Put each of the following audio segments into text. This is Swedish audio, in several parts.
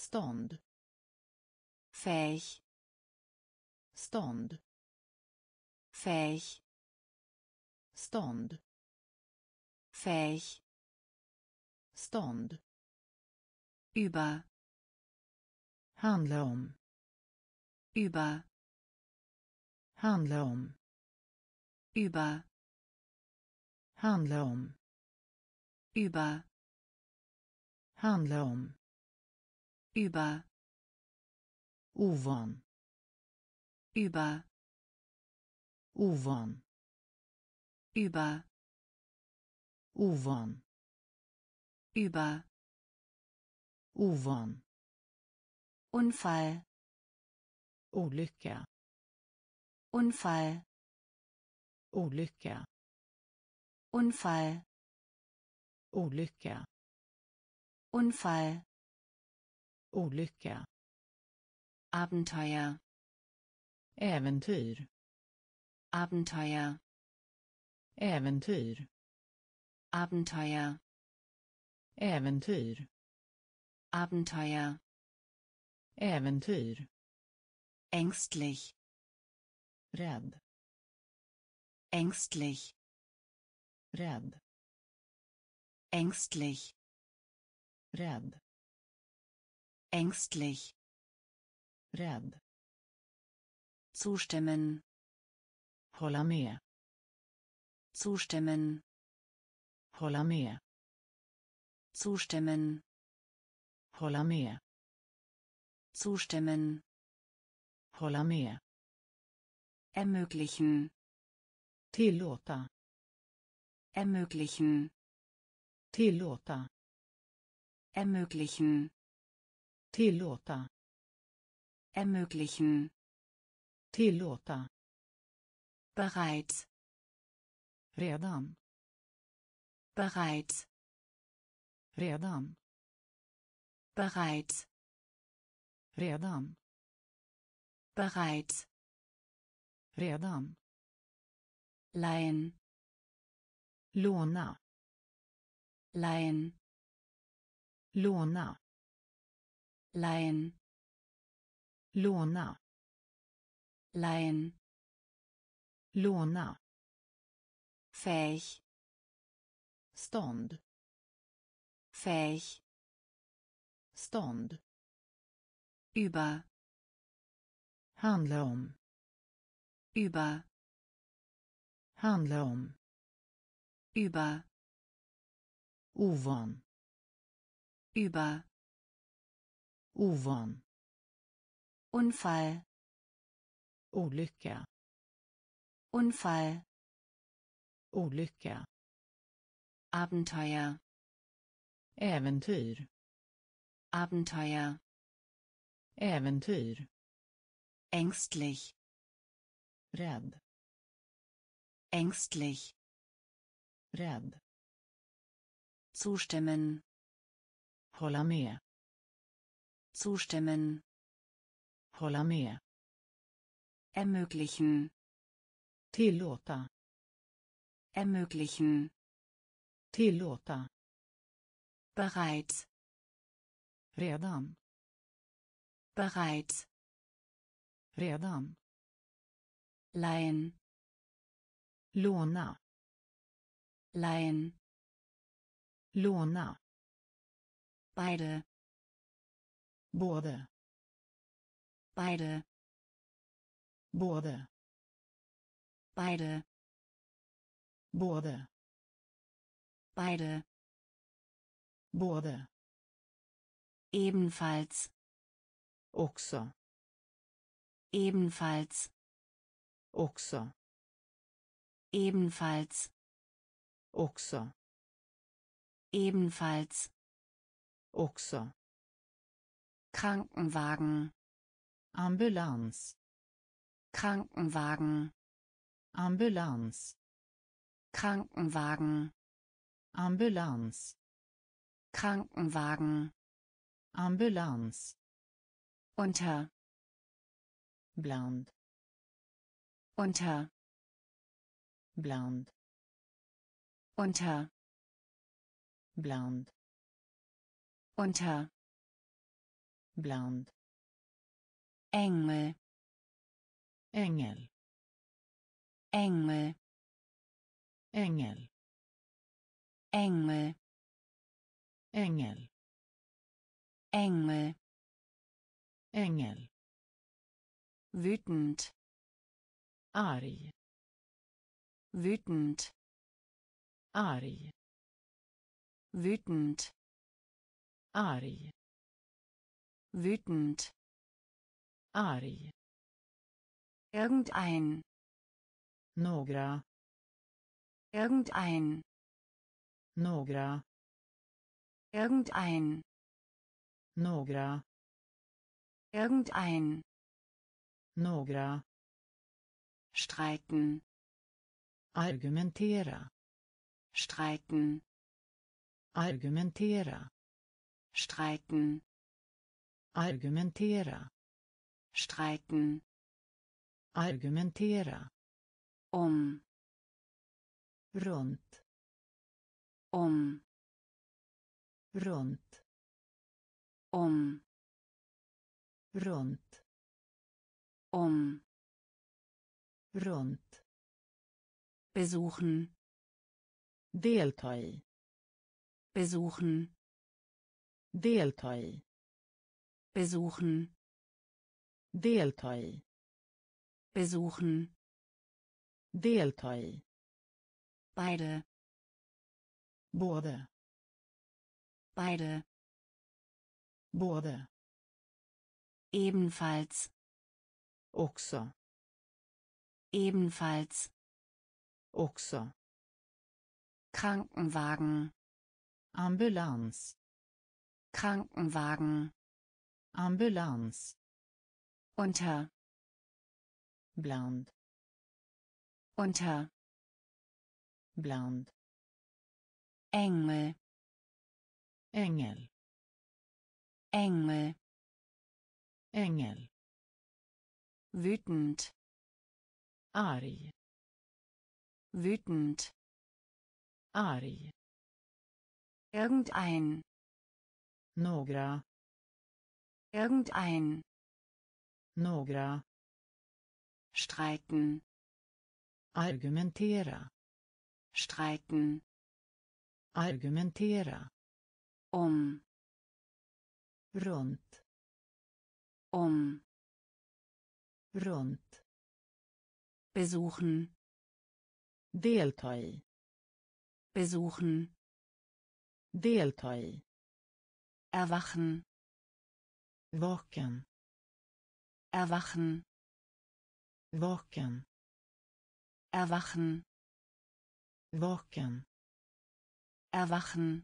stånd, fähig, stånd, fähig, stånd, fähig, stånd, über, handla om, über, handla om, über, handla om, über, handla om, über, ovan, über, ovan, über, ovan, über, ovan, Unfall, olycka, Unfall, olycka, Unfall, olycka, Unfall, olycka, Abenteuer, äventyr, Abenteuer, äventyr, Abenteuer, äventyr, Abenteuer, äventyr, ängstlich, rädd, ängstlich, rädd, ängstlich, rädd, ängstlich, rädd, zustimmen, hålla med, zustimmen, hålla med, zustimmen, hålla med, zustimmen, hålla med, ermöglichen, tillåta, ermöglichen, tillåta, ermöglichen, tillåta, ermöglichen, tillåta, bereits, redan, bereits, redan, bereits, redan, bereits, redan, leihen, låna, leihen, låna, leihen, låna, leihen, låna, fähig, stånd, fähig, stånd, über, handla om, über, handla om, über, ovan, über, ovan, Unfall, olycka, Unfall, olycka, Abenteuer, äventyr, Abenteuer, äventyr, ängstlich, rädd, ängstlich, rädd, zustimmen, hålla med, zustimmen, hålla med, ermöglichen, tillåta, ermöglichen, tillåta, bereits, redan, bereits, redan, leihen, låna, leihen, låna, beide, både, beide, både, beide, både, beide, både, ebenfalls, också, ebenfalls, också, ebenfalls, också, ebenfalls, också, Krankenwagen, ambulans, Krankenwagen, ambulans, Krankenwagen, ambulans, Krankenwagen, ambulans, unter, bland, unter, bland, unter, bland, unter, bland, Engel, ängel, Engel, ängel, Engel, ängel, Engel, ängel, wütend, arg, wütend, arg, wütend, arg, wütend, arg, irgendein, några, irgendein, några, irgendein, några, irgendein, några, streiten, argumentera, streiten, argumentera, streiten, argumentera, streiten, argumentera, runt, runt, runt, runt, besuchen, delta i, besuchen, delta i, besuchen, delta i, besuchen, delta i, beide, både, beide, både, ebenfalls, också, ebenfalls, också, Krankenwagen, ambulans, Krankenwagen, ambulans, unter, bland, unter, bland, Engel, ängel, Engel, ängel, wütend, arg, wütend, arg, irgendein, några, irgendein, några, streiten, argumentera, streiten, argumentera, runt, runt, besuchen, delta i, besuchen, delta i, erwachen, vaken, erwachen, vaken, erwachen, vaken, erwachen,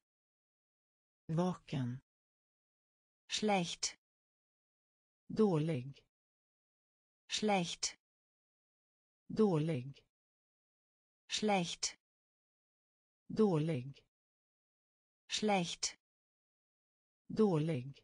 vaken, schlecht, dålig, schlecht, dålig, schlecht, dålig, schlecht, dålig,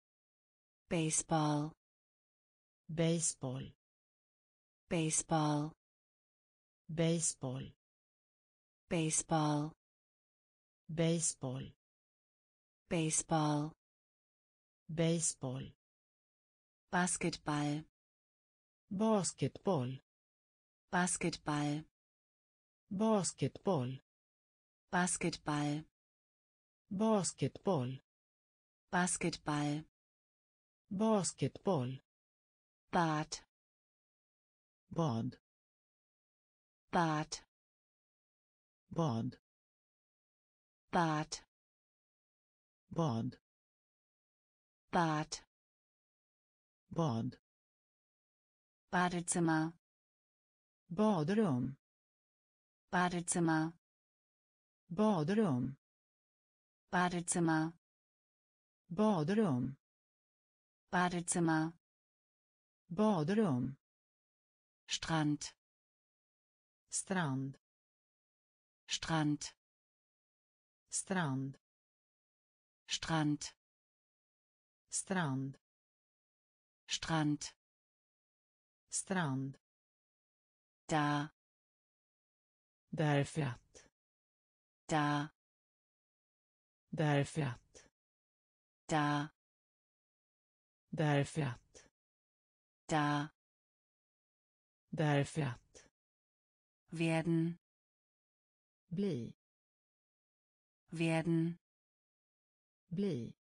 Baseball, baseball, Baseball, baseball, Baseball, baseball, Baseball, baseball, Basketball, basketboll, Basketball, basketboll, Basketball, basketboll, Basketball, basketboll, Bad, bad, Bad, bad, Bad, bad, Bad, bad, Badezimmer, badrum, Badezimmer, badrum, Badezimmer, badrum, Badezimmer, badrum, Strand, strand, Strand, strand, Strand, strand, Strand, strand, da, därför att, da, därför att, da, Därför att. Da. Därför att. Werden. Bli. Werden. Bli.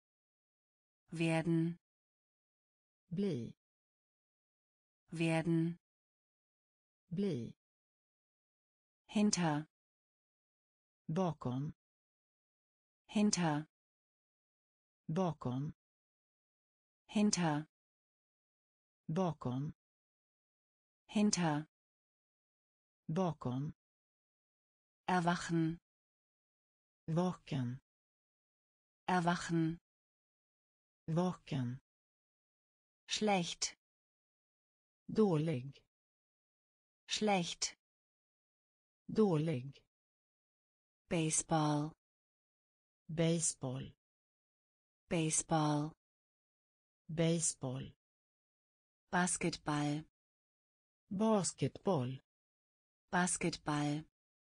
Werden. Bli. Werden. Bli. Hinter. Bakom. Hinter. Bakom. Hinter. Bakom. Hinter. Bakom. Erwachen. Vaken. Erwachen. Vaken. Schlecht. Dålig. Schlecht. Dålig. Baseball. Baseball. Baseball. Baseball. Basketball. Basketboll. Basketball.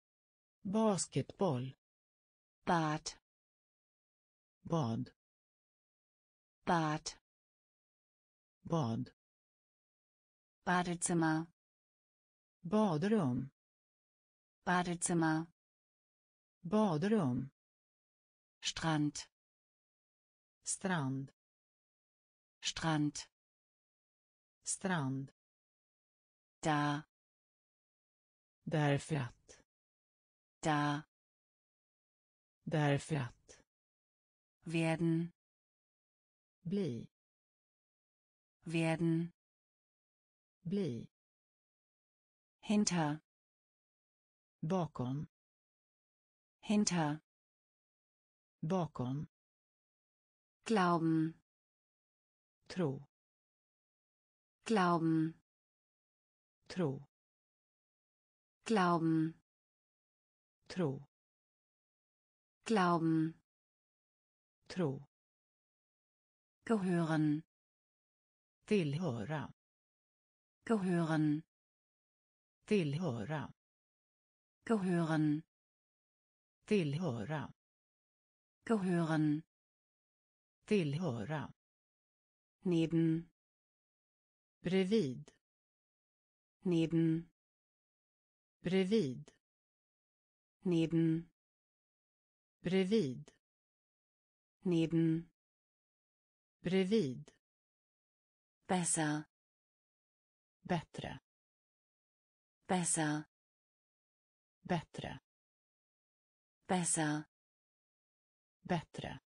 Basketboll. Bad. Bad. Bad. Bad. Badezimmer. Badrum. Badezimmer. Badrum. Strand. Strand. Strand. Strand. Da. Därför att. Da. Därför att. Werden. Bli. Werden. Bli. Hinter. Bakom. Hinter. Bakom. Glauben. Tro. Glauben. Tro. Glauben. Tro. Glauben. Tro. Gehören. Tillhöra. Gehören. Tillhöra. Gehören. Tillhöra. Gehören. Tillhöra. Neben. Bredvid. Neben. Bredvid. Neben. Bredvid. Neben. Bredvid. Besser. Bättre. Besser. Bättre. Besser. Bättre.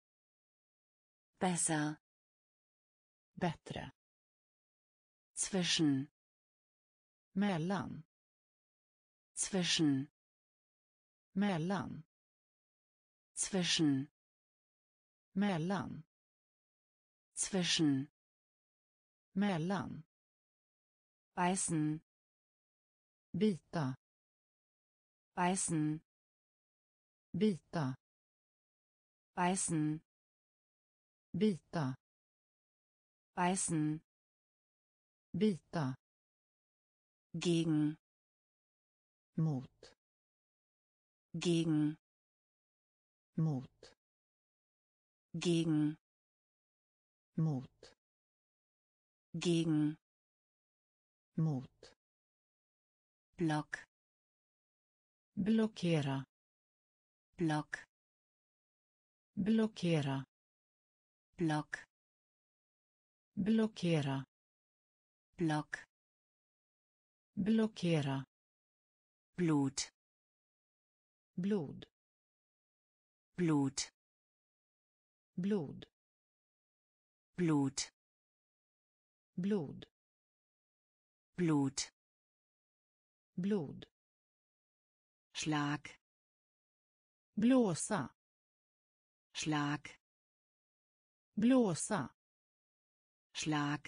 Besser. Bättre. Zwischen. Mellan. Zwischen. Mellan. Zwischen. Mellan. Zwischen. Mellan. Beißen. Bita. Beißen. Bita. Beißen. Bita. Beißen. Bita. Gegen. Mot. Gegen. Mot. Gegen. Mot. Gegen. Mot. Block. Blockera. Block. Blockera. Block. Blockera. Block. Blockera. Blut. Blod. Blut. Blod. Blut. Blod. Blut. Blod. Schlag. Blåsa. Schlag. Blåsa. Schlag.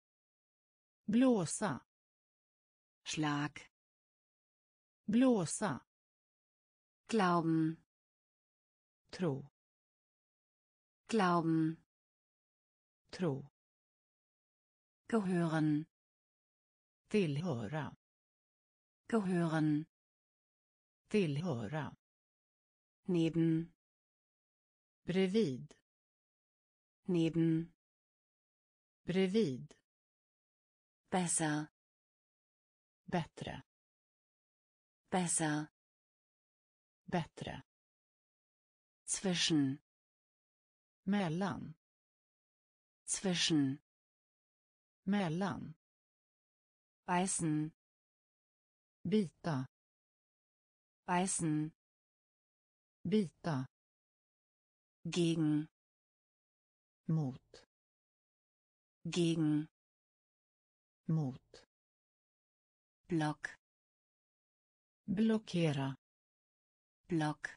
Blåsa. Schlag. Blåsa. Glauben. Tro. Glauben. Tro. Gehören. Tillhöra. Gehören. Tillhöra. Neben. Bredvid. Neben. Bredvid. besser, Bättre. besser, Bättre. zwischen, Mellan. zwischen, Mellan. beißen, Bita. beißen, Bita. gegen, Mot. gegen, Mot. Block, Blockera. Block,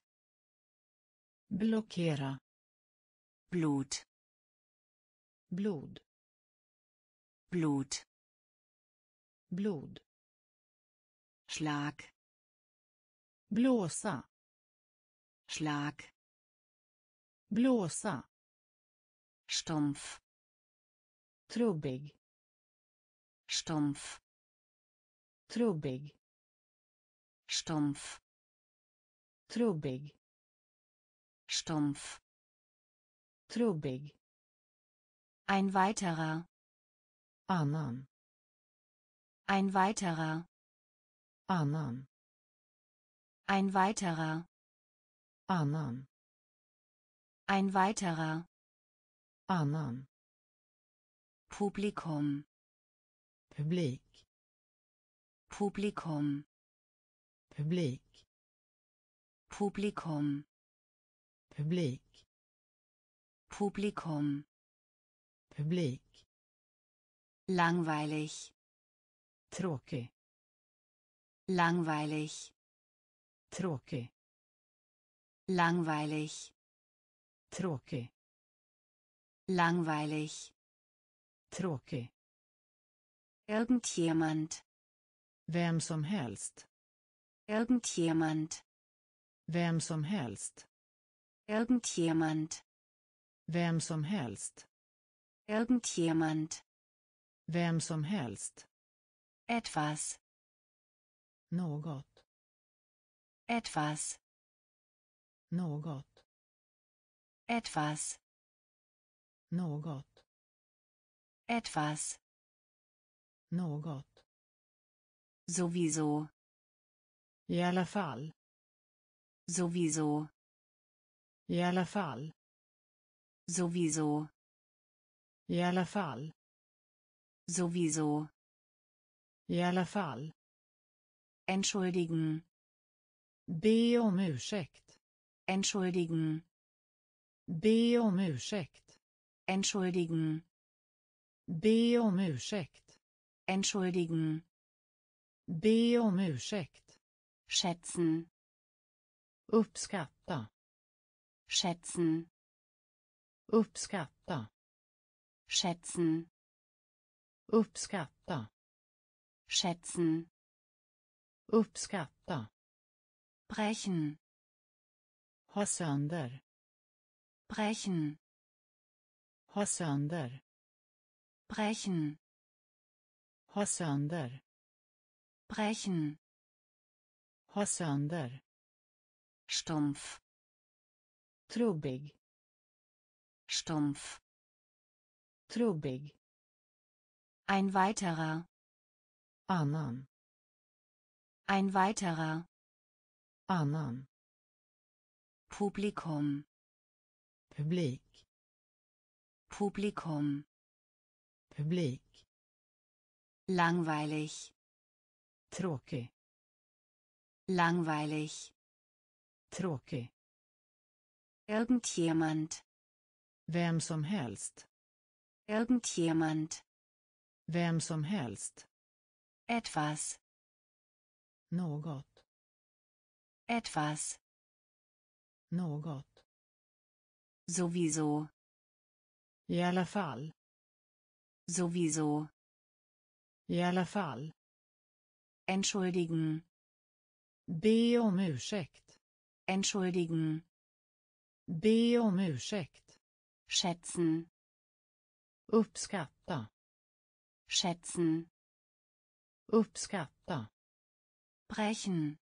Blockera. Blut, Blod. Blut, Blod. Schlag, Blåsa. Schlag, Blåsa. stumpf, Trubbig. stumpf, Trubbig. stumpf, Trubbig. stumpf, Trubbig. ein weiterer, Annan. ein weiterer, Annan. ein weiterer, Annan. ein weiterer, Annan. Publikum, Publik. Publikum, Publik. Publikum, Publik. Publikum, Publik. langweilig, Tråkig. langweilig, Tråkig. langweilig, Tråkig. langweilig, Tråkig. irgendjemand, Vem som helst. irgendjemand, Vem som helst. irgendjemand, Vem som helst. irgendjemand, Vem som helst. etwas, Något. etwas, Något. etwas, Något. etwas, Något. sowieso, I alla fall. sowieso, I alla fall. sowieso, I alla fall. sowieso, I alla fall. entschuldigen, Be om ursäkt. entschuldigen, Be om ursäkt. entschuldigen, Be om ursäkt. entschuldigen, Be om ursäkt. schätzen, Uppskatta. schätzen, Uppskatta. schätzen, Uppskatta. schätzen, Uppskatta. brechen, Ha sönder. brechen, Ha sönder. brechen, Ha sönder. brechen, Ha sönder. stumpf, Trubbig. stumpf, Trubbig. ein weiterer, Annan. ein weiterer, Annan. Publikum, Publik. Publikum, Publik. langweilig, Tråkig. langweilig, Tråkig. irgendjemand, Vem som helst. irgendjemand, Vem som helst. etwas, Något. etwas, Något. sowieso, I alla fall. sowieso, I alla fall. entschuldigen, Be om ursäkt. entschuldigen, Be om ursäkt. schätzen, Uppskatta. schätzen, Uppskatta. brechen,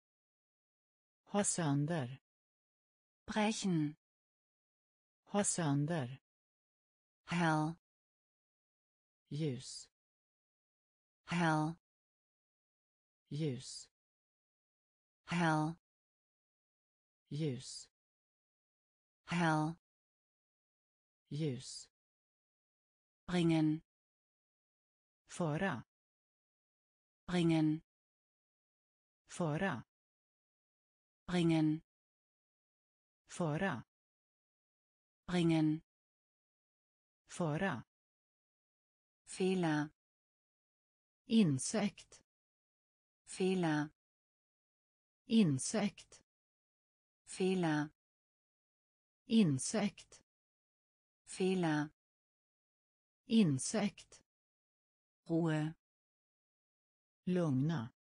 Ha sönder. brechen, Ha sönder. hell, ljus, hell, ljus, hell, ljus, hell, ljus, bringen, föra, bringen, föra, bringen, föra, bringen, föra, Fehler, insekt, Fehler, insekt, Fehler, insekt, Fehler, insekt, Ruhe, lugna,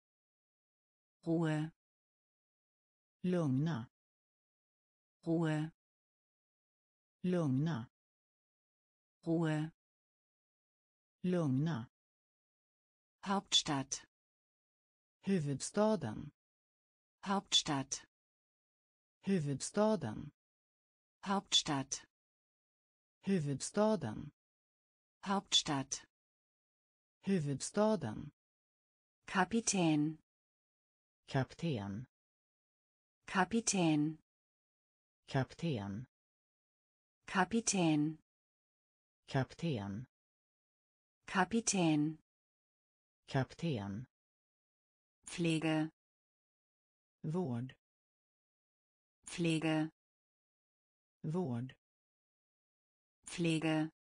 Ruhe, lugna, Ruhe, lugna, Ruhe, lugna, Hauptstadt, huvudstaden, Hauptstadt, huvudstaden, Hauptstadt, huvudstaden, Hauptstadt, huvudstaden, Kapitän, kapten, Kapitän, kapten, Kapitän, kapten, Kapitän, kapten, Pflege, vård, Pflege, vård, Pflege,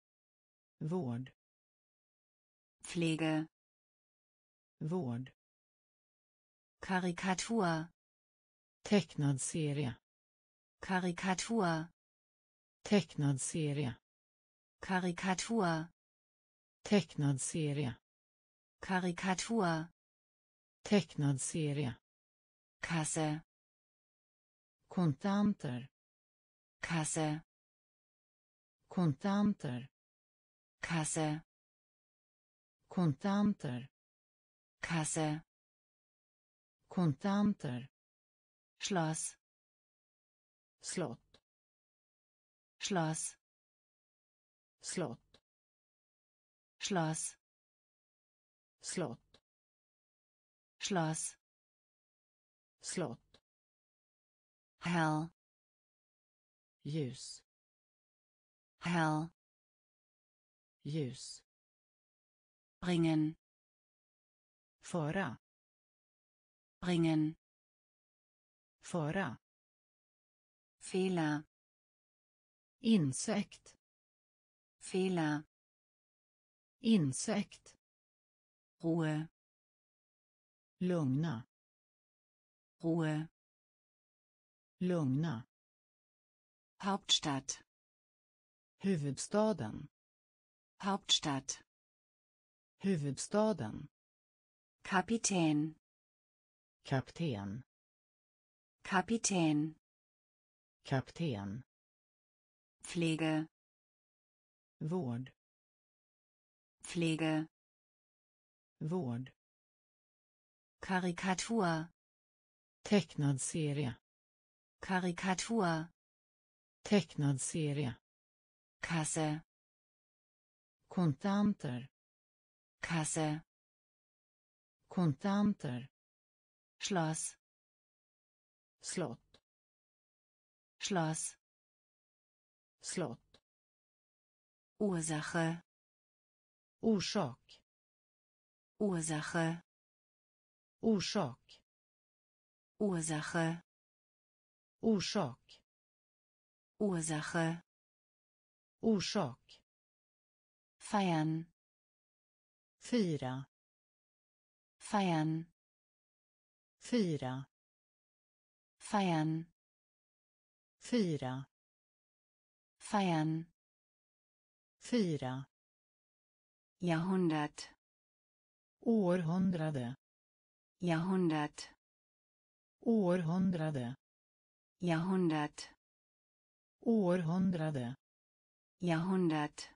vård, Pflege, vård, Karikatur, tecknad serie, Karikatur, tecknad serie, Karikatur, tecknad serie, Karikatur, tecknad serie, Kasse, kontanter, Kasse, kontanter, Kasse, kontanter, Kasse, kontanter, Schloss, slott, Schloss, slott, Schloss, slott, Schloss, slott, hell, ljus, hell, ljus, bringen, föra, bringen, föra, Fehler, insekt, Fehler, insekt, Ruhe, lugna, Ruhe, lugna, Hauptstadt, huvudstaden, Hauptstadt, huvudstaden, Kapitän, kapten, Kapitän, kapten, Pflege, vård, Pflege, vård, Karikatur, tecknad serie, Karikatur, tecknad serie, Kasse, kontanter, Kasse, kontanter, Schloss, slott, Schloss, slott, Ursache, orsak, Ursache, orsak, Ursache, orsak, Ursache, orsak, feiern, fira, feiern, fira, feiern, fira, feiern, fira, Jahrhundert, århundrade, Jahrhundert, århundrade, Jahrhundert, århundrade, Jahrhundert,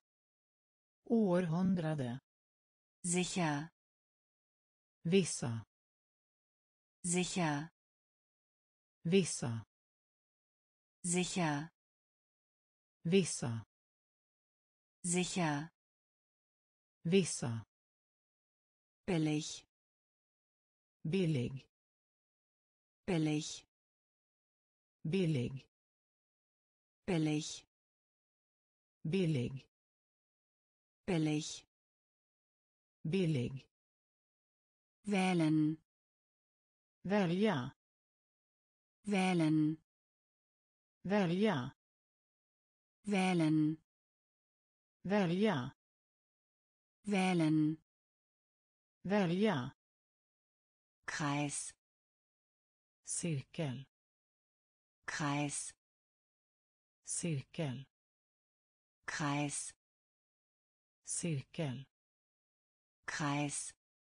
århundrade, sicher, vissa, sicher, vissa, sicher, vissa, sicher, Vissa. billig, Billig. billig, Billig. billig, Billig. billig, Billig. wählen, Välja. wählen, Välja. wählen, Välja. wählen, Välja. Kreis, Cirkel. Kreis, Cirkel. Kreis, Cirkel. Kreis,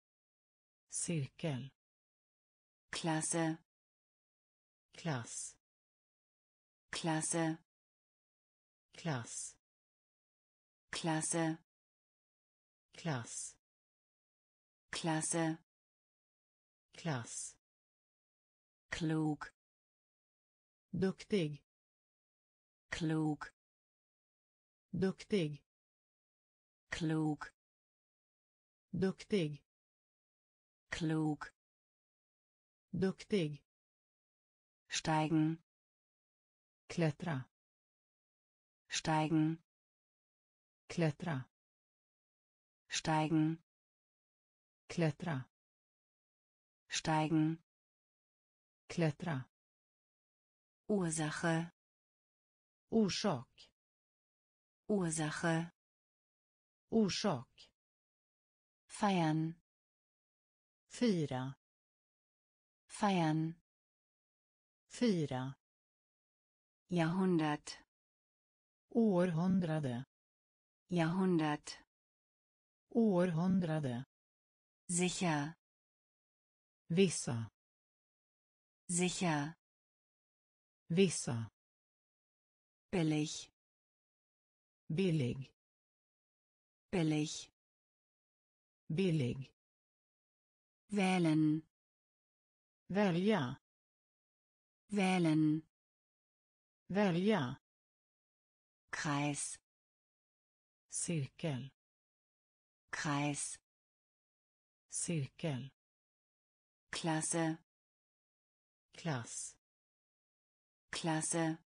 Cirkel. Klasse, Klass. Klasse, Klass. Klasse, Klass. Klasse, Klass. klug, Duktig. klug, Duktig. klug, Duktig. klug, Duktig. steigen, Klättra. steigen, Klättra. steigen, Klättra. steigen, Klättra. Ursache, Orsak. Ursache, Orsak. feiern, Fira. feiern, Fira. Jahrhundert, Århundrade. Jahrhundert, Århundrade. sicher, Vissa. sicher, Vissa. billig, Billig. billig, Billig. wählen, Välja. wählen, Välja. Kreis, Cirkel. Kreis, Cirkel. Klasse, Klass. Klasse,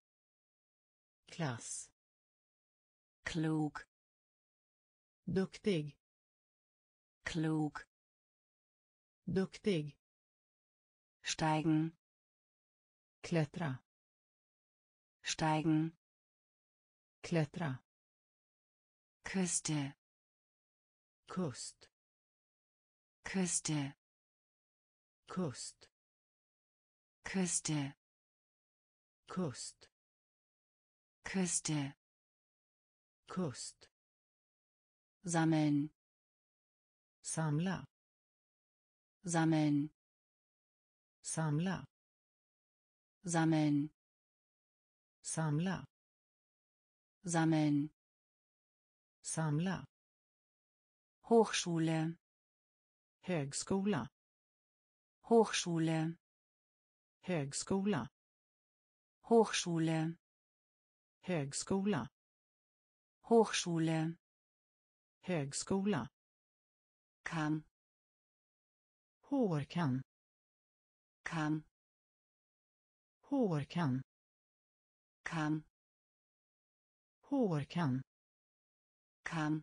Klass. klug, Duktig. klug, Duktig. steigen, Klättra. steigen, Klättra. Küste, Kust. Küste, Kust. Küste, Kust. Küste, Kust. sammeln, Samla. sammeln, Samla. sammeln, Samla. sammeln, Samla. Hochschule, Högskola. Hochschule, Högskola. Hochschule, Högskola. Hochschule, Högskola. Kamm, Hårkam. Kamm, Hårkam. Kamm, Hårkam. Kamm,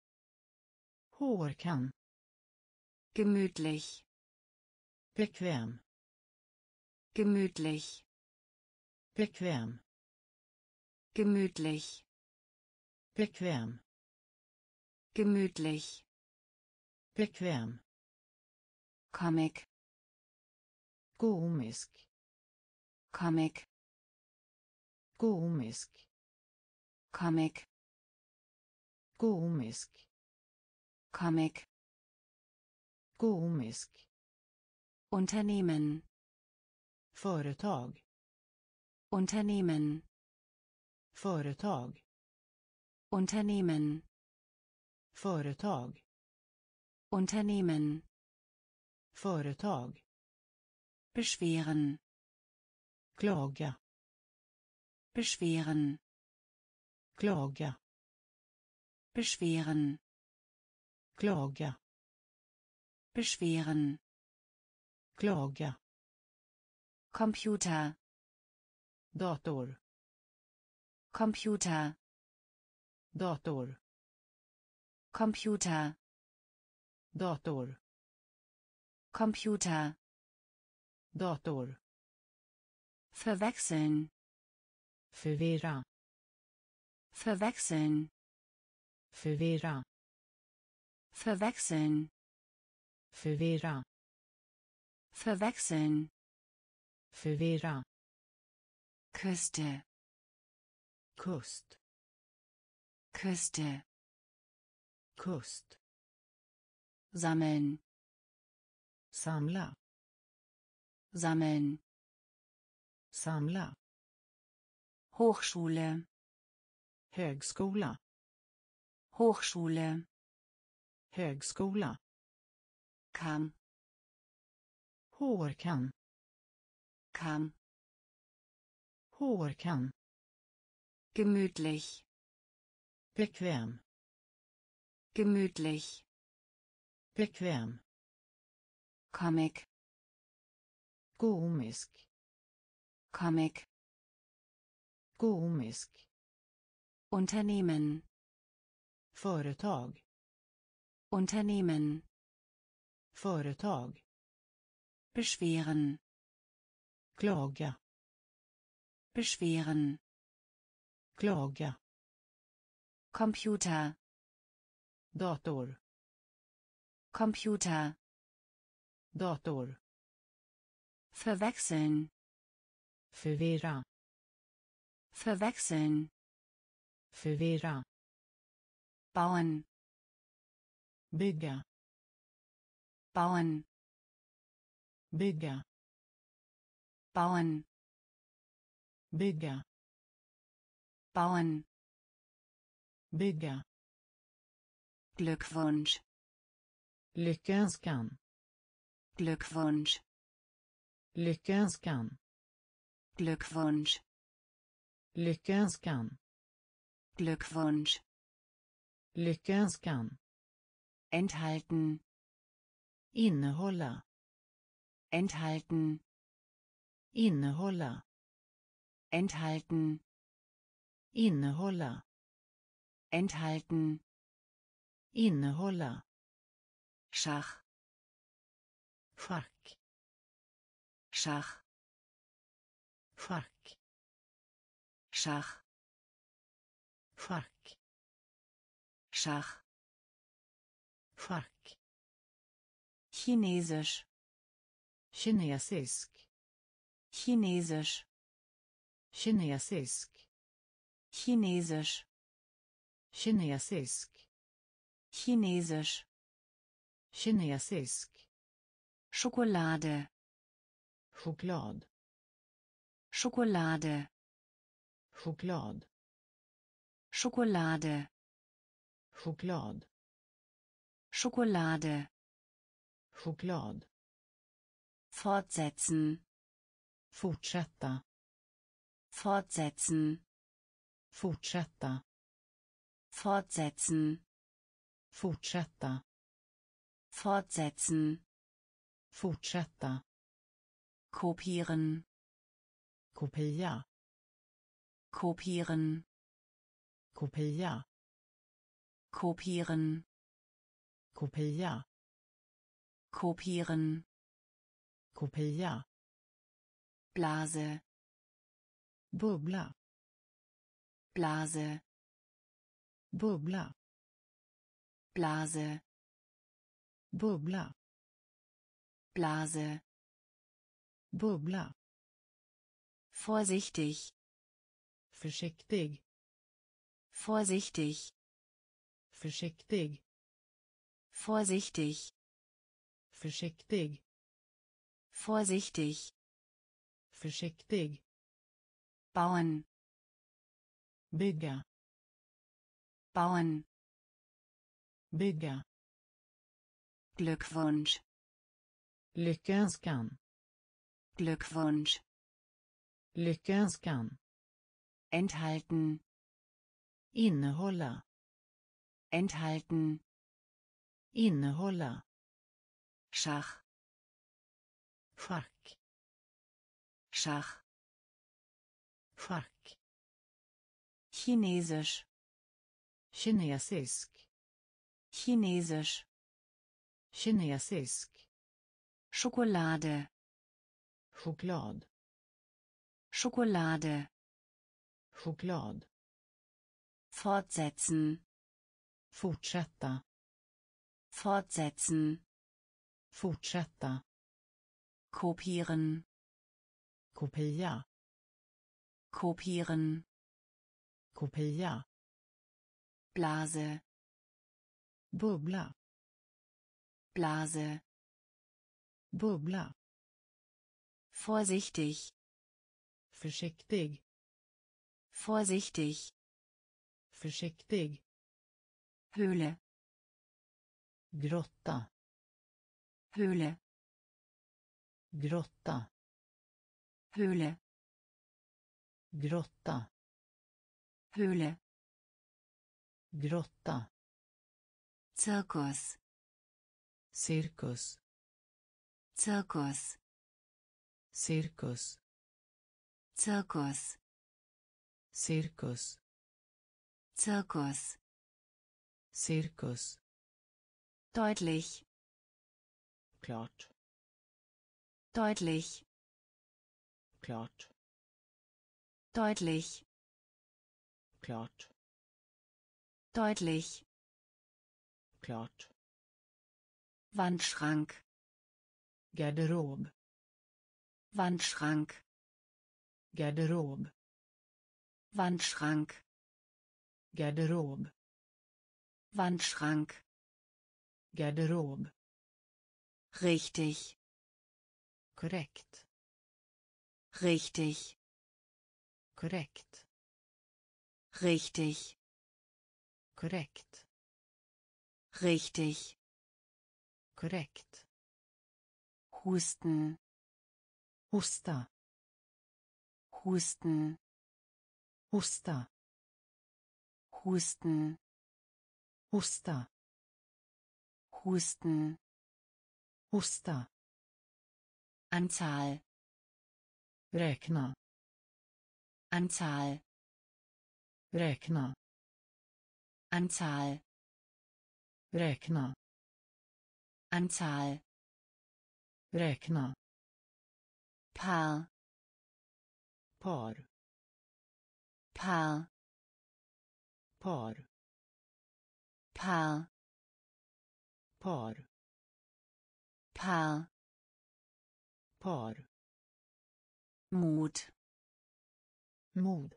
Hårkam. gemütlich, Bekväm. gemütlich, Bekväm. gemütlich, Bekväm. gemütlich, Bekväm. Comic, Komisk. Comic, Komisk. Comic, Komisk. Comic, Komisk. Unternehmen, Företag. Unternehmen, Företag. Unternehmen, Företag. Unternehmen, Företag. beschweren, Klaga. beschweren, Klaga. beschweren, klaga, beschweren, klaga, Computer, dator, Computer, dator, Computer, dator, Computer, dator, verwechseln, förvirra, verwechseln, förvirra, verwechseln, förvirra, verwechseln, förvirra, Küste, kust, Küste, kust, sammeln, samla, sammeln, samla, Hochschule, högskola, Hochschule, högskola, Kamm, hårkam, Kamm, hårkam, gemütlich, bekväm, gemütlich, bekväm, Comic, komisk, Comic, komisk, Unternehmen, företag, Unternehmen, företag, beschweren, klaga, beschweren, klaga, Computer, dator, Computer, dator, verwechseln, förvirra, verwechseln, förvirra, bauen, bygga, bauen, bygga, bauen, bygga, bauen, bygga, Glückwunsch, lyckönskan, Glückwunsch, lyckönskan, Glückwunsch, lyckönskan, Glückwunsch, lyckönskan, enthalten, innehålla, enthalten, innehålla, enthalten, innehålla, enthalten, innehålla, Schach, schack, Schach, schack, Schach, schack, Schach, schack, Chinesisch, kinesisk, Chinesisch, kinesisk, Chinesisch, kinesisk, Chinesisch, kinesisk, Schokolade, choklad, Schokolade, choklad, Schokolade, choklad, Schokolade, choklad, fortsetzen, fortsätta, fortsetzen, fortsätta, fortsetzen, fortsätta, fortsetzen, fortsätta, kopieren, kopia, kopieren, kopia, kopieren, kopia, kopieren, kopia, Blase, bubbla, Blase, bubbla, Blase, bubbla, Blase, bubbla, vorsichtig, försiktig, vorsichtig, försiktig, vorsichtig, försiktig, vorsichtig, försiktig, bauen, bygga, bauen, bygga, Glückwunsch, lyckönskan, Glückwunsch, lyckönskan, enthalten, innehålla, enthalten, Innehålla. Schach. Schack. Schach. Schack. Chinesisch. Kinesisk. Chinesisch. Kinesisk. Schokolade. Choklad. Schokolade. Choklad. Fortsetzen. Fortsätta. Fortsetzen. Fortsätta. Kopieren. Kopia. Kopieren. Kopia. Blase. Bubbla. Blase. Bubbla. Vorsichtig. Försiktig. Vorsichtig. Försiktig. Höhle. Grotta. Höhle. Grotta. Höhle. Grotta. Höhle. Grotta. Zirkus. Cirkus. Zirkus. Cirkus. Zirkus. Cirkus. Zirkus. Cirkus. Deutlich. Klart. Deutlich. Klart. Deutlich. Klart. Deutlich. Klart. Wandschrank. Garderob. Wandschrank. Garderob. Wandschrank. Garderob. Wandschrank. Garderob. Richtig. Korrekt. Richtig. Korrekt. Richtig. Korrekt. Richtig. Korrekt. Husten. Hosta. Husten. Hosta. Husten. Hosta. Husten. Hosta. Anzahl. Räkna. Anzahl. Räkna. Anzahl. Räkna. Anzahl. Räkna. Paar. Par. Paar. Par. Paar. Par. Paar. Par. Mut. Mod.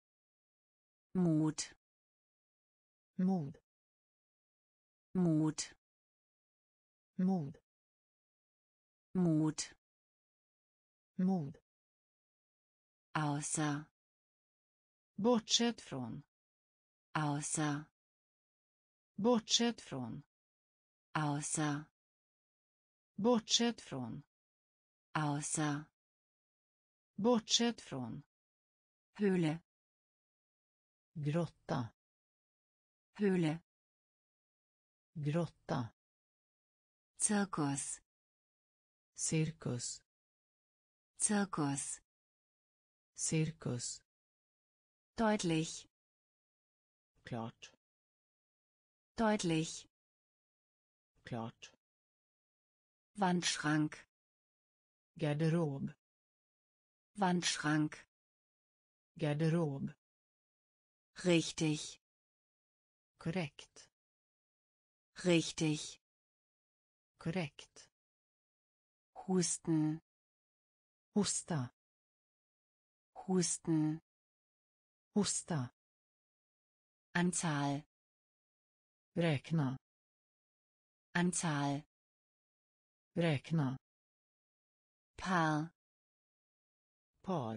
Mut. Mod. Mut. Mod. Mut. Mod. Außer. Bortsett från. Außer. Bortsett från. Außer. Bortsett från. Außer. Bortsett från. Höhle. Grotta. Höhle. Grotta. Zirkus. Cirkus. Zirkus. Cirkus. Deutlich. Klart. Deutlich. Klart. Wandschrank. Garderob. Wandschrank. Garderob. Richtig. Korrekt. Richtig. Korrekt. Husten. Hosta. Husten. Hosta. Anzahl. Räkna. Anzahl. Räkna. Paar. Par.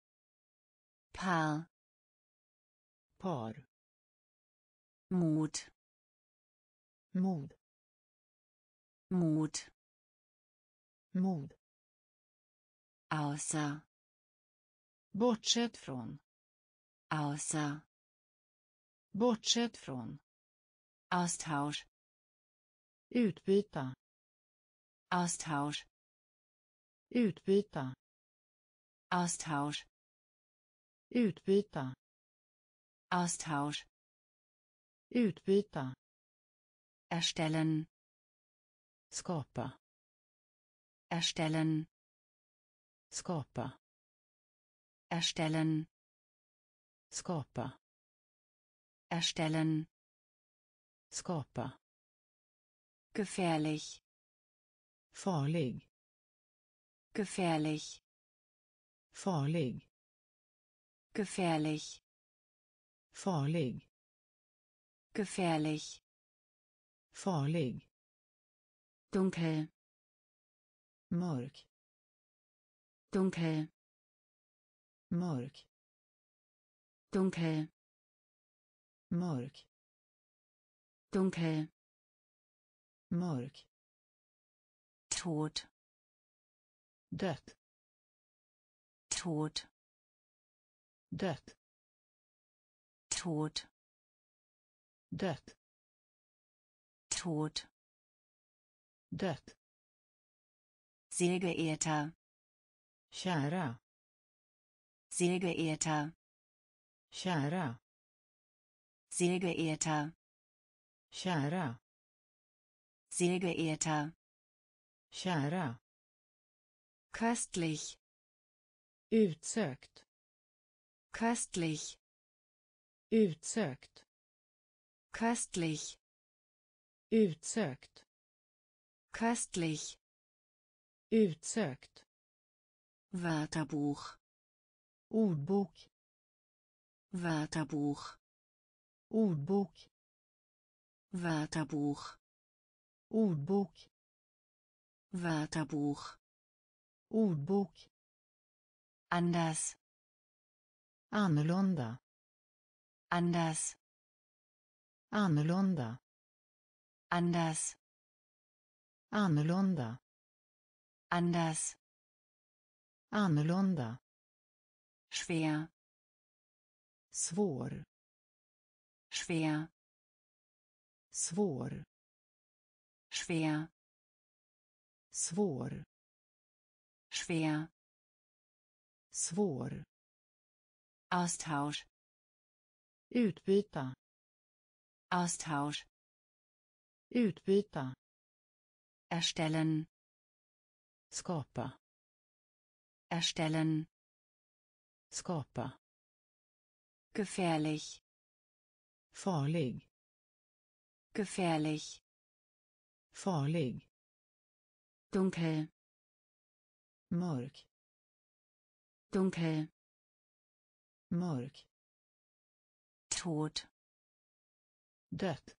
Paar. Par. Mut. Mod. Mut. Mod. Außer. Bortsett från. Außer. Bortsett från. Austausch. Utbyta. Austausch. Utbyta. Austausch. Utbyta. Austausch. Utbyta. Erstellen. Skapa. Erstellen. Skapa. Erstellen. Skapa. Erstellen. Skapa. Gefährlich. Farlig. Gefährlich. Farlig. Gefährlich. Farlig. Gefährlich. Farlig. Dunkel. Mörk. Dunkel. Mörk. Dunkel. Mörk. Dunkel. Mörk. Tod. Dött. Tod. Dött. Tod. Dött. Tod. Dött. Sehr geehrter. Kära. Sehr geehrter. Kära. Sehr geehrter. Kära. Sehr geehrter. Kära. Köstlich. Utsökt. Köstlich. Utsökt. Köstlich. Utsökt. Köstlich. Utsökt. Wörterbuch. Ordbok. Wörterbuch. Ordbok. Wörterbuch. Ordbok. Wörterbuch. Ordbok. Anders. Annorlunda. Anders. Annorlunda. Anders. Annorlunda. Anders. Annorlunda. Schwer. Svår. Schwer. Svår. Schwer. Svår. Schwer. Svår. Austausch. Utbyta. Austausch. Utbyta. Erstellen. Skapa. Erstellen. Skapa. Gefährlich. Farlig. Gefährlich. Farlig. Dunkel. Mörk. Dunkel. Mörk. Tod. Dött.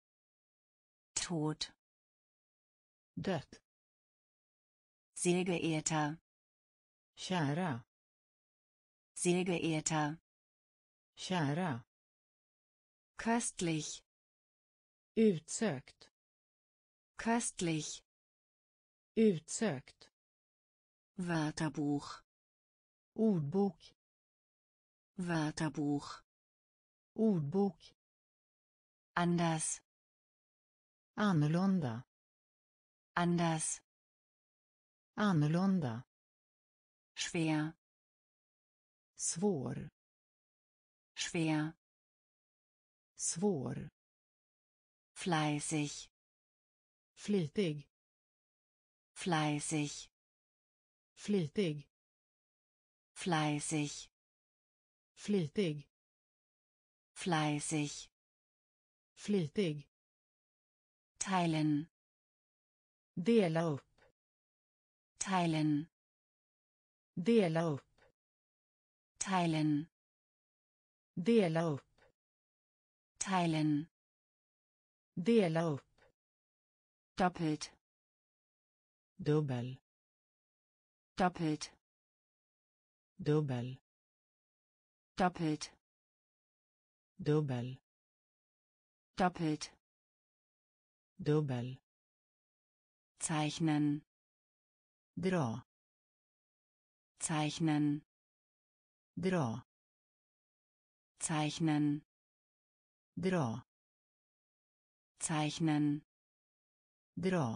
Tod. Dött. Sehr geehrter. Kära. Sehr geehrter. Kära. Köstlich. Utsökt. Köstlich. Utsökt. Wörterbuch. Ordbok. Wörterbuch. Ordbok. Anders. Annorlunda. Anders. Annorlunda. Schwer. Svår. Schwer. Svår. Fleißig. Flitig. Fleißig. Flitig. Fleißig. Flitig. Fleißig. Flitig. Teilen. Dela upp. Teilen. Dela upp. Teilen. Dela upp. Teilen. Dela upp. Doppelt. Dubbel. Doppelt. Dubbel. Doppelt. Dubbel. Doppelt. Dubbel. Zeichnen. Dra. Zeichnen. Dra. Zeichnen. Dra. Zeichnen. dra,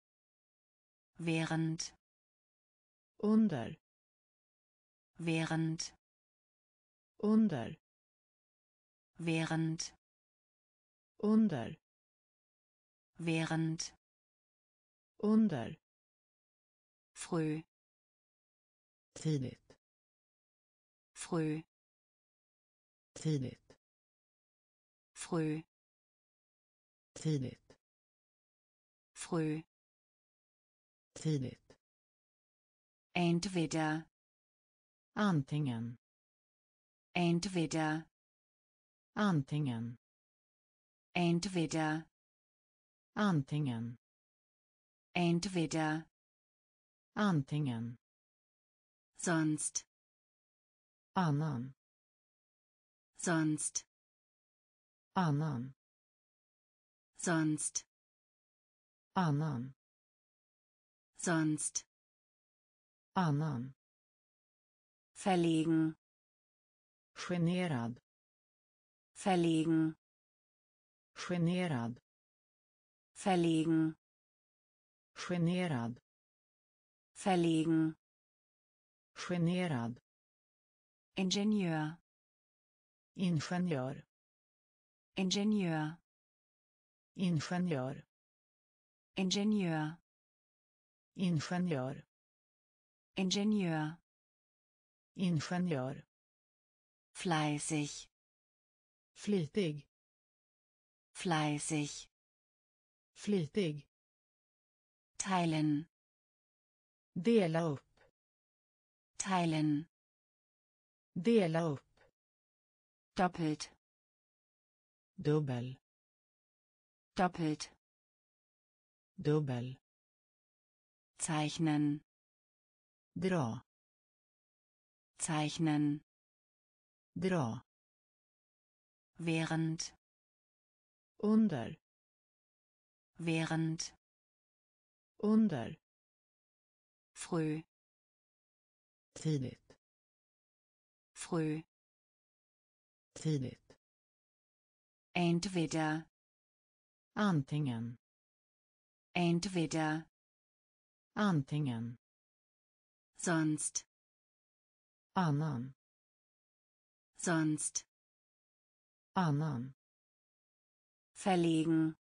während, under, während, under, während, under, während, under, früh, tidigt, früh, tidigt, früh, tidigt, früh, tidigt, entweder, antingen, entweder, antingen, entweder, antingen, entweder, antingen, sonst, annan, sonst, annan, sonst, annan, sonst, annan, verlegen, generad, verlegen, generad, verlegen, generad, verlegen, generad, Ingenieur, ingenjör, Ingenieur, ingenjör, Ingenieur, ingenjör, Ingenieur, ingenjör, fleißig, flitig, fleißig, flitig, teilen, dela upp, teilen, dela upp, doppelt, dubbel, doppelt, dubbel, zeichnen, dra, zeichnen, dra, während, under, während, under, früh, tidigt, früh, tidigt, entweder, antingen, entweder, antingen, sonst, annan, sonst, annan, verlegen,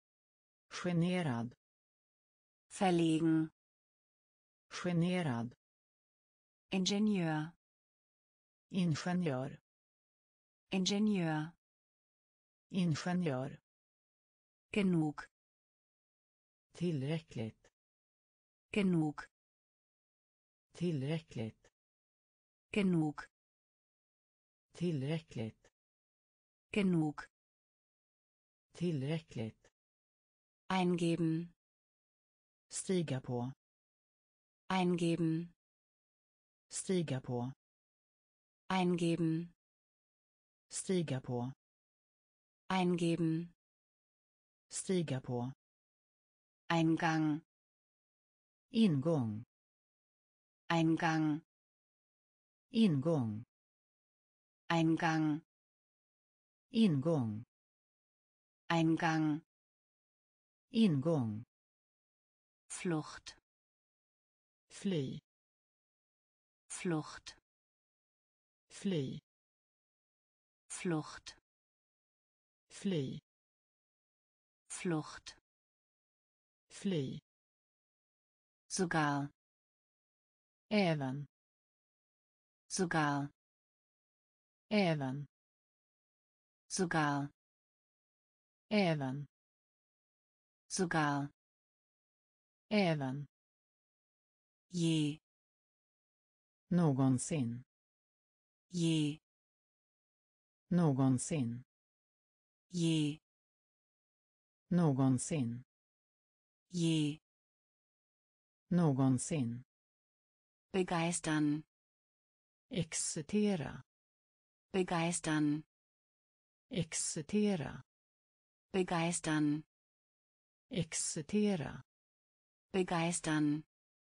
generad, verlegen, generad, Ingenieur, ingenjör, Ingenieur, ingenjör, genug, tillräckligt, genug, tillräckligt, genug, tillräckligt, genug, tillräckligt, eingeben, stiga på, eingeben, stiga på, eingeben, stiga på, eingeben, stiga på, Eingang, ingång, Eingang, ingång, Eingang, ingång, Eingang, ingång, Flucht, fly, Flucht, fly, Flucht, fly, Flucht, fly, sogar, även, sogar, även, sogar, även, sogar, även, je, någonsin, je, någonsin, je, någonsin, je, någonsin, begeistern, excitera, begeistern, excitera, begeistern, excitera, begeistern,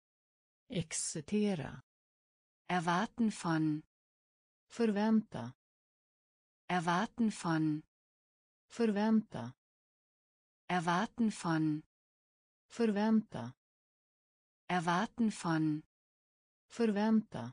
excitera, erwarten von, förvänta, erwarten von, förvänta, erwarten von, Förvänta. Erwarten von. Förvänta.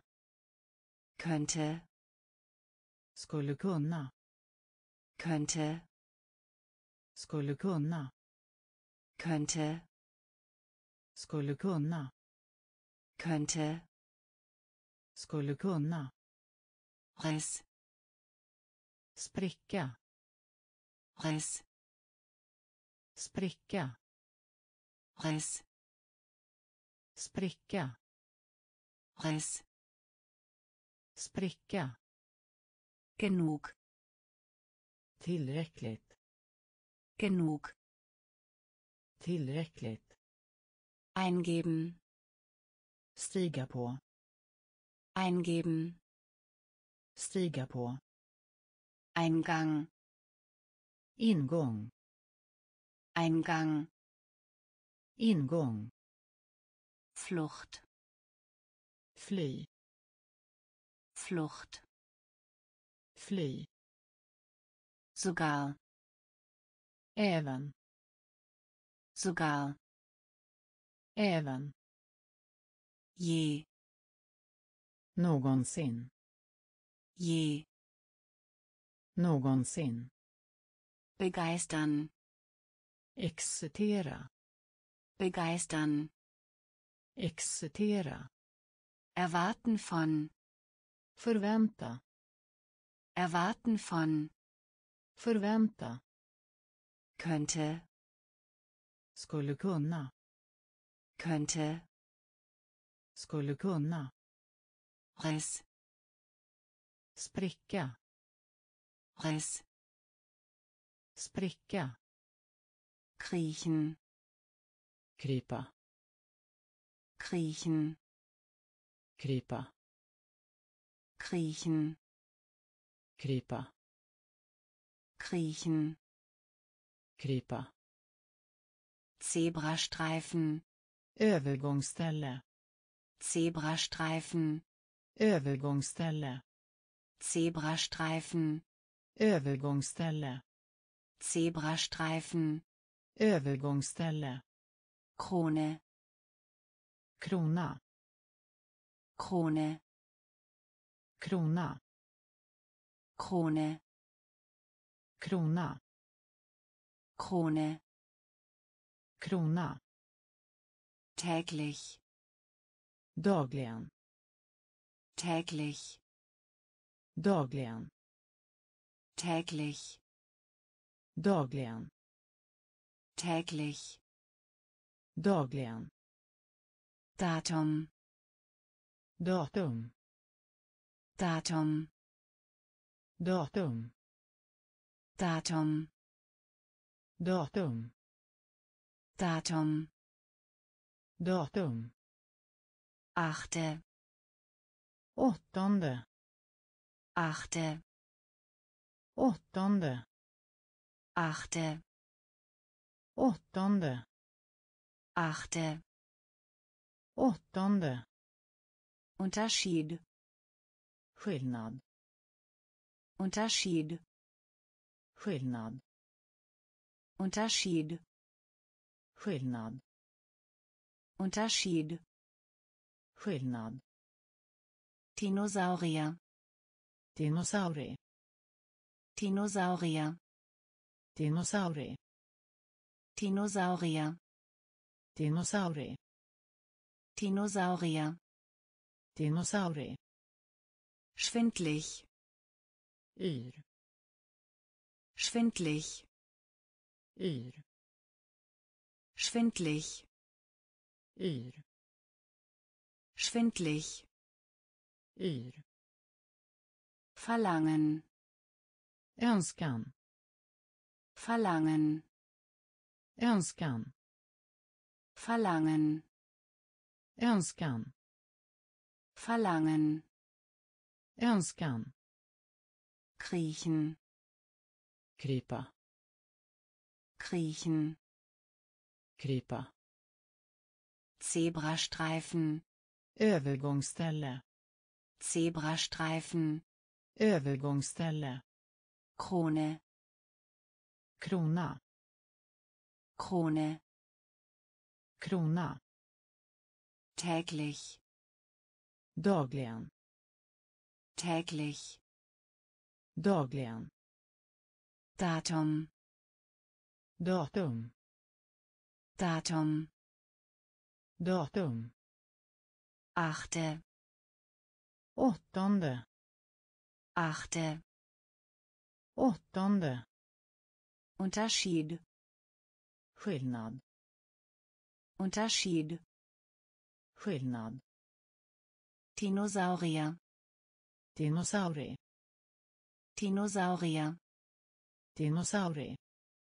Könnte. Skulle kunna. Könnte. Skulle kunna. Könnte. Skulle kunna. Könnte. Skulle kunna. Riss. Spricka. Riss. Spricka. Riss. Spricka. Riss. Spricka. Genug. Tillräckligt. Genug. Tillräckligt. Eingeben. Stiga på. Eingeben. Stiga på. Eingang. Ingång. Eingang. Ingång. Flucht. Fly. Flucht. Fly. Sogar. Även. Sogar. Även. Je. Någonsin. Je. Någonsin. Begeistern. Excitera. Begeistern. Excitera. Erwarten von. Förvänta. Erwarten von. Förvänta. Könnte. Skulle kunna. Könnte. Skulle kunna. Riss. Spricka. Riss. Spricka. Kriechen. Krypa. Kriechen. Krypa. Kriechen. Krypa. Kriechen. Krypa. Zebrastreifen. Övergångsställe. Zebrastreifen. Övergångsställe. Zebrastreifen. Övergångsställe. Zebrastreifen. Övergångsställe. Krone. Krona. Krone. Krona. Krone. Krona. Krone. Krona. Täglich. Dagligen. Täglich. Dagligen. Täglich. Dagligen. Täglich. Dagligen. Datum. Datum. Datum. Datum. Datum. Datum. Datum. Datum. Achte. Åttonde. Achte. Åttonde. Achte. Åttonde. Achte. Åttonde. Unterschied. Skillnad. Unterschied. Skillnad. Unterschied. Skillnad. Unterschied. Skillnad. Dinosaurier. Dinosaurie. Dinosaurier. Dinosaurie. Dinosaurier. Dinosaurie. Dinosaurier. Dinosaurie. Schwindlig. Yr. Schwindlig. Yr. Schwindlig. Yr. Schwindlig. Yr. Verlangen. Önskan. Verlangen. Önskan. Verlangen. Önskan. Verlangen. Önskan. Kriechen. Krypa. Kriechen. Krypa. Zebrastreifen. Övergångsställe. Zebrastreifen. Övergångsställe. Krone. Krona. Krone. krona, täglich, dagligen, täglich, dagligen, Datum, datum, Datum, datum, achte, åttonde, achte, åttonde, Unterschied, skillnad, Unterschied, skillnad, Dinosaurier, dinosaurie, Dinosaurier, dinosaurie,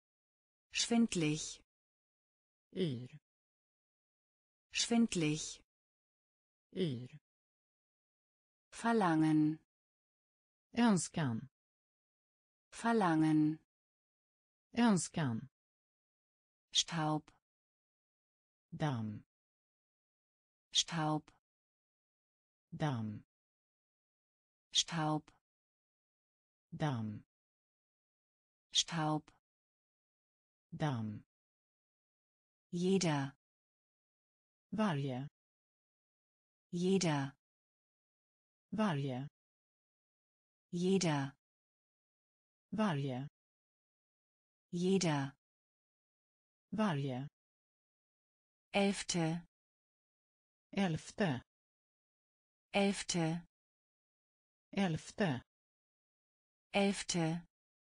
schwindlig, yr, schwindlig, yr, verlangen, önskan, verlangen, önskan, Staub, damm, Staub, damm, Staub, damm, Staub, damm, jeder, varje, jeder, varje, jeder, varje, jeder, varje, elfte, elfte, elfte, elfte, elfte,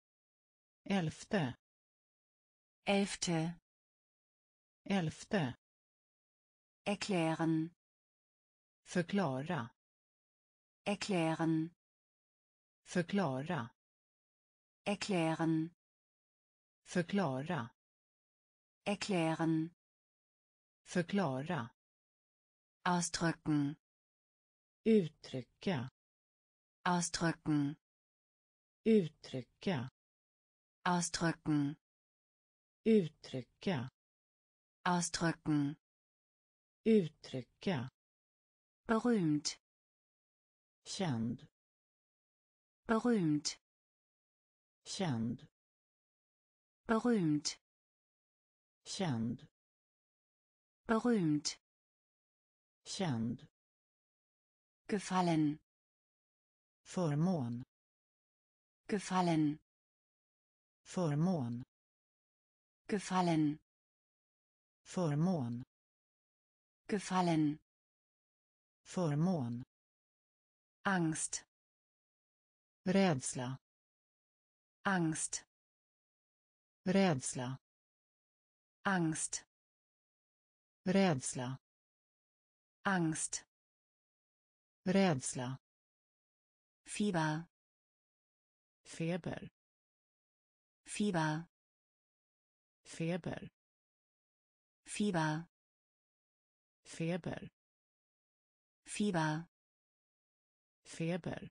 elfte, elfte, elfte, erklären, förklara, erklären, förklara, erklären, förklara, erklären, förklara, ausdrücken, uttrycka, ausdrücken, uttrycka, ausdrücken, uttrycka, ausdrücken, uttrycka, berühmt, känd, berühmt, känd, berühmt, känd, berühmt, känd, gefallen, förmån, gefallen, förmån, gefallen, förmån, gefallen, förmån, Angst, rädsla, Angst, rädsla, Angst, rädsla, Angst, rädsla, Fieber, feber, Fieber, feber, Fieber, feber, Fieber, feber,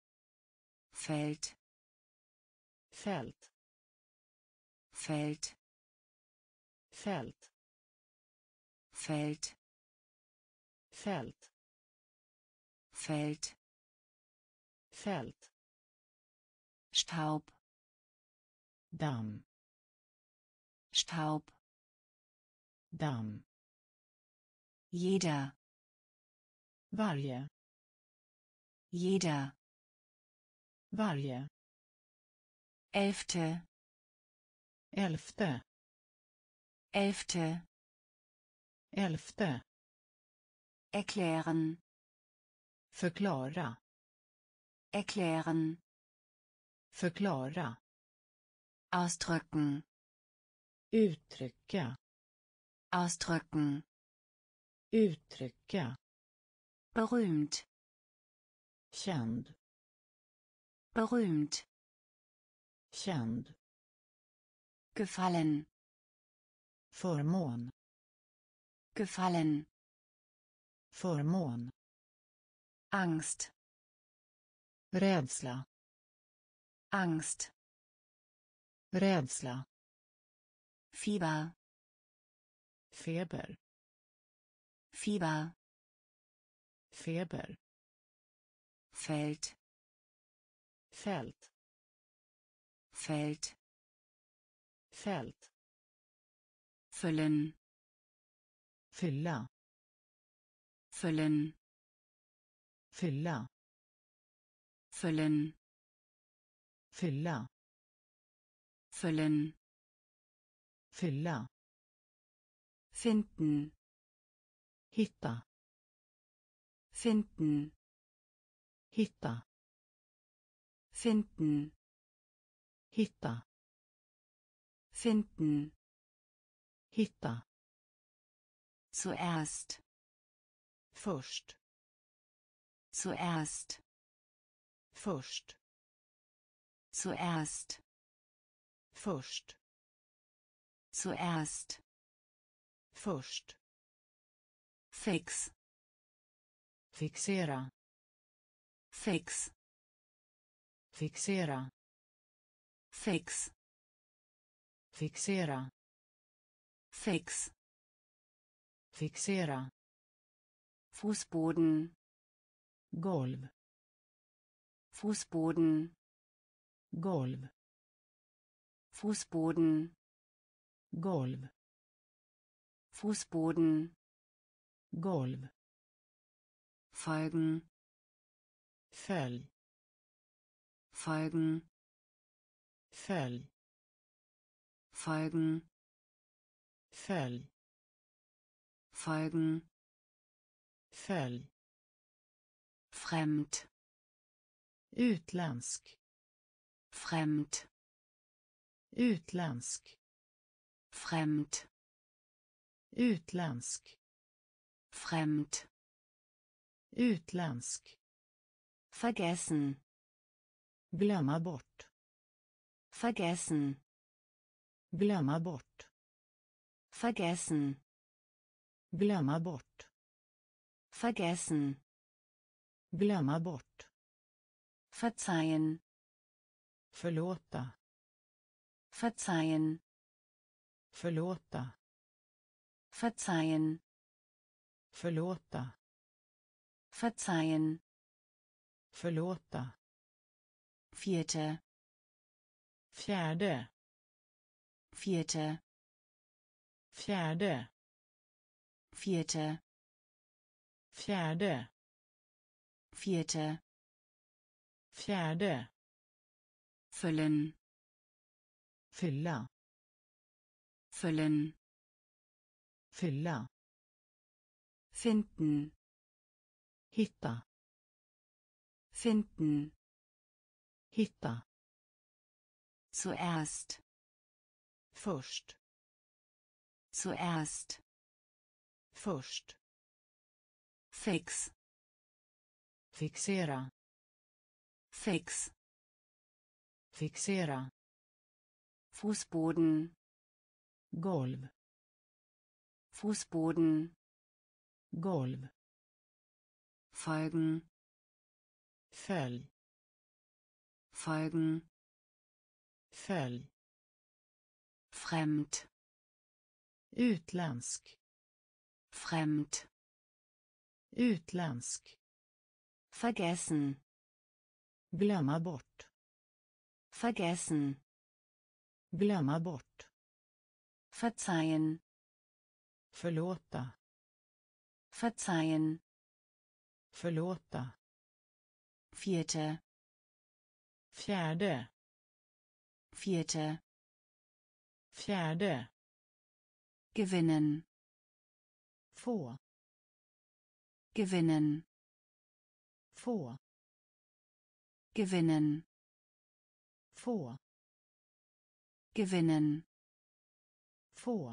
Feld, fält, Feld, fält, Feld, fält, Feld, fält, Staub, damm, Staub, damm, jeder, varje, jeder, varje, elfte, elfte, elfte, elfte, erklären, förklara, erklären, förklara, ausdrücken, uttrycka, ausdrücken, uttrycka, berühmt, känd, berühmt, känd, gefallen, förmån, gefallen, förmån, Angst, rädsla, Angst, rädsla, Fieber, feber, Fieber, feber, Feld, fält, Feld, fält, füllen, fylla, füllen, fylla, füllen, fylla, füllen, fylla, finden, hitta, finden, hitta, finden, hitta, finden, hitta, zuerst, först, zuerst, först, zuerst, först, zuerst, först, fix, fixera, fix, fixera, fix, fixera, fix, fixera, Fußboden, golv, Fußboden, golv, Fußboden, golv, Fußboden, golv, folgen, följ, folgen, följ, folgen, följ, folgen, följ, fremd, utländsk, fremd, utländsk, fremd, utländsk, fremd, utländsk, vergessen, glömma bort, vergessen, glömma bort, vergessen, glömma bort, vergessen, glömma bort, verzeihen, förlåta, verzeihen, förlåta, verzeihen, förlåta, verzeihen, förlåta, vierte, fjärde, vierte, fjärde, vierte, fjärde, vierte, fjärde, füllen, fylla, füllen, fylla, finden, hitta, finden, hitta, zuerst, först, zuerst, först, fix, fixera, fix, fixera, Fußboden, golv, Fußboden, golv, folgen, följ, folgen, följ, fremd, utländsk, fremd, utländsk, vergessen, glömma bort, vergessen, glömma bort, verzeihen, förlåta, verzeihen, förlåta, vierte, fjärde, vierte, fjärde, gewinnen, få, gewinnen, få, gewinnen, få, gewinnen, få,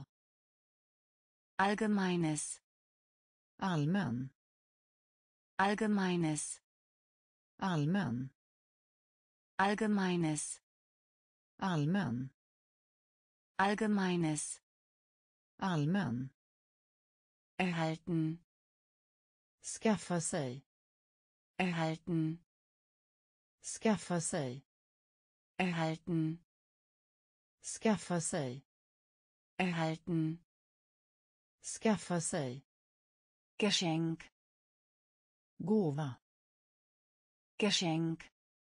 allgemeines, allmän, allgemeines, allmän, allgemeines, allmän, allgemeines, allmän, erhalten, skaffa sig, erhalten, skaffa sig, erhalten, skaffa sig, erhalten, skaffa sig, Geschenk, gåva, Geschenk,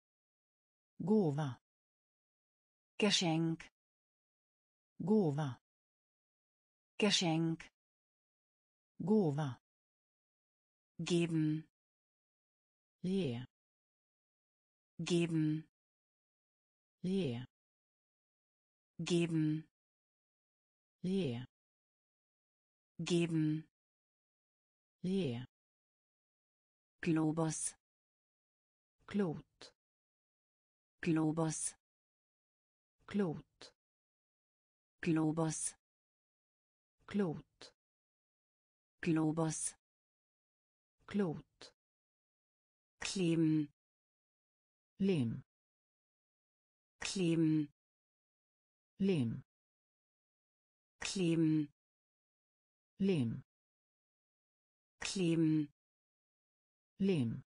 gåva, Geschenk, gåva, Geschenk, Gåva. Geben. Ge. Geben. Ge. Geben. Ge. Geben. Ge. Globus. Klot. Globus. Klot. Globus. Klot. Globus. Klot. Kleben. Lim. Kleben. Lim. Kleben. Lim. Kleben. Lim.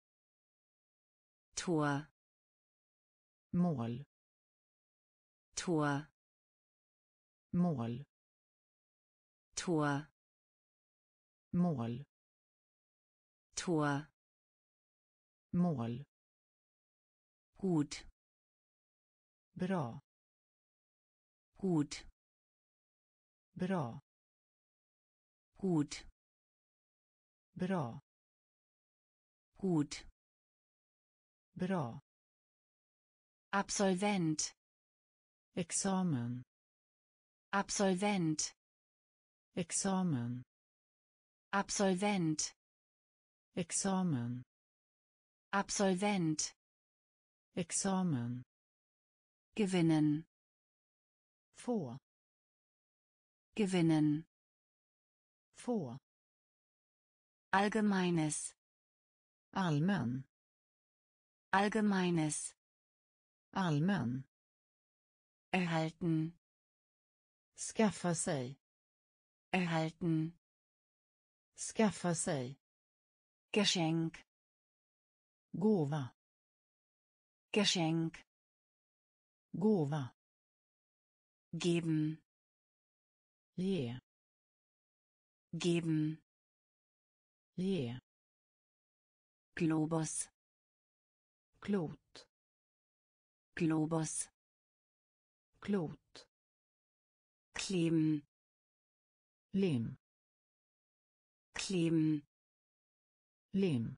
Tor. Mål. Tor. Mål. Tor. Mål. Tor. Mål. Gut. Bra. Gut. Bra. Gut. Bra. Gut. Bra. Absolvent. Examen. Absolvent. Examen. Absolvent. Examen. Absolvent. Examen. Gewinnen. Få. Gewinnen. Få. Allgemeines. Allmän. Allgemeines. Allmän. Erhalten. Skaffa sig. Erhalten. Skaffa sig. Geschenk. Gåva. Geschenk. Gåva. Geben. Ge. Geben. Ge. Globus. Klot. Globus. Klot. Kleben. Lim. Kleben. Lim.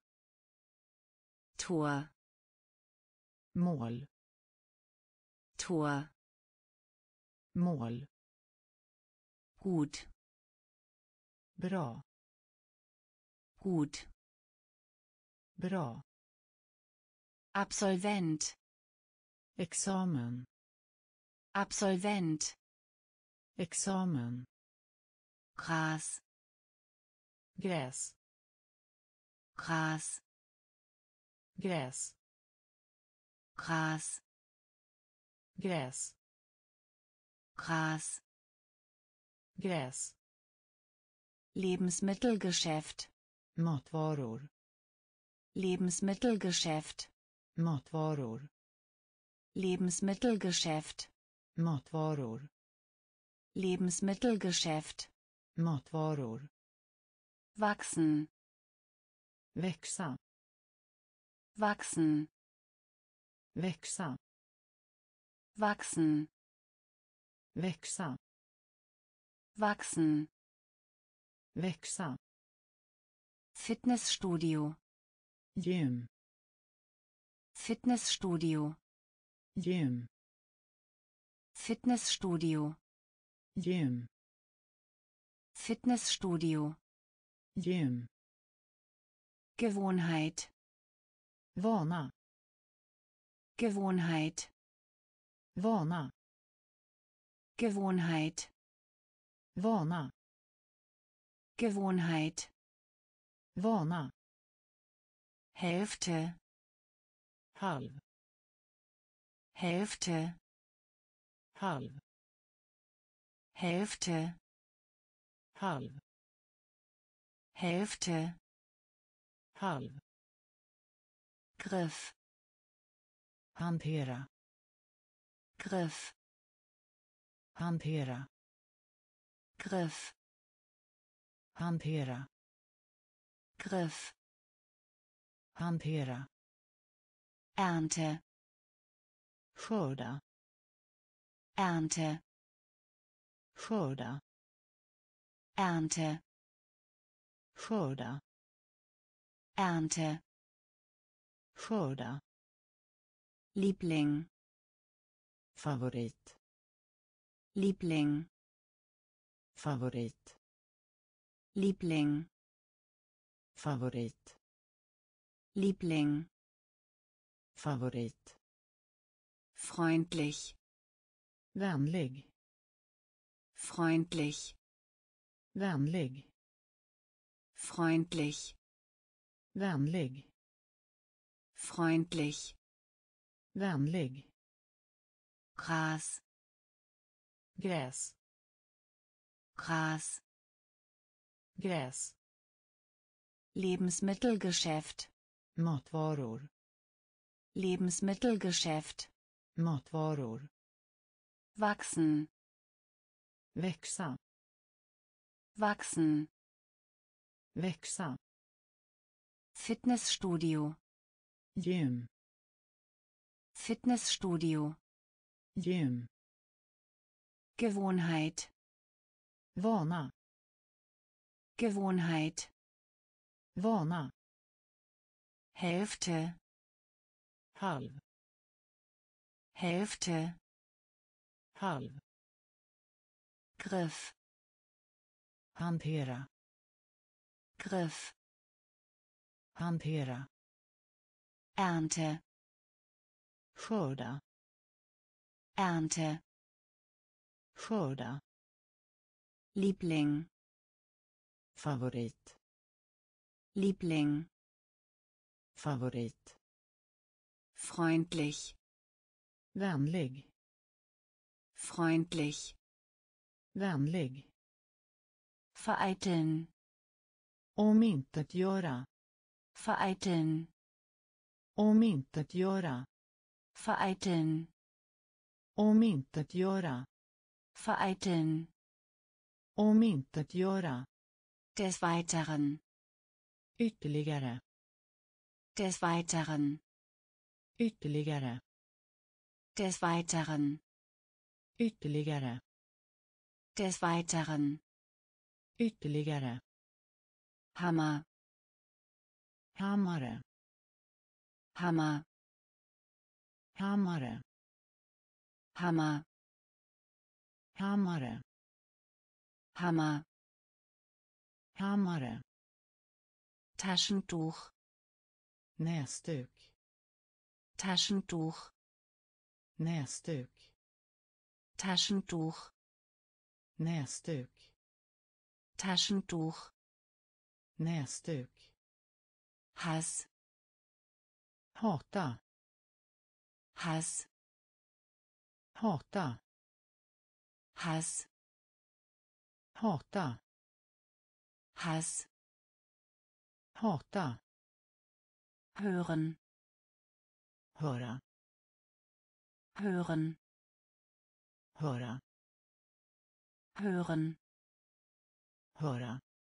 Tor. Mål. Tor. Mål. Gut. Bra. Gut. Bra. Absolvent. Examen. Absolvent. Examen. Gras. Gräs. Gras. Gräs. Gras. Gräs. Gras. Gräs. Lebensmittelgeschäft. Matvaror. Lebensmittelgeschäft. Matvaror. Lebensmittelgeschäft. Matvaror. Lebensmittelgeschäft. Matvaror. Wachsen. Växa. Wachsen. Växa. Wachsen. Växa. Wachsen. Växa. Fitnessstudio. Gym. Fitnessstudio. Gym. Fitnessstudio. Gym. Fitnessstudio. Gym. Gewohnheit. Vana. Gewohnheit. Vana. Gewohnheit. Vana. Gewohnheit. Vana. Hälfte. Halv. Hälfte. Halv. Hälfte. Halv. Hälfte. Halv. Griff. Hantera. Griff. Hantera. Griff. Hantera. Griff. Hantera. Ernte. Skörda. Ernte. Skörda. Ernte. skörda, Ernte, skörda, Liebling, favorit, Liebling, favorit, Liebling, favorit, Liebling, favorit, freundlich, vänlig, freundlich, vänlig, freundlich, vänlig, freundlich, vänlig, Gras, gräs, Gras, gräs, Lebensmittelgeschäft, matvaror, Lebensmittelgeschäft, matvaror, wachsen, växa, wachsen, växa, Fitnessstudio, gym, Fitnessstudio, gym, Gewohnheit, vana, Gewohnheit, vana, Hälfte, halv, Hälfte, halv, Griff, hantera, Griff, hantera, Ernte, skörda, Ernte, skörda, Liebling, favorit, Liebling, favorit, freundlich, vänlig, freundlich, vänlig, vereiteln, omintetgöra, vereiteln, omintetgöra, vereiteln, omintetgöra, vereiteln, omintetgöra, des Weiteren, ytterligare, des Weiteren, ytterligare, des Weiteren, ytterligare, des Weiteren, ytterligare, Hammer, hammare, Hammer, hammare, Hammer, hammare, Hammer, hammare, Taschentuch, näsduk, Taschentuch, näsduk, Taschentuch, näsduk, Taschentuch, näsduk, Hass, hata, Hass, hata, Hass, hata, Hass, hata, hören, höra, hören, höra, hören, höra,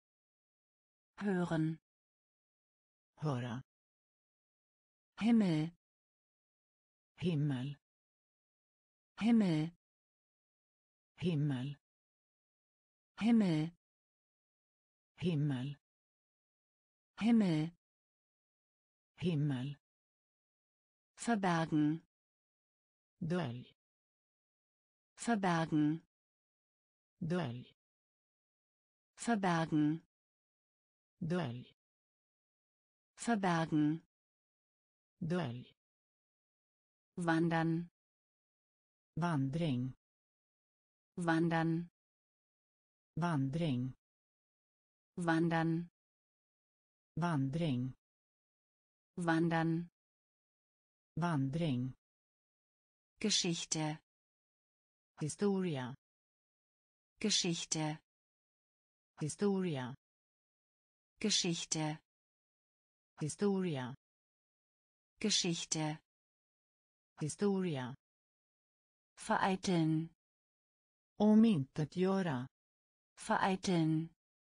hören, höra, Himmel, himmel, Himmel, himmel, Himmel, himmel, Himmel, himmel, verbergen, dölj, verbergen, dölj, verbergen, dölj, verbergen, dölj, wandern, vandring, wandern, vandring, wandern, vandring, wandern, vandring, Geschichte, historia, Geschichte, historia, Geschichte, historia, Geschichte, historia, vereiteln, omintetgöra, vereiteln,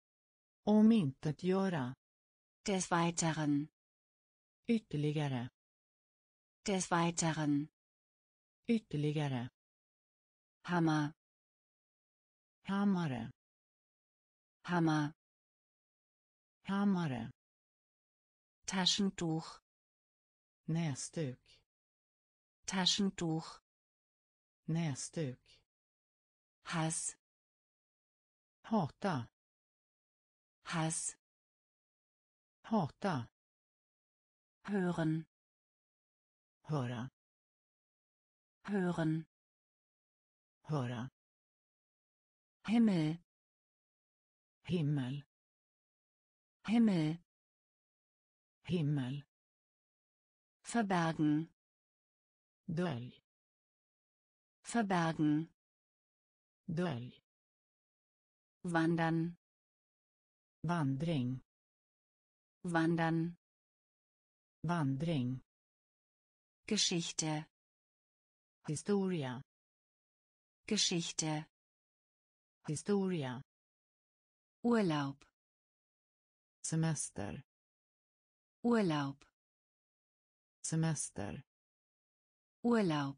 omintetgöra, des Weiteren, ytterligare, des Weiteren, ytterligare, Hammer, hammare, Hammer, Hammare. Taschentuch. Näsduk. Taschentuch. Näsduk. Hass. Hata. Hass. Hata. Hören. Höra. Hören. Höra. Himmel. Himmel. Himmel. Himmel. Verbergen. Dölj. Verbergen. Dölj. Wandern. Vandring. Wandern. Vandring. Geschichte. Historia. Geschichte. Historia. Urlaub. Semester. Urlaub. Semester. Urlaub.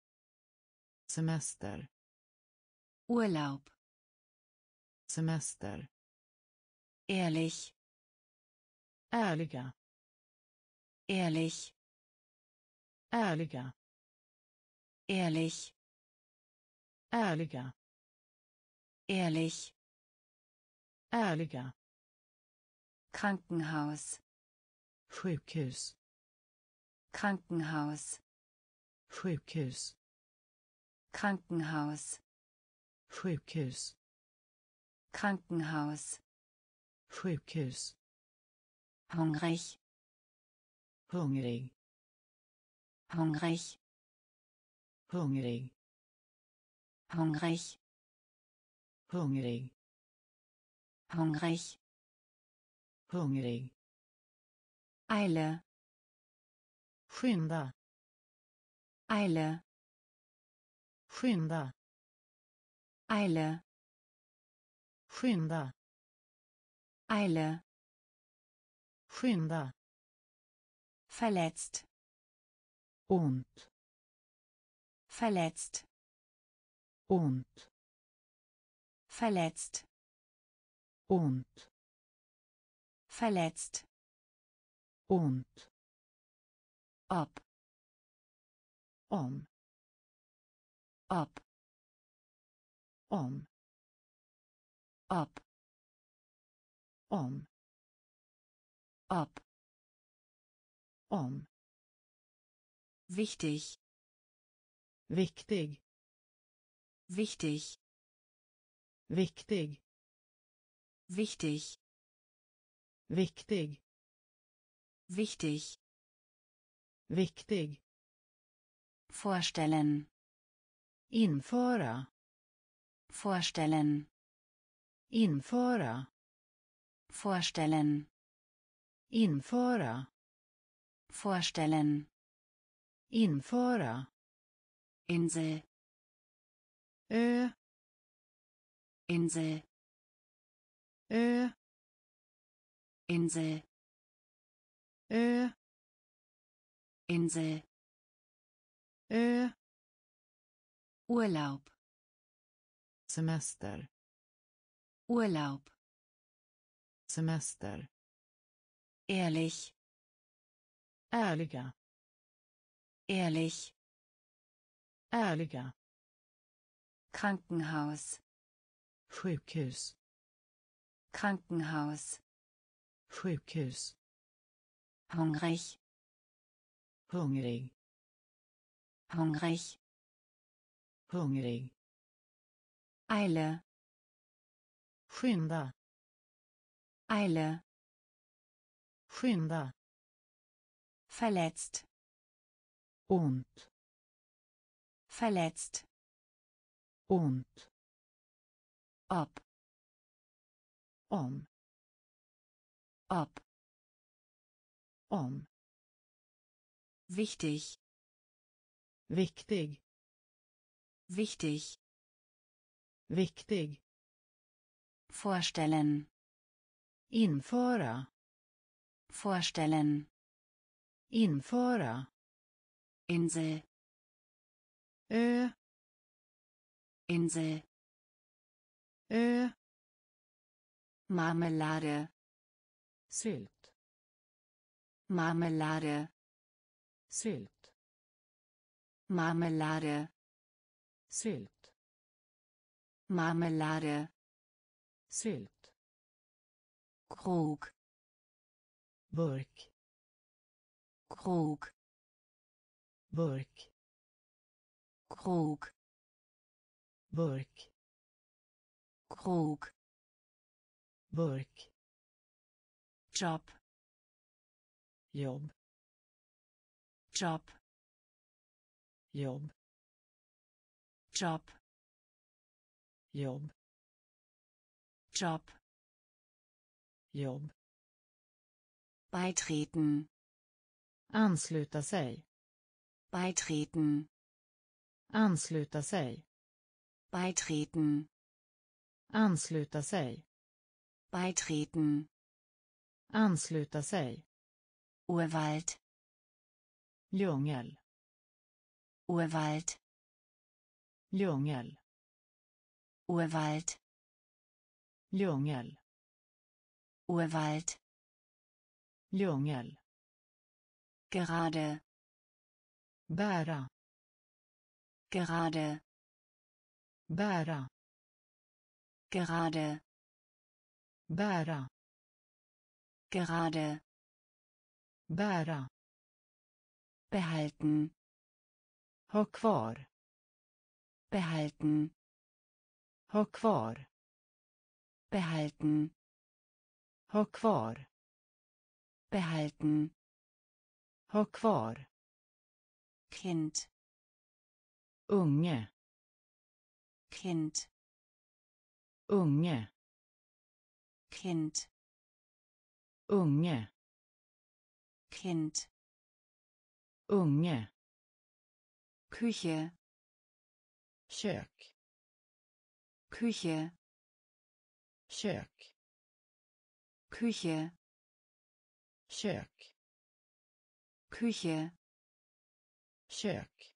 Semester. Urlaub. Semester. Ehrlich. Ärliga. Ehrlich. Ärliga. Ehrlich. Ärliga. Ehrlich. Ärliga. Krankenhaus. Sjukhus. Krankenhaus. Sjukhus. Krankenhaus. Sjukhus. Krankenhaus. Sjukhus. Hungrig. Hungrig. Hungrig. Hungrig. Hungrig. Hungrig. Hungrig. Hungrig. Eile. Skynda. Eile. Skynda. Eile. Skynda. Eile. Skynda. Verletzt. Ont. Verletzt. Ont. Verletzt. Ont. Verletzt. Ont. Ob. Om. Ob. Om. Ob. Om. Ob. Om. Wichtig. Viktig. Wichtig. Viktig. Wichtig. Viktig. Wichtig. Viktig. Vorstellen. Införa. Vorstellen. Införa. Vorstellen. Införa. Vorstellen. Införa. Insel. Ö. Insel. Ö. Insel. Ö. Insel. Ö. Urlaub. Semester. Urlaub. Semester. Ehrlich. Ärliga. Ehrlich. Ärliga. Krankenhaus. Sjukhus. Krankenhaus. Sjukhus. Hungrig. Hungrig. Hungrig. Hungrig. Eile. Skynda. Eile. Skynda. Verletzt. Ont. Verletzt. Ont. Ob. Om. Ob. Om. Wichtig. Viktig. Wichtig. Viktig. Vorstellen. Införa. Vorstellen. Införa. Insel. Ö. Insel. Ö. Marmelade. sylt, Marmelade, sylt, Marmelade, sylt, Marmelade, sylt, Krug, burk, Krug, burk, Krug, burk, Krug, burk, Job, jobb, Job, jobb, Job, jobb, Job, jobb, beitreten, ansluta sig, beitreten, ansluta sig, beitreten, ansluta sig, beitreten, ansluta sig, Urwald, djungel, Urwald, djungel, Urwald, djungel, Urwald, djungel, gerade, bära, gerade, bära, gerade, bära, gerade, bära, behalten, ha kvar, behalten, ha kvar, behalten, ha kvar, behalten, ha kvar, Kind, unge, Kind, unge, Kind, unge, Kind, unge, Küche, kök, Küche, kök, Küche, kök, Küche, kök,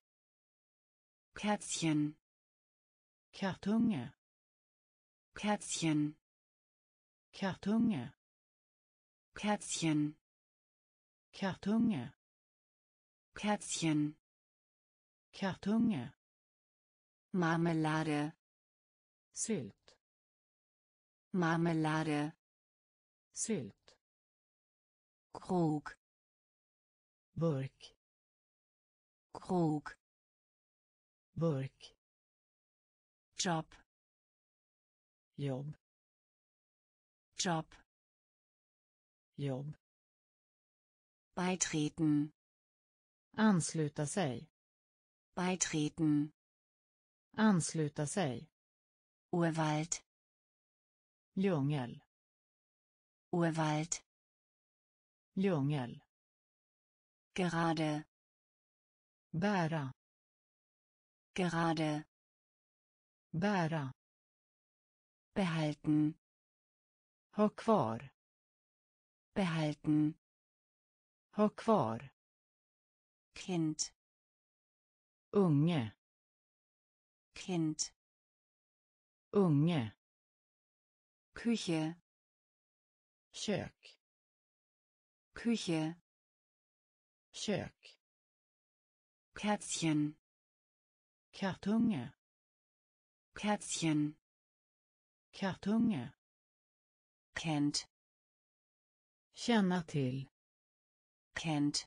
Kätzchen, kattunge, Kätzchen, kattunge, Kätzchen, kattunge, Kätzchen, kattunge, Marmelade, sylt, Marmelade, sylt, Krug, burk, Krug, burk, Job, jobb, Job, jobb, beitreten, ansluta sig, beitreten, ansluta sig, Urwald, djungel, Urwald, djungel, gerade, bära, gerade, bära, behalten, ha kvar, behalten, ha kvar, Kind, unge, Kind, unge, Küche, kök, Küche, kök, Kätzchen, kattunge, Kätzchen, kattunge, kennt, känna till, kennt,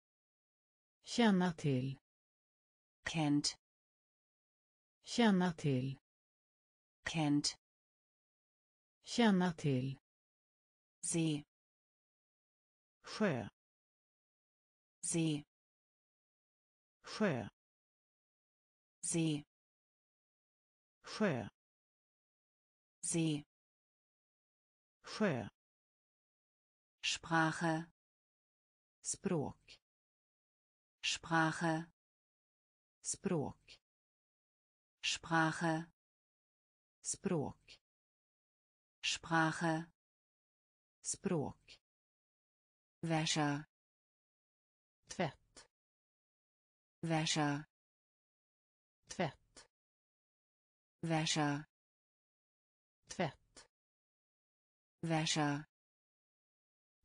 känna till, kennt, känna till, kennt, känna till, See, sjö, See, sjö, See, sjö, See, sjö, Sprache, språk, Sprache, språk, Sprache, språk, Sprache, språk, Wäscher, tvätt, Wäscher, tvätt, Wäscher, tvätt, Wäscher,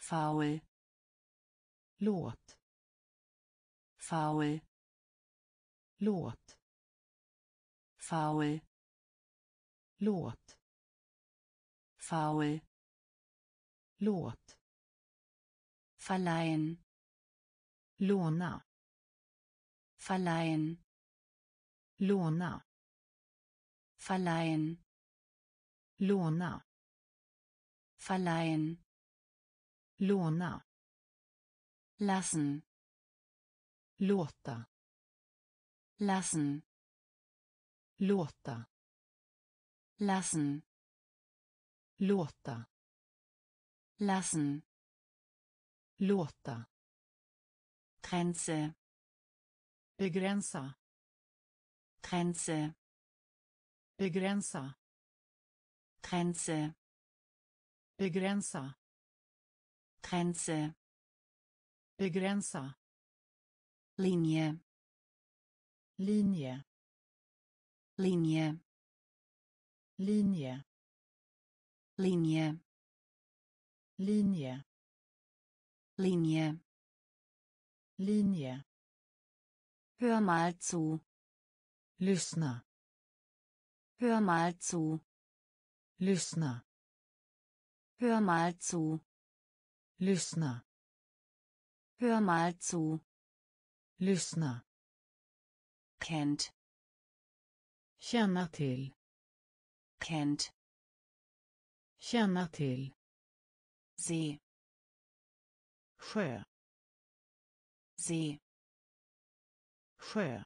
faul, låt, faul, låt, faul, låt, faul, låt, verleihen, låna, verleihen, låna, verleihen, låna, verleihen, låna, lassen, låta, lassen, låta, lassen, låta, lassen, låta, Grenze, begränsa, Grenze, begränsa, Grenze, begränsa, Grenze, begränsa, Linie, linje, Linie, linje, Linie, linje, Linie. linje, Hör mal zu, lyssna, hör mal zu, lyssna, hör mal zu, lyssna, hör mal zu, lyssna, kennt, känna till, kennt, känna till, See, sjö, See, sjö,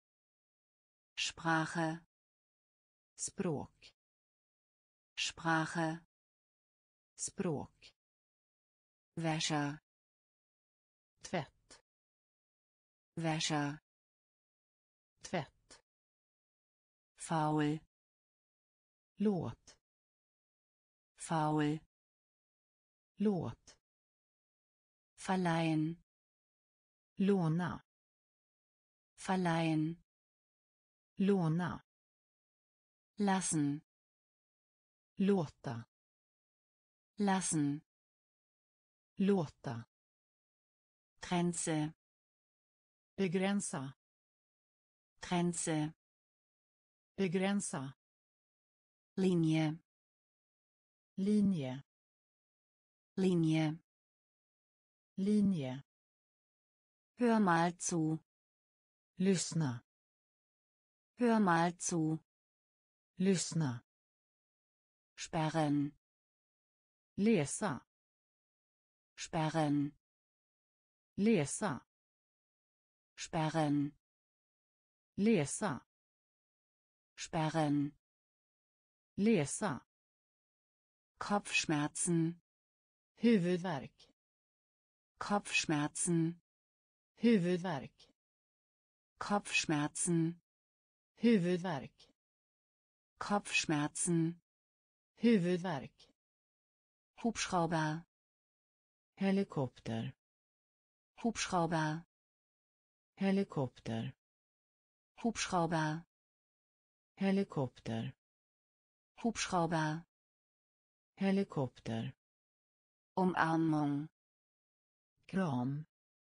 Sprache, språk, Sprache, språk, Wäscher, tvätt, Wäscher, tvätt, faul, låt, faul, låt, verleihen, låna, verleihen, låna, lassen, låta, lassen, låta, Grenze, begränsa, Grenze, begränsa, Linie, linje, Linie. linje, Hör mal zu, lyssna, hör mal zu, lyssna, sperren, läsa, sperren, läsa, sperren, läsa, sperren, läsa, Kopfschmerzen, huvudvärk, Kopfschmerzen, huvudvärk, Kopfschmerzen, huvudvärk, Kopfschmerzen, huvudvärk, Hubschrauber, helikopter, Hubschrauber, helikopter, Hubschrauber, helikopter, Hubschrauber, helikopter, Umarmung, kram,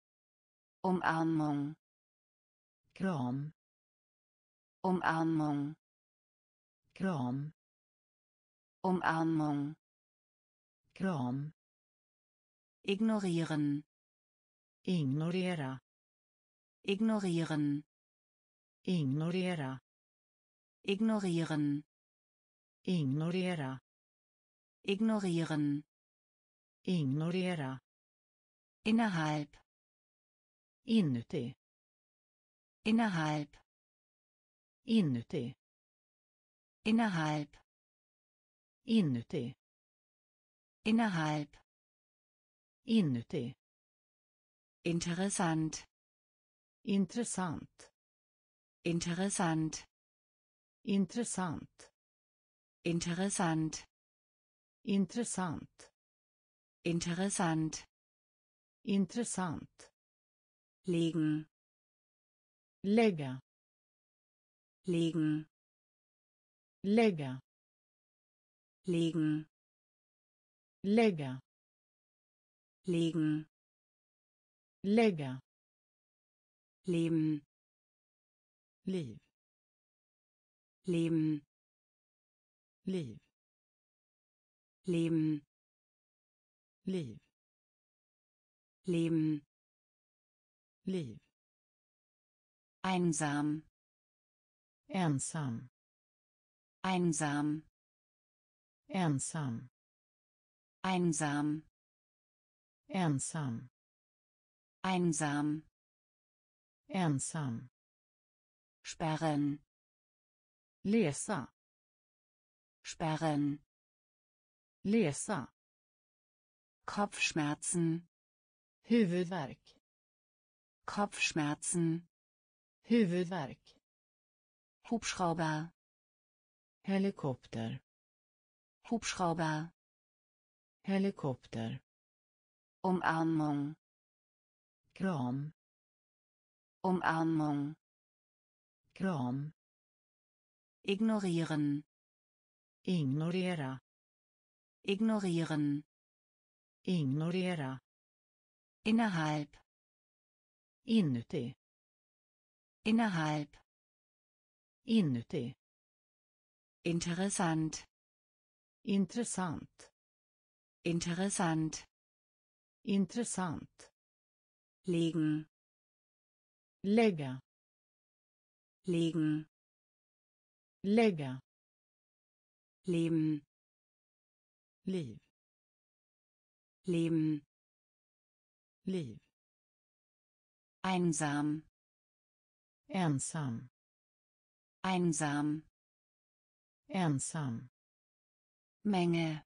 Umarmung, kram, Umarmung, kram, Umarmung, kram, ignorieren, ignorera, ignorieren, ignorera, ignorieren, ignorera, ignorieren, ignorera, innerhalb, inuti, innerhalb, inuti, innerhalb, inuti, innerhalb, inuti, interessant, intressant, interessant, intressant, interessant, intressant, interessant, intressant, legen, lägga, legen, lägga, legen, lägga, legen, lägga, leben, liv, leben, liv, leben, liv, leben, liv, einsam, ensam, einsam, ensam, einsam, ensam, einsam, ensam, sperren, läsa, sperren, läsa, Kopfschmerzen, huvudvärk, Kopfschmerzen, huvudvärk, Hubschrauber, helikopter, Hubschrauber, helikopter, Umarmung, kram, Umarmung, kram, ignorieren, ignorera, ignorieren, ignorera, innerhalb, inuti, innerhalb, inuti, interessant, intressant, interessant, intressant, legen, lägga, legen, lägga, leben, liv, leben, liv, einsam, ensam, einsam, ensam, Menge,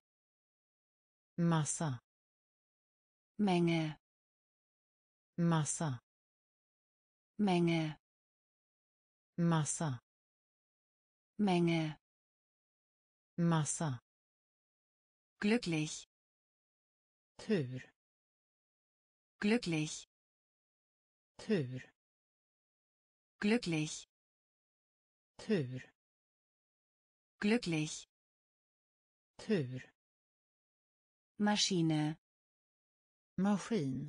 massa, Menge, massa, Menge, massa, Menge, massa, glücklich, tur, glücklich, tur, glücklich, tur, glücklich, tur, Maschine, maskin,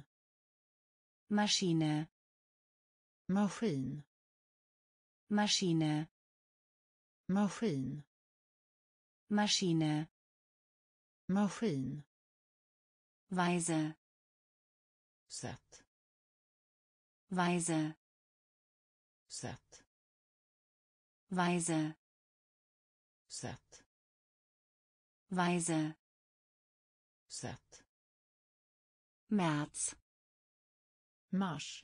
Maschine, maskin, Maschine, maskin, Maschine, maskin, Weise, sätt, Weise, sätt, Weise, sätt, Weise, sätt, März, mars,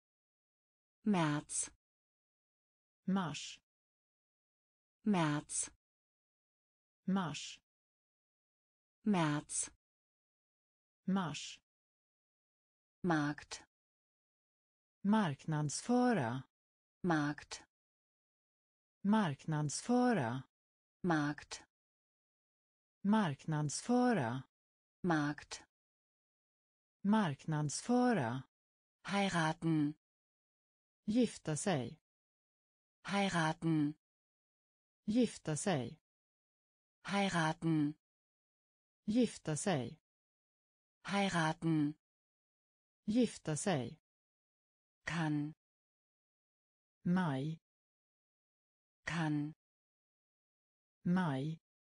März, mars, März, mars, März, mars, Markt, marknadsföra, Markt, marknadsföra, Markt, marknadsföra, Markt, marknadsföra, heiraten, gifta sig, heiraten, gifta sig, heiraten, gifta sig, heiraten, gifta sig, kann, maj, kann, maj,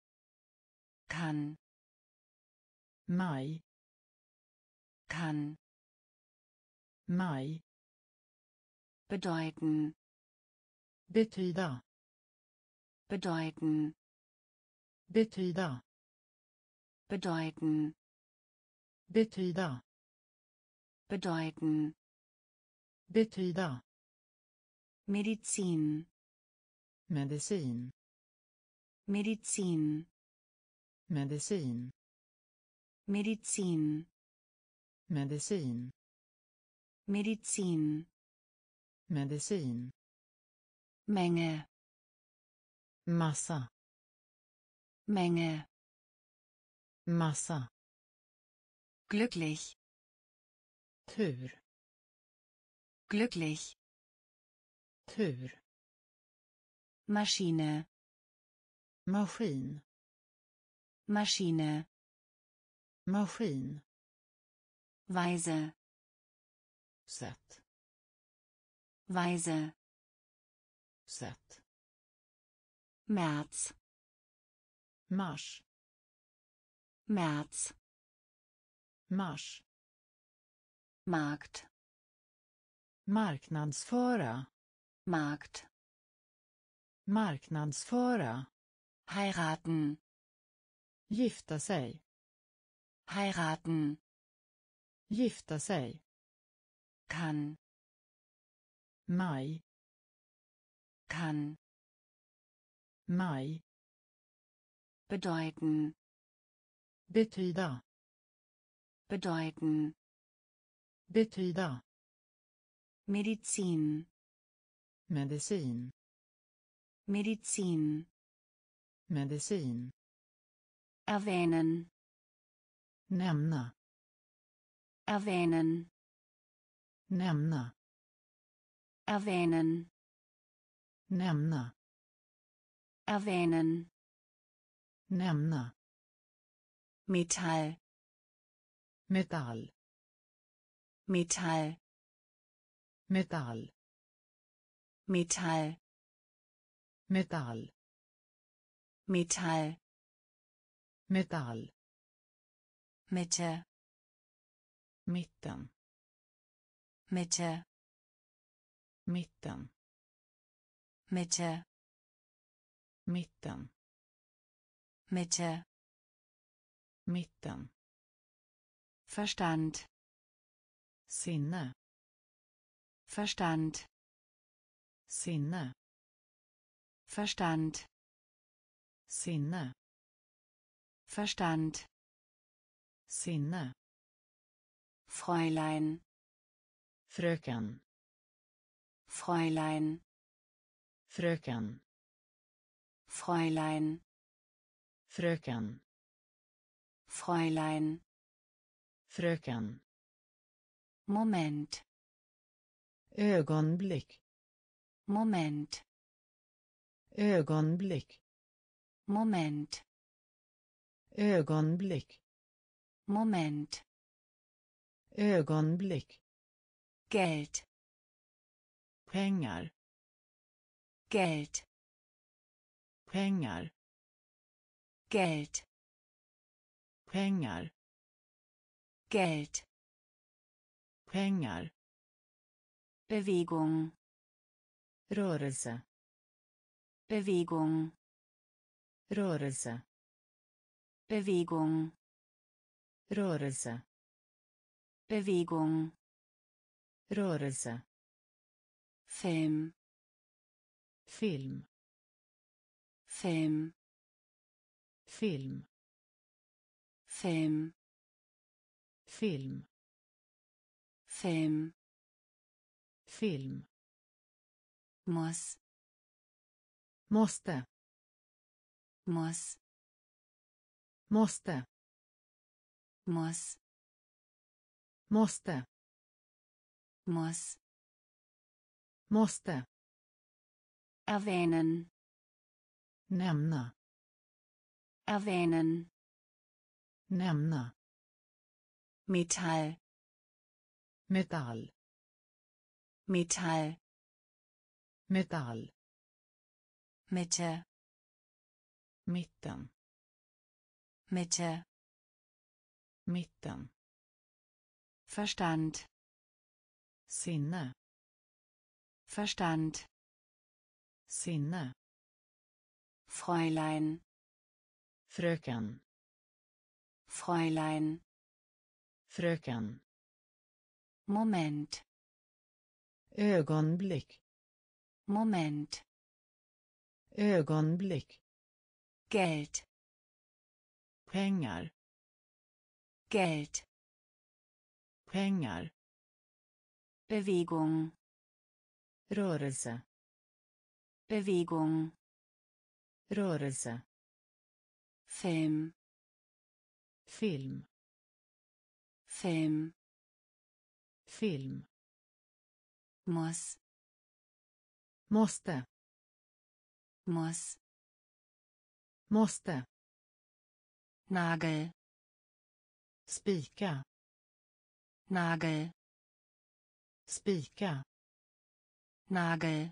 kann, maj, kann, maj, bedeuten, betyda, bedeuten, betyda, bedeuten, betyda, bedeuten, betyda, Medizin, medicin, Medizin, medicin, Medizin, medicin, Medizin, medicin, Menge, massa, Menge, massa, glücklich, tur, glücklich, tur, Maschine, maskin, Maschine, maskin, Weise. Sätt. Weise. Sätt. März. Mars. März. Mars. Markt. Marknadsföra. Markt. Marknadsföra. Heiraten. Gifta sig. Heiraten. Gifta sig. Kann. Maj. Kann. Maj. Bedeuten. Betyda. Bedeuten. Betyda. Medizin. Medicin. Medizin. Medicin. Erwähnen. Nämna. Erwähnen. Nämna. Erwähnen. Nämna. Erwähnen. Nämna. Metall. Metall. Metall. Metall. Metall. Metall. Metall. Metall. Mitte. Mitten. Mitte. Mitten. Mitte. Mitten. Mitte. Mitten. Verstand. Sinne. Verstand. Sinne. Verstand. Sinne. Verstand. Sinne. Fräulein. Fröken. Fräulein. Fröken. Fräulein. Fröken. Fräulein. Fröken. Moment. Ögonblick. Moment. Ögonblick. Moment. Ögonblick. Moment. Ögonblick. Geld. Pengar. Geld. Pengar. Geld. Pengar. Geld. Pengar. Bewegung. Rörelse. Bewegung. Rörelse. Bewegung. Rörelse. Bewegung. Rörelse. Film. Film. Film. Film. Film. Film. Film. Film. Muss. Måste. Muss. Måste. Muss. Måste. Muss. Måste. Erwähnen. Nämna. Erwähnen. Nämna. Metall. Metall. Metall. Metall. Mitte. Mitten. Mitte. Mitten. Verstand. Sinne. Verstand. Sinne. Fräulein. Fröken. Fräulein. Fröken. Moment. Ögonblick. Moment. Ögonblick. Geld. Pengar. Geld. Pengar. Bewegung. Rörelse. Bewegung. Rörelse. Film. Film. Film. Film. Muss. Måste. Muss. Måste. Nagel. Spika. Nagel, spika, Nagel,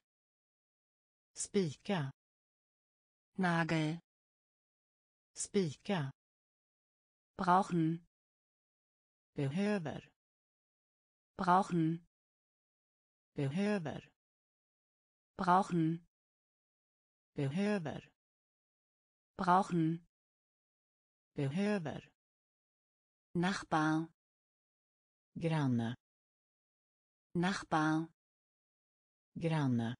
spika, Nagel, spika, brauchen, behöver, brauchen, behöver, brauchen, behöver, brauchen, behöver, Nachbar, granne, Nachbar, granne,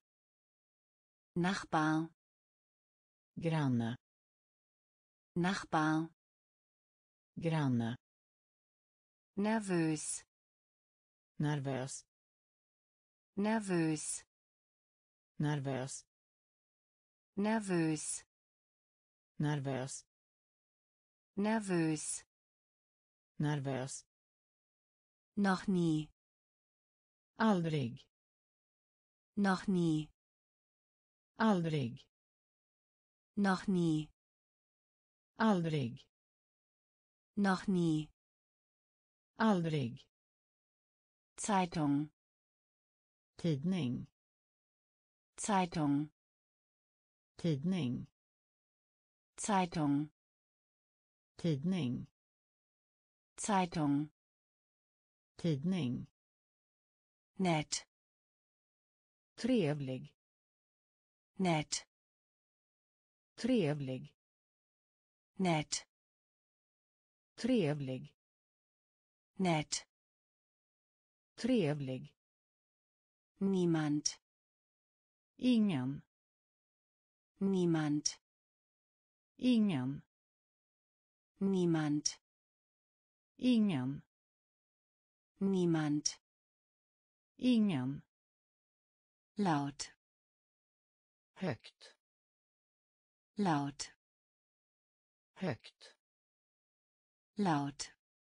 Nachbar, granne, Nachbar, granne, nervös, nervös, nervös, nervös, nervös, nervös, nervös, nervös, noch nie, aldrig, noch nie, aldrig, noch nie, aldrig, noch nie, aldrig, Zeitung, tidning, Zeitung, tidning, Zeitung, tidning, Zeitung, tidning, nett, trevlig, nett, trevlig, nett, trevlig, nett, trevlig, niemand, ingen, niemand, ingen, niemand, ingen, niemand, ingen, laut, högt, laut, högt, laut,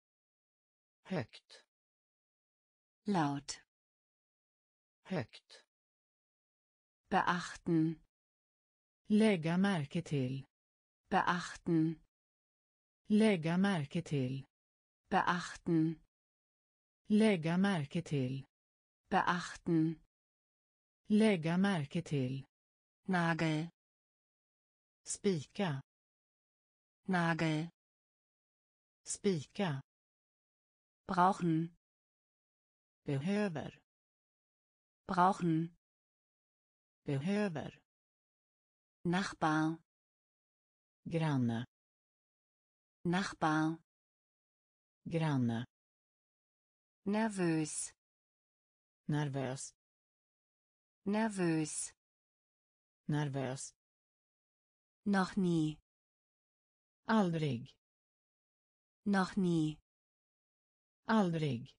högt, laut, högt, beachten, lägga märke till, beachten, lägga märke till, beachten, lägga märke till, beachten, lägga märke till, Nagel, spika, Nagel, spika, brauchen, behöver, brauchen, behöver, Nachbar, granne, Nachbar, granne, nervös, nervös, nervös, nervös, noch nie, aldrig, noch nie, aldrig,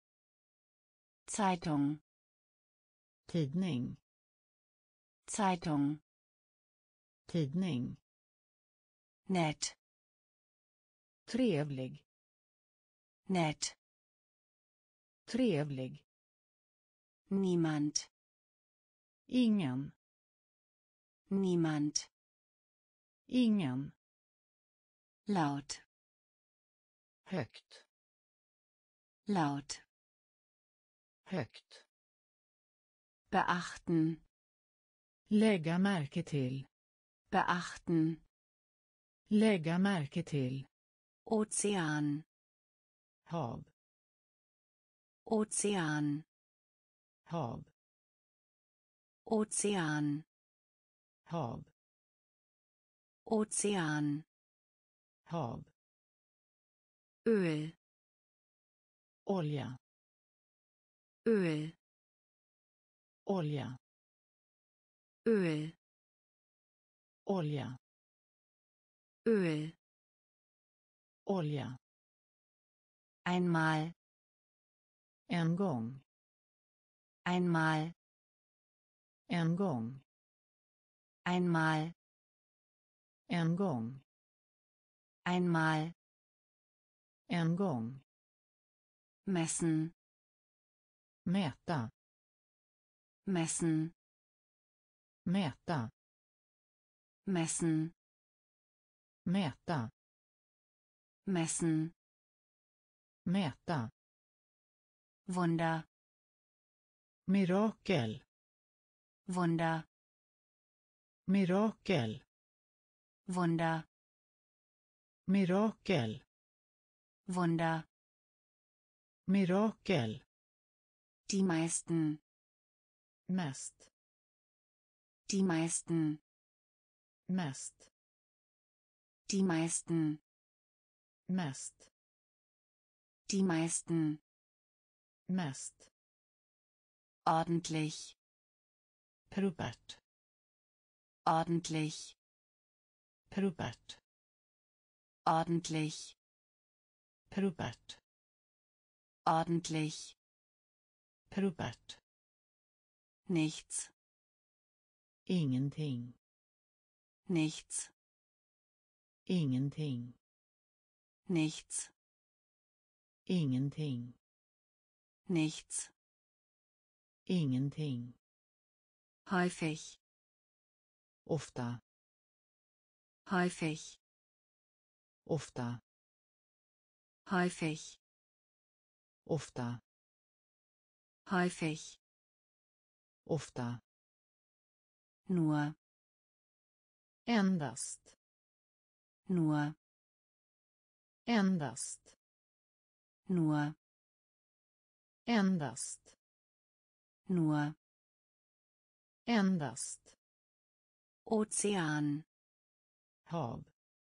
Zeitung, tidning, Zeitung, tidning, nett, trevlig, nett, trevlig, niemand, ingen, niemand, ingen, laut, högt, laut, högt, beachten, lägga märke till, beachten, lägga märke till, Ozean, hav, Ozean, hav, Ozean, hav, Ozean, hav, Öl, olja, Öl, olja, Öl, olja, Öl, olja, einmal, en gång, einmal, en gång, einmal, en gång, einmal, en gång, messen, mäta, messen, mäta, messen, mäta, messen, mäta, Wunder, mirakel, Wunder, mirakel, Wunder, mirakel, Wunder. mirakel, Die meisten, mest, die meisten, mest, die meisten, mest, die meisten. mest, Ordentlich, probert, ordentlich, probert, ordentlich, probert, ordentlich. probert, Nichts, ingenting, nichts, ingenting, nichts, ingenting, nichts. ingenting, Häufig, ofta, häufig, ofta, häufig, ofta, häufig. ofta, Nur, endast, nur, endast, nur, endast, nur. endast, Ozean, hav,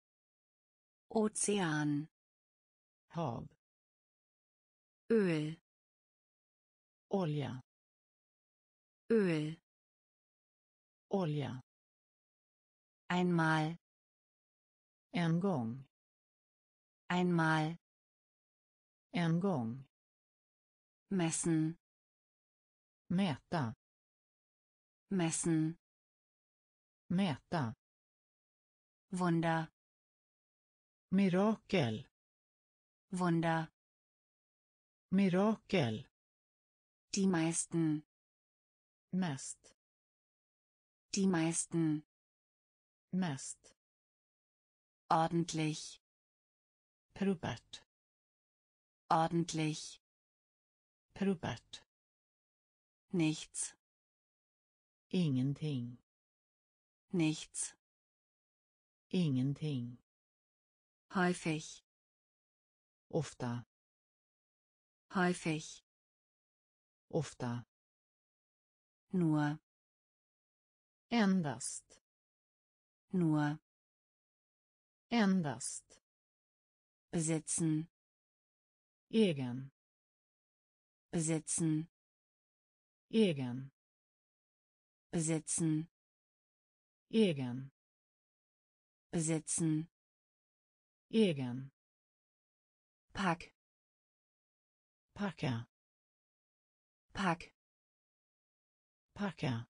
Ozean. hav, Öl, olja, Öl. olja, Einmal, en gång, einmal. en gång, Messen, mäta, messen. mäta, Wunder, mirakel, Wunder. mirakel, Die meisten, mest, die meisten. mest, Ordentlich, probert, ordentlich. probert, Nichts, ingenting, nichts. ingenting, Häufig, ofta, häufig. ofta, Nur, endast, nur. endast, Besitzen, egen, besitzen, egen, besitzen, egen, besitzen. egen, Pack, packa, pack, packa,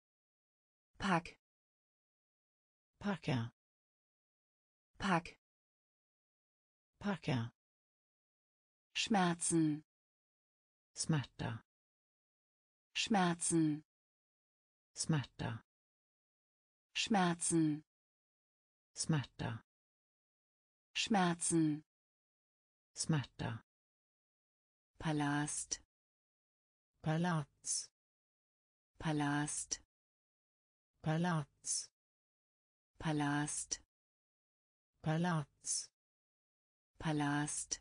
pack, packa, pack. packa, Schmerzen, smärta, Schmerzen, smärta, Schmerzen, smärta, Schmerzen. smärta, Palast, palats, Palast, palats, Palast, palats, Palast.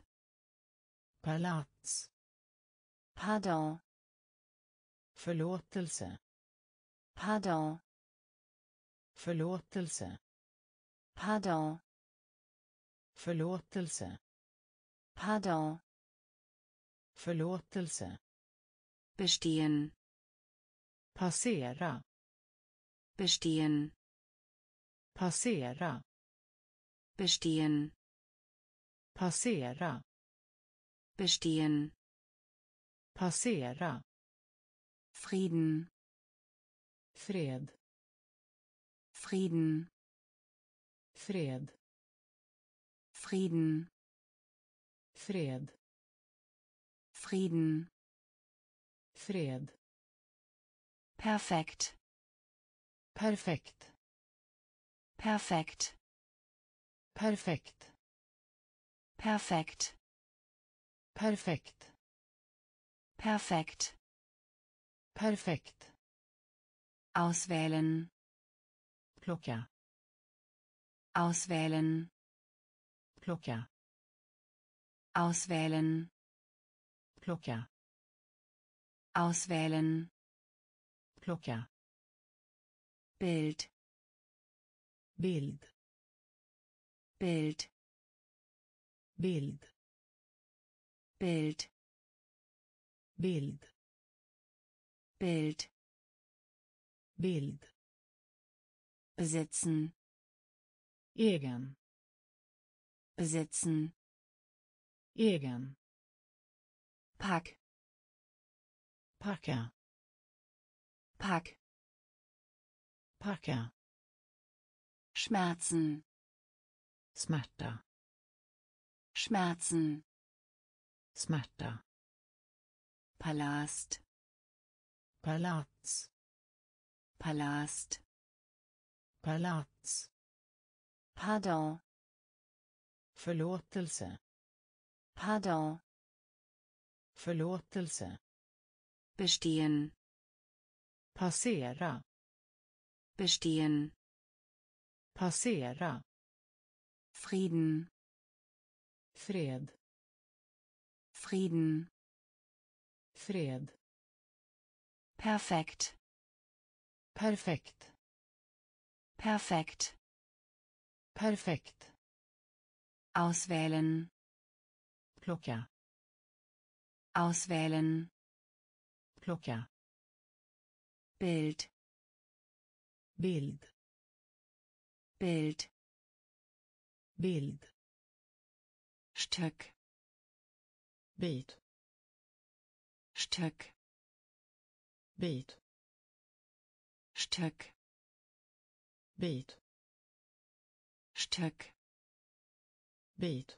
palats, Pardon, förlåtelse, pardon, förlåtelse, pardon, förlåtelse, pardon. förlåtelse, Bestehen, passera, bestehen, passera, bestehen, passera, bestehen. passera, Frieden, fred, Frieden, fred, Frieden, fred, Frieden. fred, Perfekt, perfekt, perfekt, perfekt, perfekt. perfekt, Perfekt. Perfekt. Auswählen. Plocka. Auswählen. Plocka. Auswählen. Plocka. Auswählen. Plocka. Bild. Bild. Bild. Bild. Bild. Bild. Bild. Bild. Besitzen. Egen. Besitzen. Egen. Pack. Packa. Pack. Packa. Schmerzen. Smärta. Schmerzen. Smärta. Palast. Palats. Palast. Palats. Pardon. Förlåtelse. Pardon. Förlåtelse. Bestehen. Passera. Bestehen. Passera. Frieden. Fred. Frieden. Fred. Perfekt. Perfekt. Perfekt. Perfekt. Auswählen. Plocka. Auswählen. Plocka. Bild. Bild. Bild. Bild. Stück. Bit. Stück. Bit. Stück. Bit. Stück. Bit.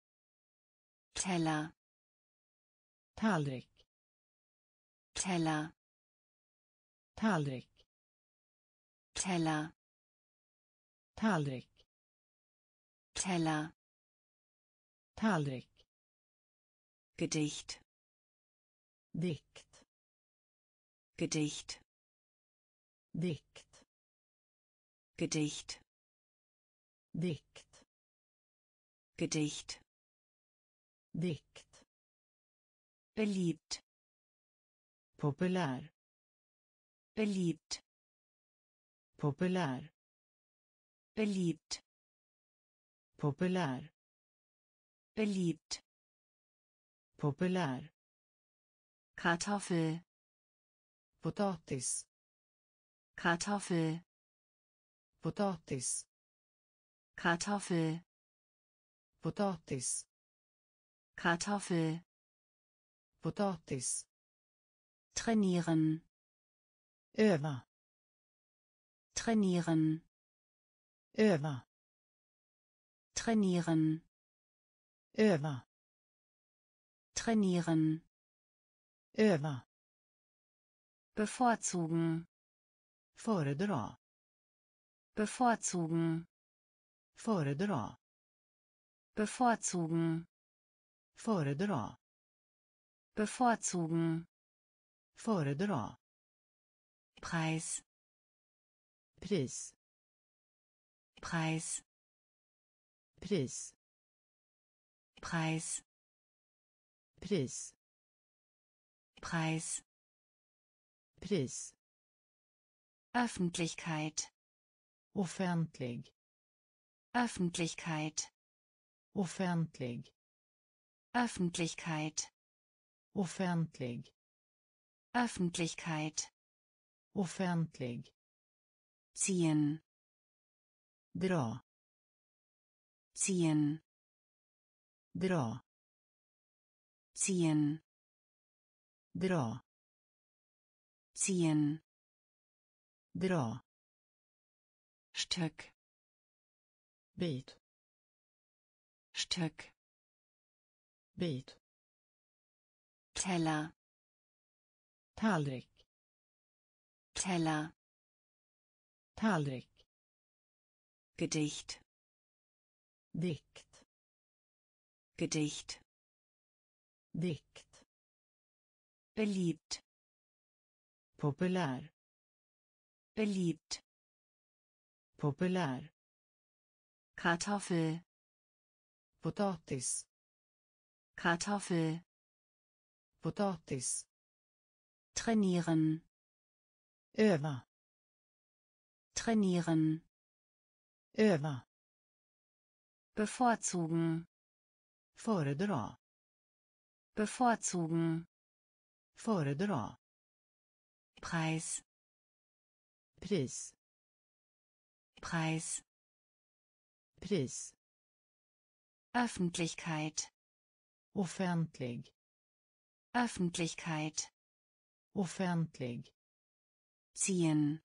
Teller. Tallrik. Teller. Tallrik. Teller. Tallrik. Teller. Tallrik. Gedicht. Dikt. Gedicht. Dikt. Gedicht. Dikt. Gedicht. Dikt. Beliebt. Populär. Beliebt. Populär. Beliebt. Populär. Beliebt. Populär. Kartoffel. Potatis. Kartoffel. Potatis. Kartoffel. Potatis. Kartoffel. Potatis. Trainieren. Öva. Trainieren. Öva. Trainieren. Öva. Trainieren. Öva. Bevorzugen. Föredra. Bevorzugen. Föredra. Bevorzugen. Föredra. Bevorzugen. Föredra. Preis. Pris. Preis. Pris. Preis. Pris. Preis. Pris. Öffentlichkeit. Offentlig. Öffentlichkeit. Offentlig. Öffentlichkeit. Offentlig. Öffentlichkeit. Offentlig. Ziehen. Dra. Ziehen. Dra. Ziehen. Dra. Ziehen. Dra. Stück. Bit. Stück. Bit. Teller. Tallrik. Teller. Tallrik. Gedicht. Dikt. Gedicht. Dikt. beliebt, populär, beliebt, populär, Kartoffel, potatis, Kartoffel, potatis, trainieren, öva, trainieren, öva, bevorzugen, föredra, bevorzugen, föredra, Preis, pris, Preis, pris, Öffentlichkeit, offentlig, Öffentlichkeit, offentlig, ziehen,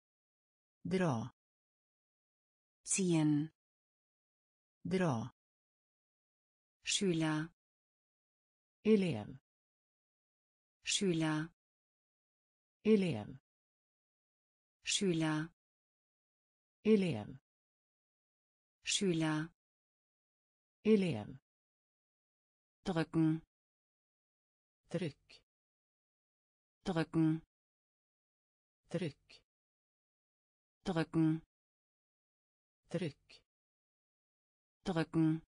dra, ziehen, dra, Schüler, elev, Schüler, elev, Schüler, elev, Schüler, elev, drücken, tryck, drücken, tryck, drücken, tryck, drücken,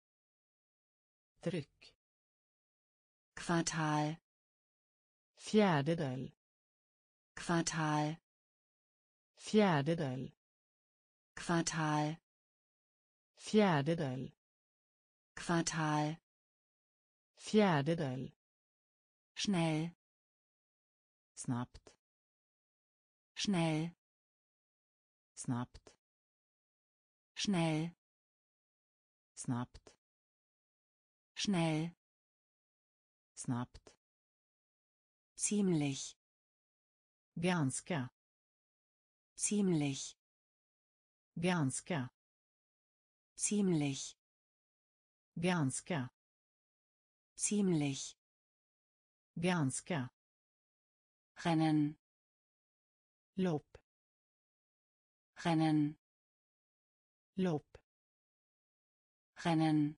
tryck, Quartal, fjärdedel, Quartal, fjärdedel, Quartal, fjärdedel, Quartal, fjärdedel, schnell, snabbt, schnell, snabbt, schnell, snabbt, schnell, snabbt, ziemlich, ganska, ziemlich, ganska, ziemlich, ganska, ziemlich, ganska, rennen, lopp, rennen, lopp, rennen,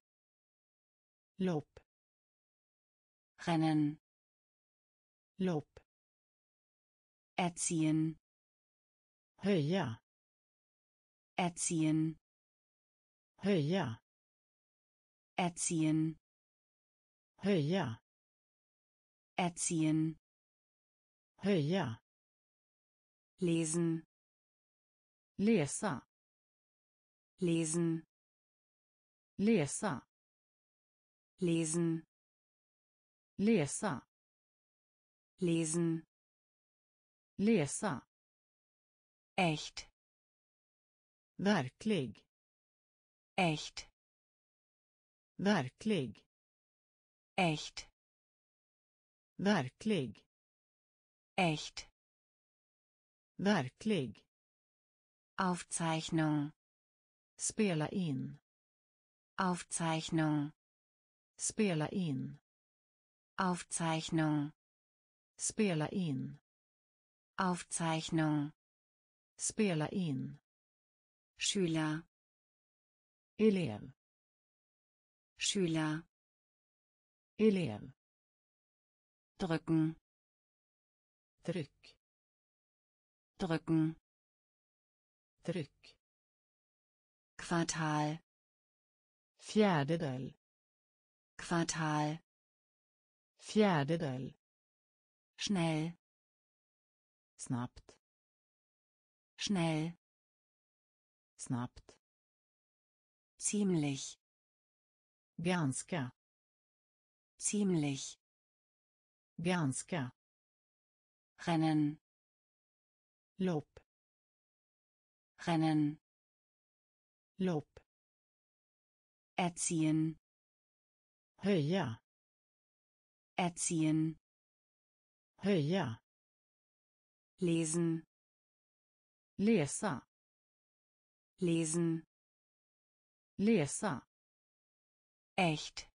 lopp, rennen, lopp, erziehen, höja, erziehen, höja, erziehen, höja, erziehen, höja, lesen, läsa, lesen, läsa, lesen, läsa, lesen, läsa, echt, verklig, echt, verklig, echt, verklig, echt, verklig, Aufzeichnung, spela in, Aufzeichnung, spela in, Aufzeichnung, spela in, Aufzeichnung, spela in, Schüler, elev, Schüler, elev, drücken, tryck, drücken, tryck, Quartal, fjärdedel, Quartal, fjärdedel, schnell, snabbt, schnell, snabbt, ziemlich, ganska, ziemlich, ganska, rennen, lopp, rennen, lopp, erziehen, höja, erziehen, höja, lesen, läsa, lesen, läsa, echt,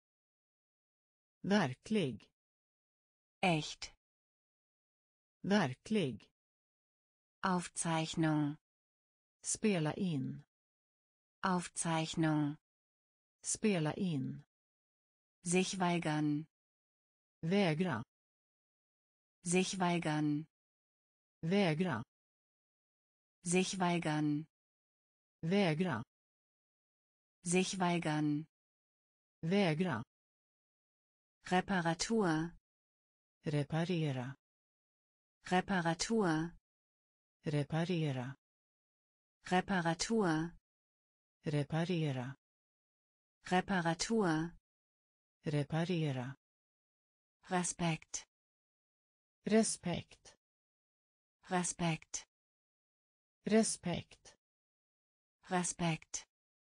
verklig, echt, verklig, Aufzeichnung, spela in, Aufzeichnung, spela in, sich weigern, vägra, Sich weigern. Vägra. Sich weigern. Vägra. Sich weigern. Vägra. Reparatur. Reparera. Reparatur. Reparera. Reparatur. Reparera. Reparatur. Reparera. Respekt. Respekt. Respekt. Respekt. Respekt.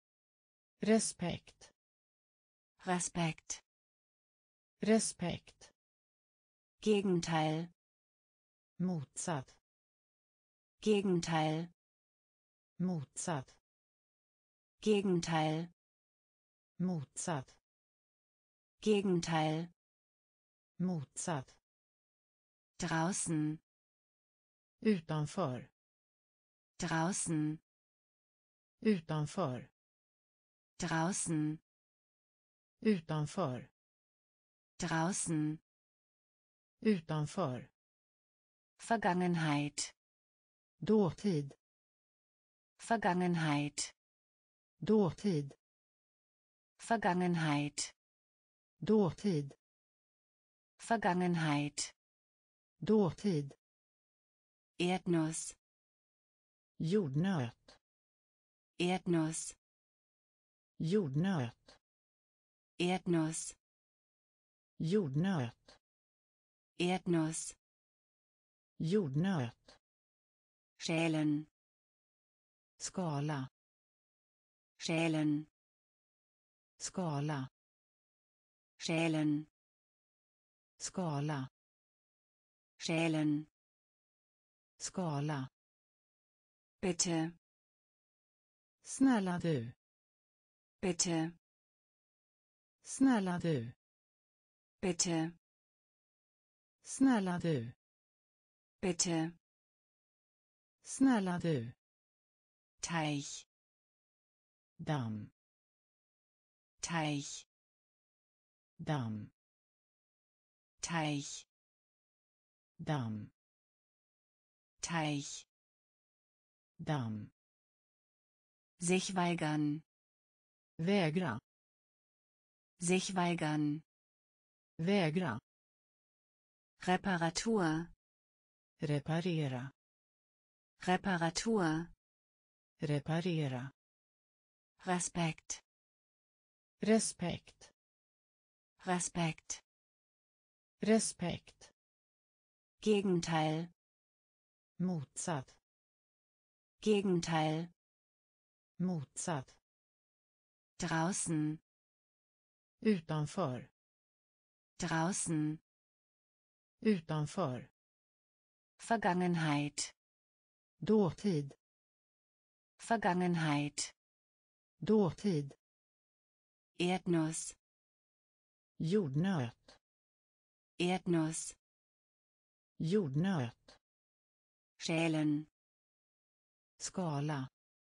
Respekt. Respekt. Respekt. Gegenteil. Motsatt. Gegenteil. Motsatt. Gegenteil. Motsatt. Gegenteil. Motsatt. Draußen. Utanför. Draußen. Utanför. Draußen. Utanför. Draußen. Utanför. Vergangenheit. Dåtid. Vergangenheit. Dåtid. Vergangenheit. Dåtid. Vergangenheit. Dåtid. Erdnuss. Jordnöt. Erdnuss. Jordnöt. Erdnuss. Jordnöt. Erdnuss. Jordnöt. Schälen. Skala. Schälen. Skala. Schälen. Skala. Schälen. Skala. Bitte. Snälla du. Bitte. Snälla du. Bitte. Snälla du. Bitte. Snälla du. Teich. Damm. Teich. Damm. Teich. Damm. Teich. Damm. Sich weigern. Vägra. Sich weigern. Vägra. Reparatur. Reparera. Reparatur. Reparera. Respekt. Respekt. Respekt. Respekt. Gegenteil. Motsatt. Gegenteil. Motsatt. Draußen. Utanför. Draußen. Utanför. Vergangenheit. Dåtid. Vergangenheit. Dåtid. Erdnuss. Jordnöt. Erdnuss. Jordnöt. Schälen. Skala.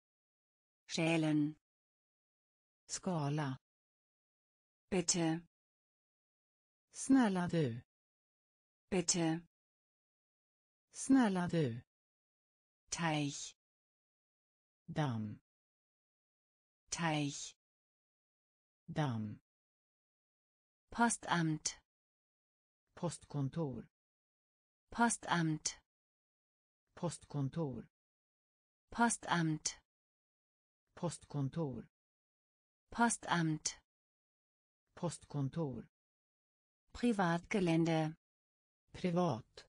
Schälen. Skala. Bitte. Snälla du. Bitte. Snälla du. Teich. Damm. Teich. Damm. Postamt. Postkontor. Postamt. Postkontor. Postamt. Postkontor. Postamt. Postkontor. Privatgelände. Privat.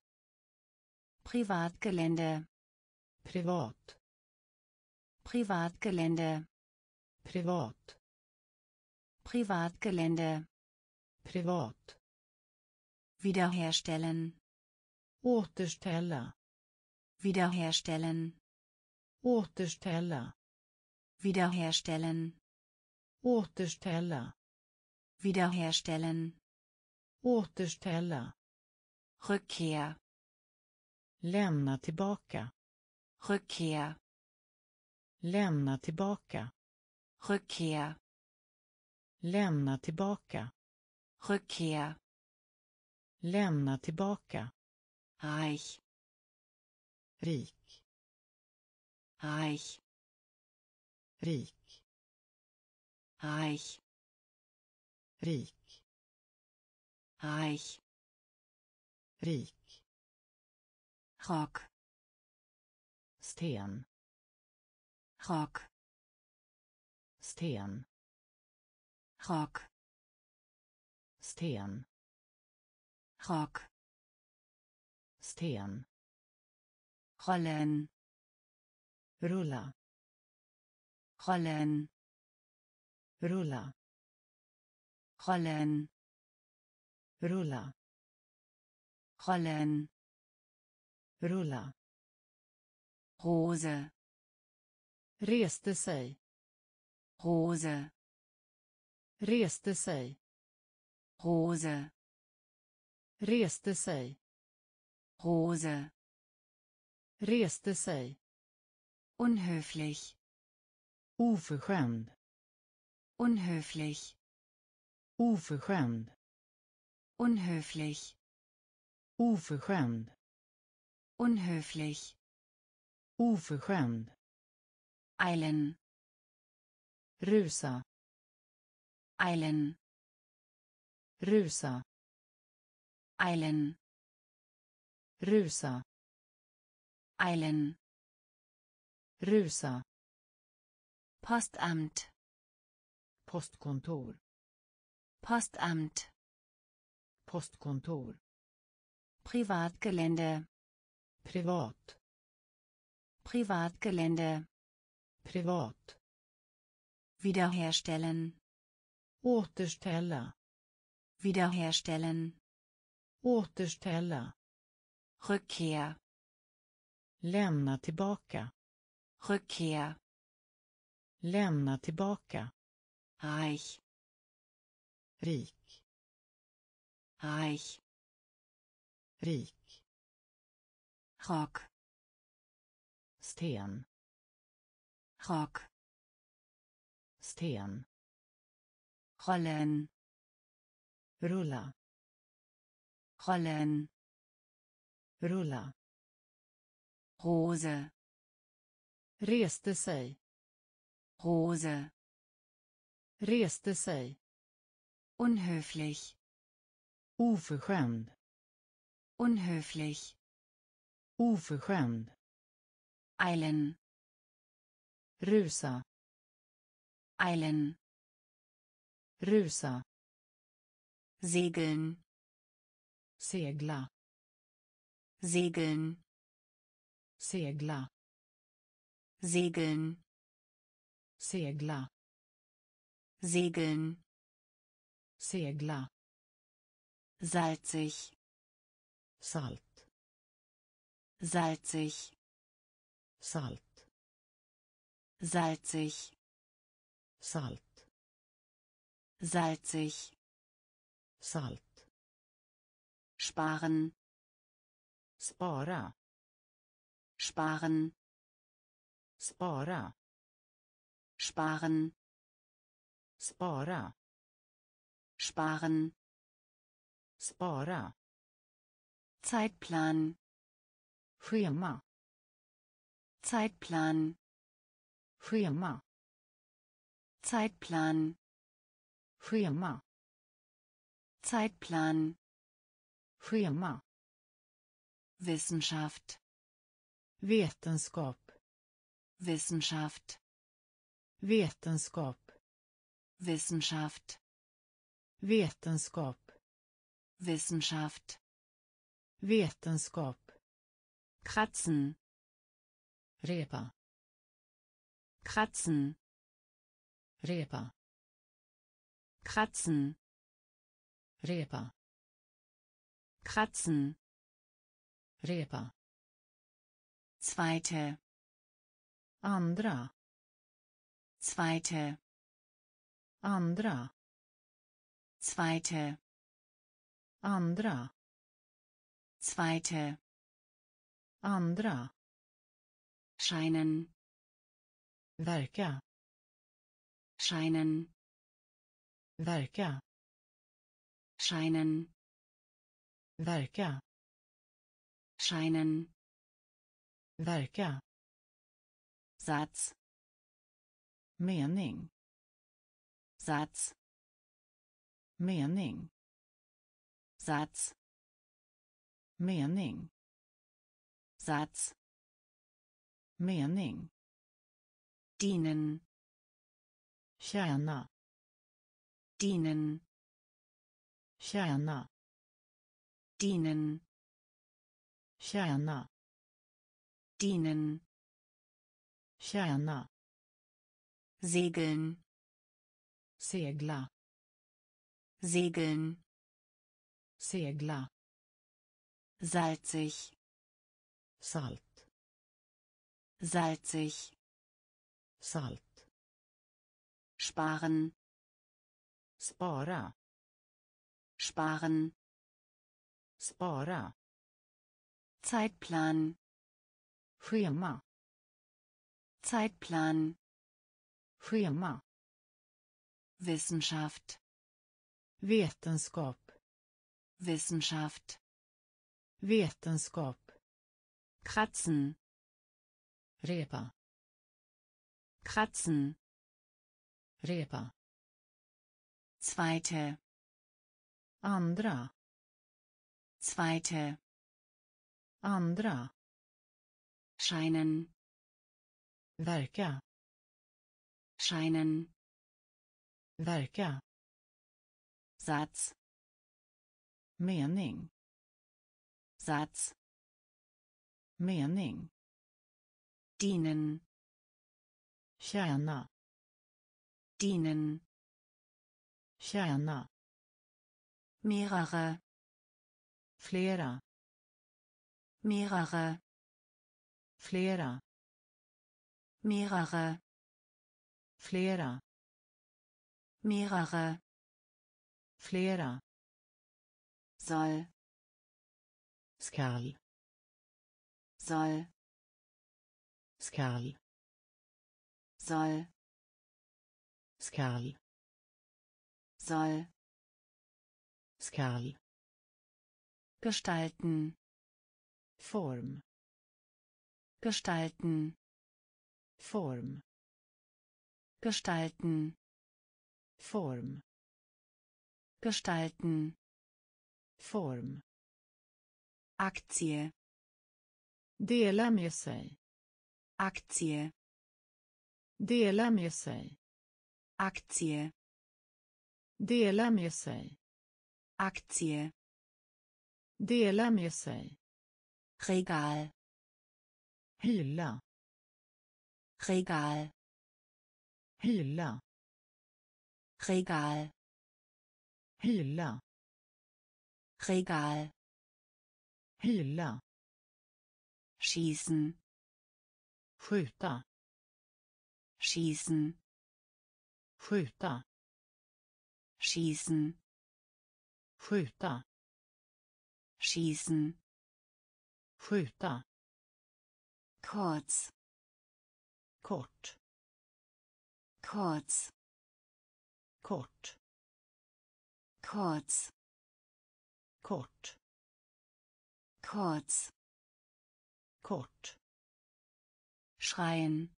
Privatgelände. Privat. Privatgelände. Privat. Privatgelände. Privat. Wiederherstellen. Återställa. Wiederherstellen. Återställa. Wiederherstellen. Återställa. Wiederherstellen. Återställa. Rückkehr. Lämna tillbaka. Rückkehr. Lämna tillbaka. Rückkehr. Lämna tillbaka. Rückkehr. Lämna tillbaka. reich, rik, reich, rik, reich, rik, reich, rik, Rock, sten, Rock, sten, Rock, sten, Rock, sten, rollen, rulla, rollen, rulla, rollen, rulla, rollen, rulla, Rose, reste sig, Rose, reste sig, Rose, reste sig, Rose, reste sig, unhöflich, oförskämd, unhöflich, oförskämd, unhöflich, oförskämd, unhöflich, oförskämd, eilen, rusa, eilen, rusa, eilen, rusa, eilen, rusa, Postamt, postkontor, Postamt, postkontor, Privatgelände, privat, Privatgelände, privat, wiederherstellen, återställa, wiederherstellen, återställa, Rückkehr, lämna tillbaka, Rückkehr, lämna tillbaka, reich, rik, reich, rik, Rock, sten, Rock, sten, rollen, rulla, rollen, rulla, Rose, reste sig, Rose, reste sig, unhöflich, oförskämd, unhöflich, oförskämd, eilen, rusa, eilen, rusa, segeln, segla, segeln, segla, segeln, segla, segeln, segla, salzig, salt, salzig, salt, salzig, salt, salzig, salt, sparen, spara, sparen, spara, sparen, spara, sparen, spara, Zeitplan, schema, Zeitplan, schema, Zeitplan, schema, Zeitplan, schema, Wissenschaft, vetenskap, Wissenschaft, vetenskap, Wissenschaft, vetenskap, Wissenschaft, vetenskap, kratzen, repa, kratzen, repa, kratzen, repa, kratzen, repa, zweite, andra, zweite, andra, zweite, andra, zweite, andra, scheinen, verka, scheinen, verka, scheinen, verka, scheinen, verka, Satz, mening, Satz, mening, Satz, mening, Satz, mening, dienen, tjäna, dienen, tjäna, dienen, tjäna, dienen, tjäna, segeln, segla, segeln, segla, salzig, salt, salzig, salt, sparen, spara, sparen, spara, Zeitplan, schema, Zeitplan, schema, Wissenschaft, vetenskap, Wissenschaft, vetenskap, kratzen, repa, kratzen, repa, zweite, andra, zweite, andra, scheinen, verka, scheinen, verka, Satz, mening, Satz, mening, dienen, tjäna, dienen, tjäna, mehrere, flera, mehrere, flera, mehrere, flera, mehrere, flera, soll, skall, soll, skall, soll, skall, soll, skall, gestalten, form, gestalten, form, gestalten, form, gestalten, form, Aktie, dela med sig, Aktie, dela med sig, Aktie, dela med sig, Aktie, dela med sig, Regal, hylla, Regal, hylla, Regal, hylla, Regal, hylla, schießen, skjuta, schießen, skjuta, schießen, skjuta, schießen, skjuta, kurz, kort, kurz, kort, kurz, kort, kurz, kort, schreien,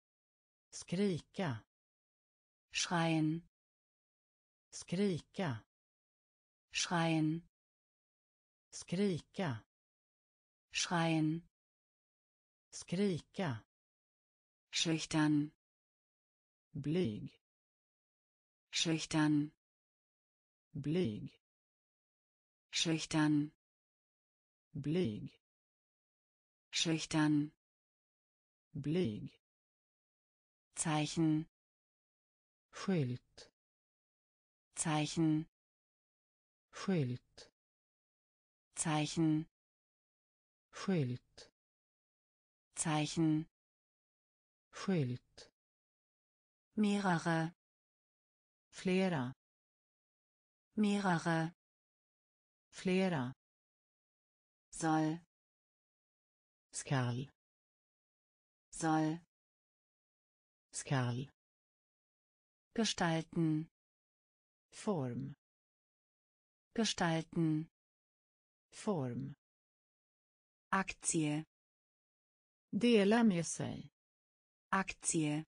skrika, schreien, skrika, schreien, skrika, schreien, skrika, schüchtern, blyg, schüchtern, blyg, schüchtern, blyg, schüchtern, blyg, Zeichen, skylt, Zeichen, skylt, Zeichen, skylt, Zeichen, skylt, mehrere, flera, mehrere, flera, soll, skall, soll, skall, gestalten, form, gestalten, form, Aktie. Dela med sig. Aktie.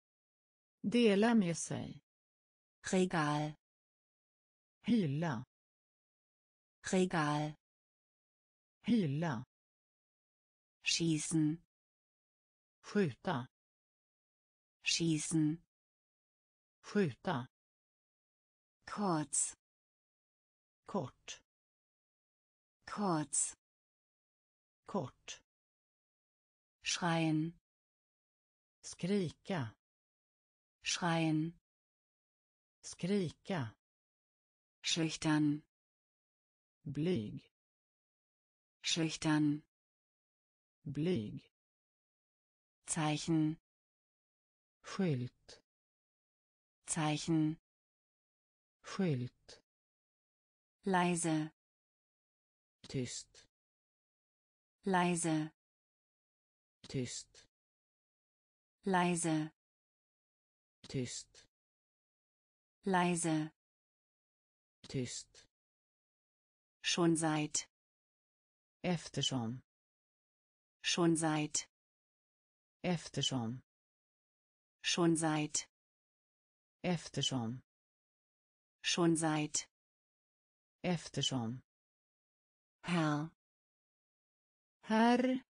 Dela med sig. Regal. Hylla. Regal. Hylla. Schießen. Skjuta. Schießen. Skjuta. Kurz. Kort. Kurz. Kort. Schreien. Skrika. Schreien. Skrika. Schüchtern. Blyg. Schüchtern. Blyg. Zeichen. Skylt. Zeichen. Skylt. Leise. Tyst. Leise. Tyst. Leise. Tyst. Leise. Tyst. Schon seit. Eftersom. Schon seit. Eftersom. Schon seit. Eftersom. Schon seit. Eftersom. Herr. Herr.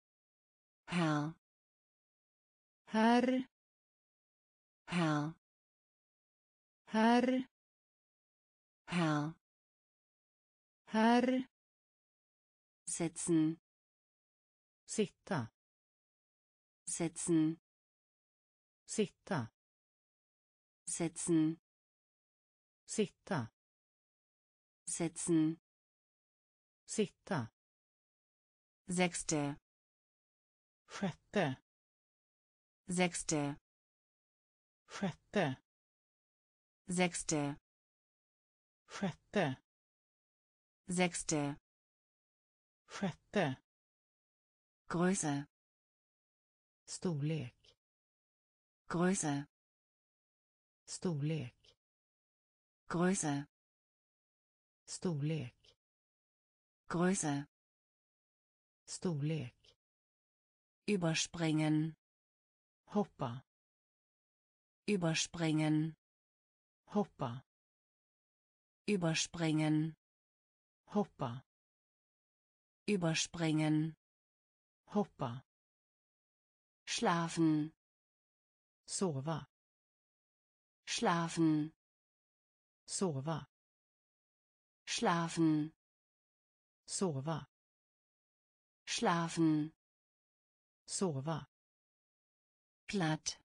Herr. Herr. Herr. Herr. Herr. Herr. Sitzen. Sitta. Sitzen. Sitta. Sitzen. Sitta. Sitzen. Sitta. Sechste. Sjätte. Sechste. Sjätte. Sechste. Sjätte. Sechste. Sjätte. Größe. Storlek. Größe. Storlek. Größe. Storlek. Größe. Storlek. Überspringen. Hoppa. Überspringen. Hoppa. Überspringen. Hoppa. Überspringen. Hoppa. Schlafen. Sova. Schlafen. Sova. Schlafen. Sova. Schlafen. Sova. Platt.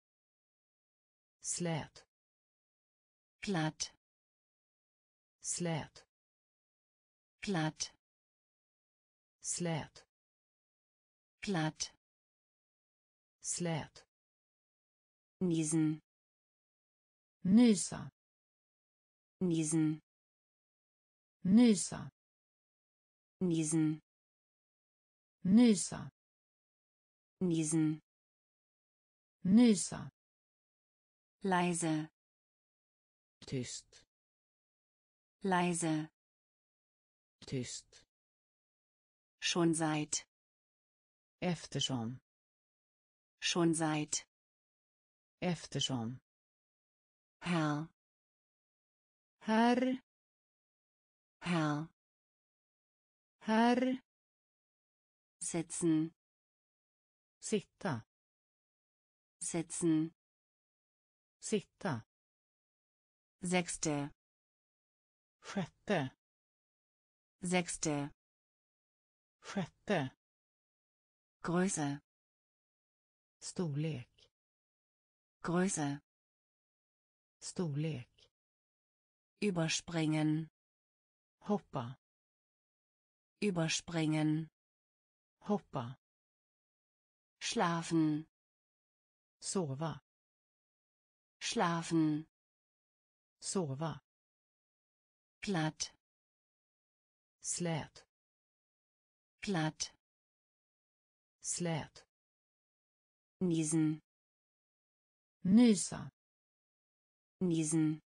Slät. Platt. Slät. Platt. Slät. Platt. Slät. Niesen. Nysa. Niesen. Nysa. Niesen. Nysa. Niesen. Nysa. Leise. Tyst. Leise. Tyst. Schon seit. Eftersom. Schon seit. Eftersom. Herr. Herr. Herr. Herr. Sitzen. Sitta. Sitzen. Sitta. Sechste. Sjätte. Sechste. Sjätte. Größe. Storlek. Größe. Storlek. Überspringen. Hoppa. Überspringen. Hoppa. Schlafen. Sova. Schlafen. Sova. Platt. Slät. Platt. Slät. Niesen. Nysa. Niesen.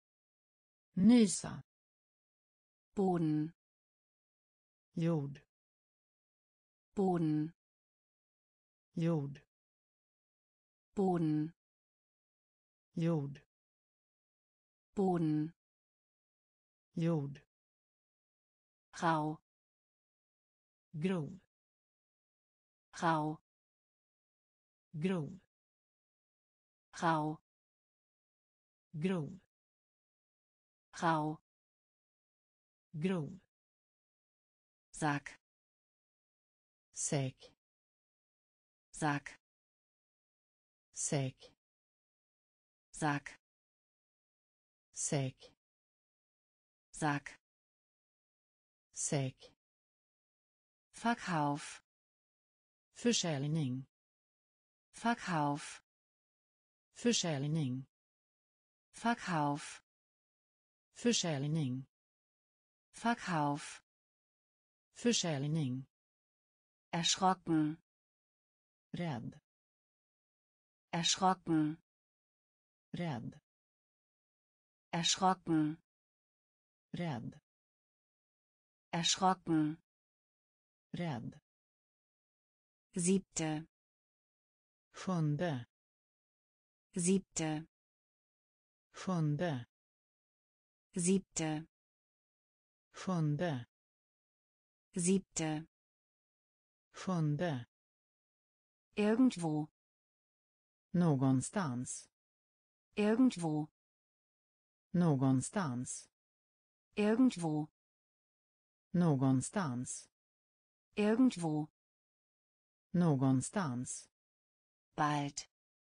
Nysa. Boden. Jord. Boden, jord, Boden, jord, Boden, jord, rau, grov, rau, grov, rau, grov, rau, grov, Sack, säck, Sack, säck, Sack, säck, Sack, säck, Verkauf, försäljning, Verkauf, försäljning, Verkauf, försäljning, Verkauf, försäljning, erschrocken, rädd, erschrocken, rädd, erschrocken, rädd, erschrocken, rädd, siebte, sjunde, siebte, sjunde, siebte, sjunde, siebte, sjunde, irgendwo, någonstans, irgendwo, någonstans, irgendwo, någonstans, irgendwo, någonstans, bald,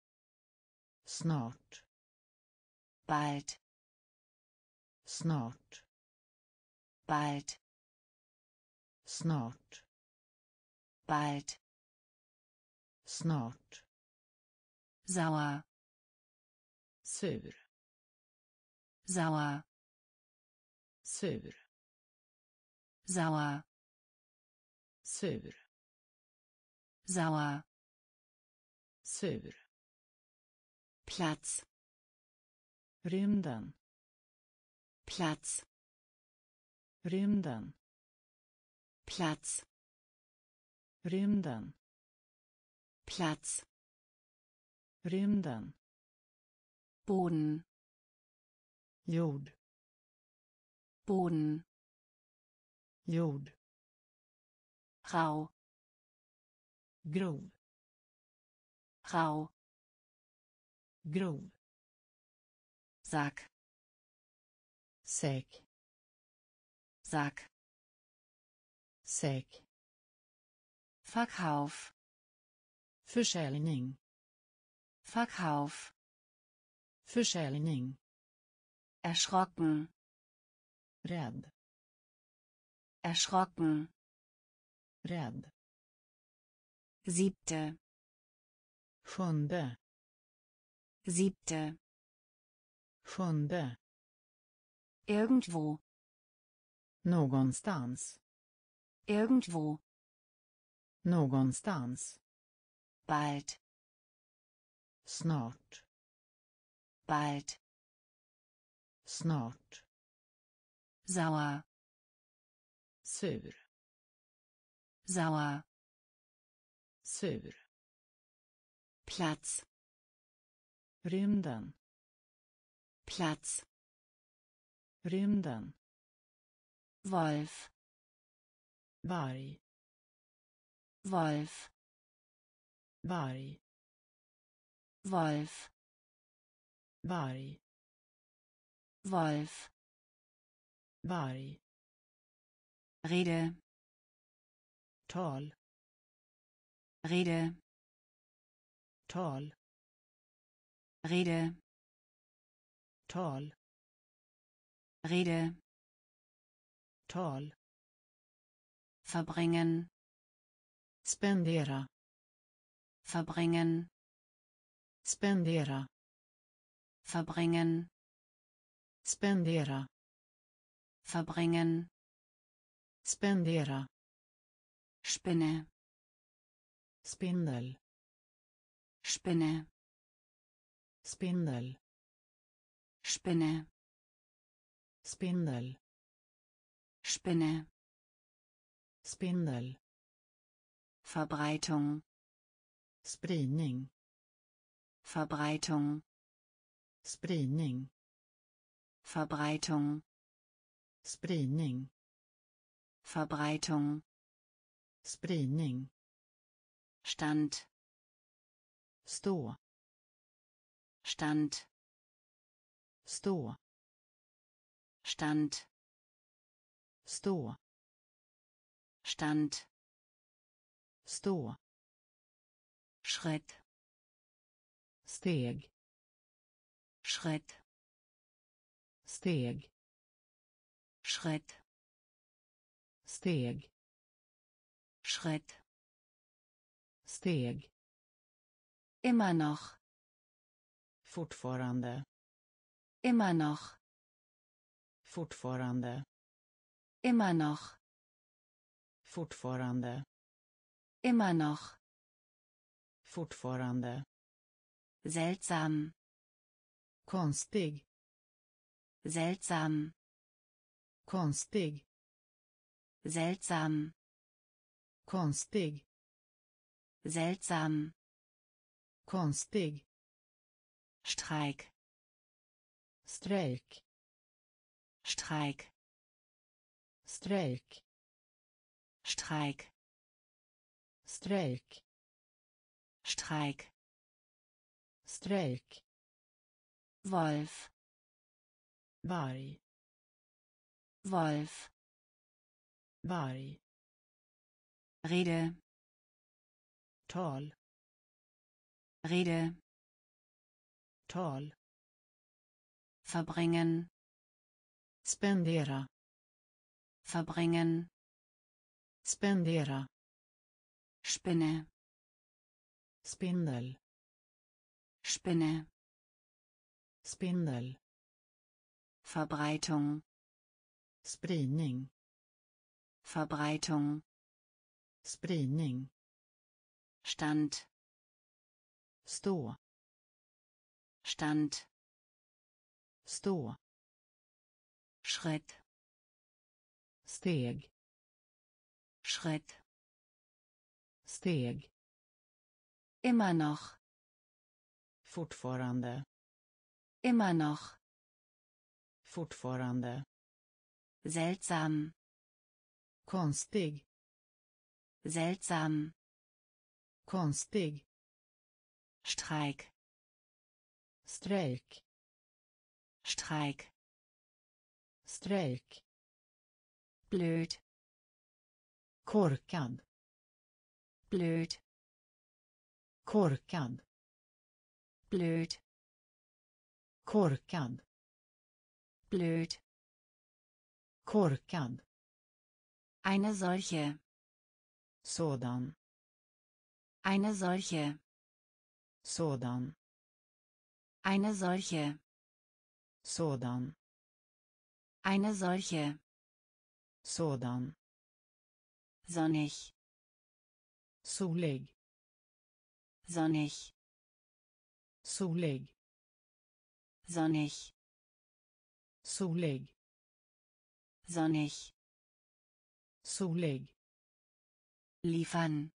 snart, bald, snart, bald, snart, bald, snart, sauer, sur, sauer, sur, sauer, sur, sauer, sur, Platz, rymden, Platz, rymden, Platz, rymden, Platz, rymden, Boden, jord, Boden, jord, rau, grov, rau, grov, Sack, säck, Sack, säck, Verkauf, försäljning, Verkauf, försäljning, erschrocken, rädd, erschrocken, rädd, siebte, sjunde, siebte, sjunde, irgendwo, någonstans, irgendwo, någonstans, bald, snart, bald, snart, sauer, sur, sauer, sur, Platz, rymden, Platz, rymden, Wolf, varg, Wolf, varg, Wolf, varg, Wolf, varg, Rede, tal, Rede, tal, Rede, tal, Rede, tal, verbringen, spendera, verbringen, spendera, verbringen, spendera, verbringen, spendera, Spinne, spindel, Spinne, spindel, Spinne, spindel, Spinne, spindel, Verbreitung, spridning, Verbreitung, spridning, Verbreitung, spridning, Verbreitung, spridning, Stand, stå, Stand, stå, Stand, stå, Stand, stå, Schritt, steg, Schritt, steg, Schritt, steg, Schritt, steg, immer noch, fortfarande, immer noch, fortfarande, immer noch, fortfarande, immer noch, fortfarande, seltsam, konstig, seltsam, konstig, seltsam, konstig, seltsam, konstig, Streik, strejk, Streik, strejk, Streik, strejk, Streik, strejk, Wolf, varg, Wolf, varg, Rede, tal, Rede, tal, verbringen, spendera, verbringen, spendera, Spinne, spindel, Spinne, spindel, Verbreitung, spridning, Verbreitung, spridning, Stand, stå, Stand, stå, Schritt, steg, Schritt, steg, immer noch, fortfarande, immer noch, fortfarande, seltsam, konstig, seltsam, konstig, Streik, strejk, Streik, strejk, blöd, korkad, blöd, korkad, blöd, korkad, blöd, korkad, eine solche, sådan, eine solche, sådan, eine solche, sådan, eine solche, sådan, sonnig, solig, sonnig, solig, sonnig, solig, sonnig, solig, liefern,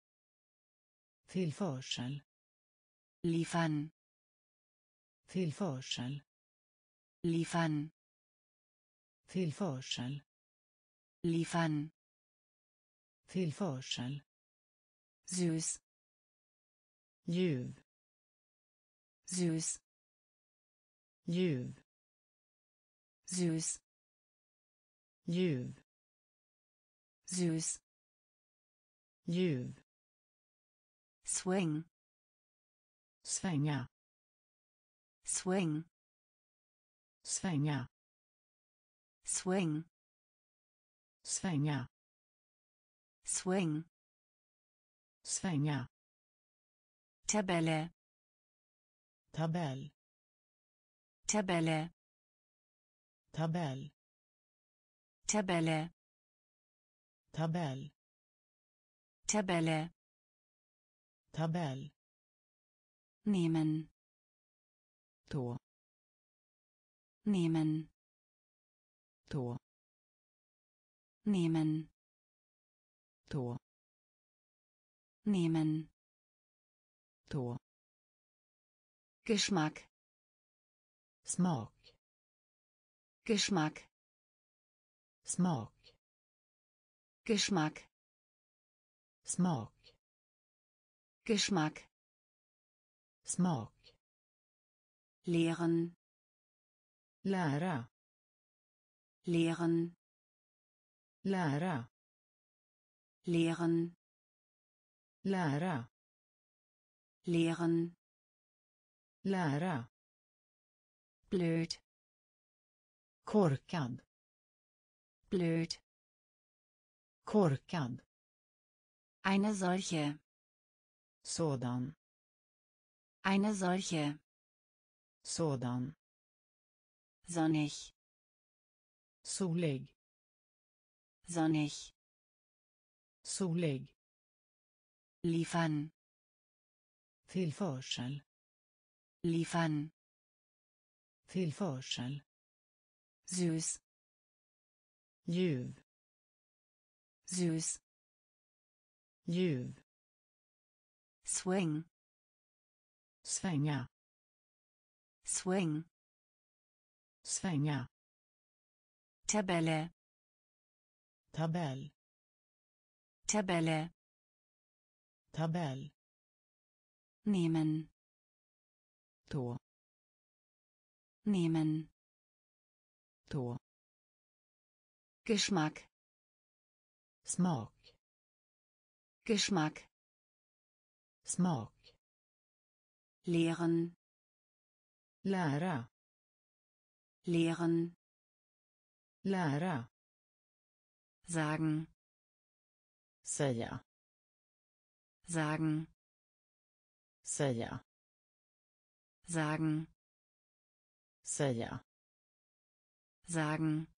tillförsel, liefern, tillförsel, liefern, tillförsel, liefern, tillförsel, süß, ljuv, süß, ljuv, süß, ljuv, süß, ljuv, swing, svänga, swing, svänga, swing, svänga, swing, svänga, Tabelle, tabell, Tabelle, tabell, Tabelle, tabell, Tabelle, tabell, nehmen, tå, nehmen, tå, nehmen, tå, nehmen, tå, Geschmack, smak, Geschmack, smak, Geschmack, smak, Geschmack, smak, lehren, lära, lehren, lära, lehren, lära, lehren, lära, blöd, korkad, blöd, korkad, eine solche, sådan, eine solche, sådan, sonnig, solig, sonnig, solig, liefern, tillförsel, liefern, tillförsel, süß, ljuv, süß, ljuv, swing, svänga, swing, svänga, Tabelle, tabell, Tabelle, tabell, nehmen, tå, nehmen, tå, Geschmack, smak, Geschmack, smak, lehren, lära, lehren, lära, sagen, säga, sagen, säga, sagen, säga, sagen,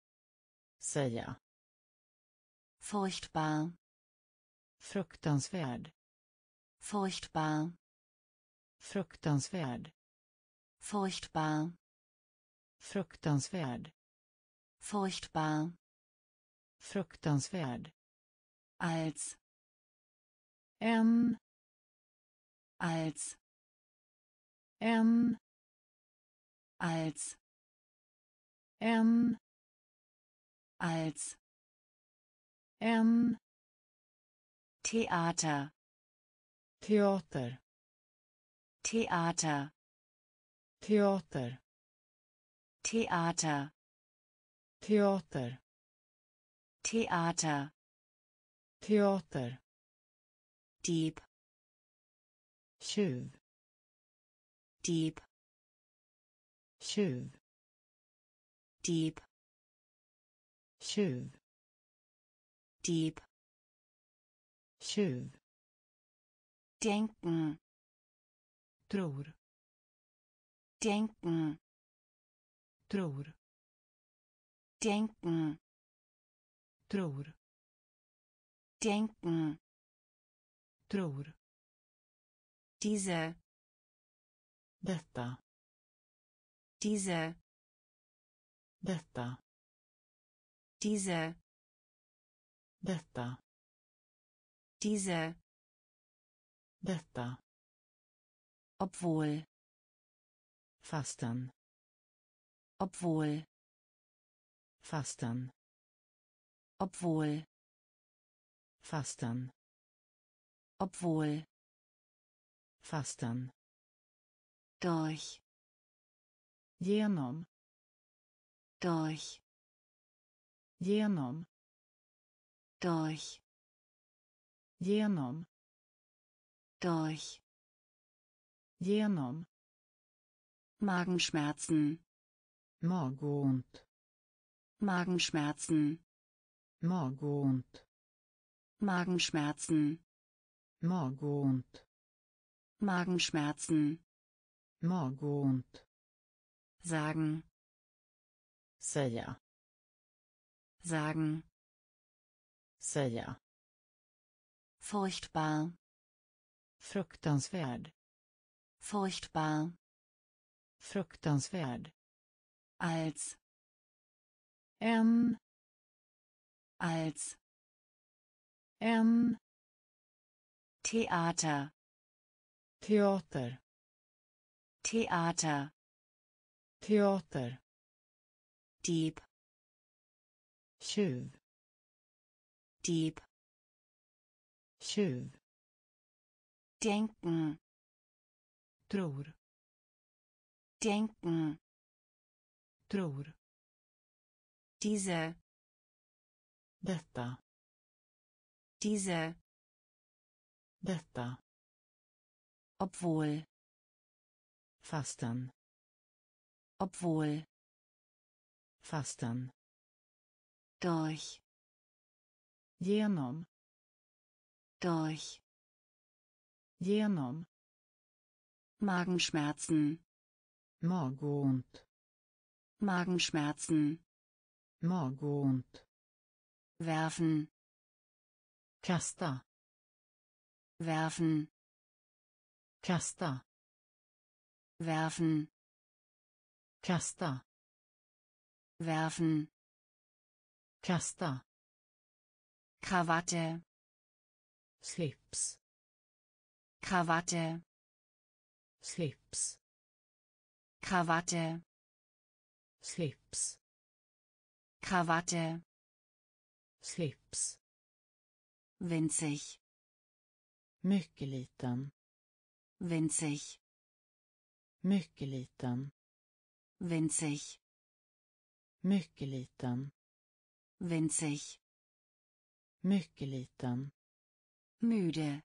säga, furchtbar, fruktansvärd, furchtbar, fruktansvärd, furchtbar, fruktansvärd, furchtbar, fruktansvärd, als, en, als, en, als, en, als, en, Theater, teater, Theater, teater, Theater, teater, Theater, teater, Dieb, tjuv, Dieb, tjuv, Dieb, tjuv, Dieb, tjuv, denken, tror, denken, tror, denken, tror, denken, tror, diese, detta, diese, detta, diese, detta, diese, detta, obwohl, fastän, obwohl, fastän, obwohl, fastän, obwohl, fastän, durch, genom, durch, genom, durch, genom, durch, genom, Magenschmerzen, magont, Magenschmerzen, magont, Magenschmerzen, magont, Magenschmerzen, magont, sagen, säga, sagen, säga, furchtbar, fruktansvärd, furchtbar, fruktansvärd, als, en, als, en, Theater, teater, Theater, teater, Dieb, tjuv, Dieb, tjuv, denken, tror, denken, tror, diese, detta, diese, detta, obwohl, fastän, obwohl, fastän, durch, genom, durch, genom, Magenschmerzen, magont, Magenschmerzen, magont, werfen, kasta, werfen, kasta, werfen, kasta, werfen, kasta, Krawatte, slips, Krawatte, slips, Krawatte, slips, Krawatte, slips, winzig, mycket liten, winzig, mycket liten, winzig, mycket liten, winzig, mycket liten, müde,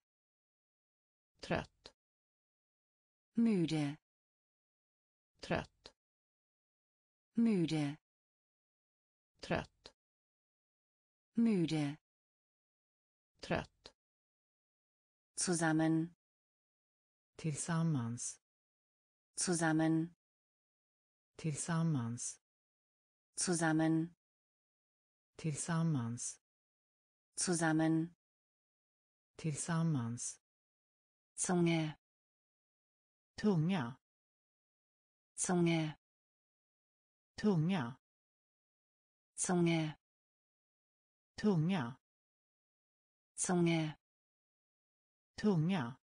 trött, müde, trött, müde, trött, müde, trött, zusammen, tillsammans, zusammen, tillsammans, zusammen, tillsammans, zusammen, tillsammans, Zunge, tunga, Zunge, tunga, Zunge, tunga, Zunge, tunga,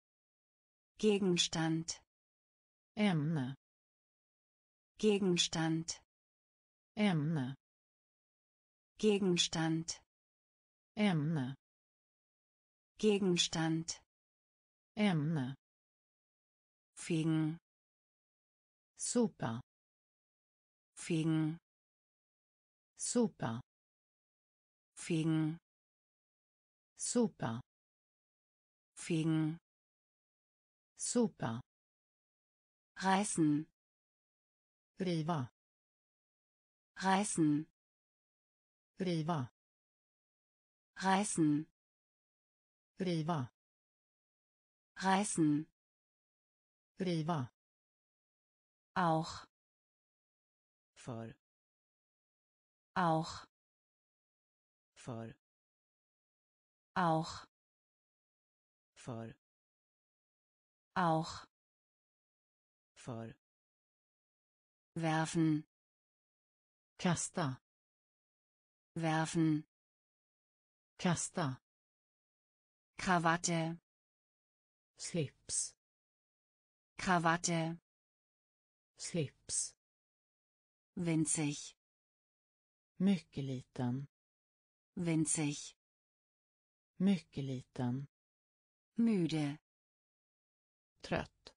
Gegenstand, ämne, Gegenstand, ämne, Gegenstand, ämne, Gegenstand, ämne, fegen, sopa, fegen, sopa, fegen, sopa, fegen, sopa, reißen, riva, reißen, riva, reißen, riva, reißen, riva, auch, för, auch, för, auch, för, auch, för, werfen, kasta, werfen, kasta, Krawatte, slips, Krawatte, slips, winzig, mycket liten, winzig, mycket liten, müde, trött,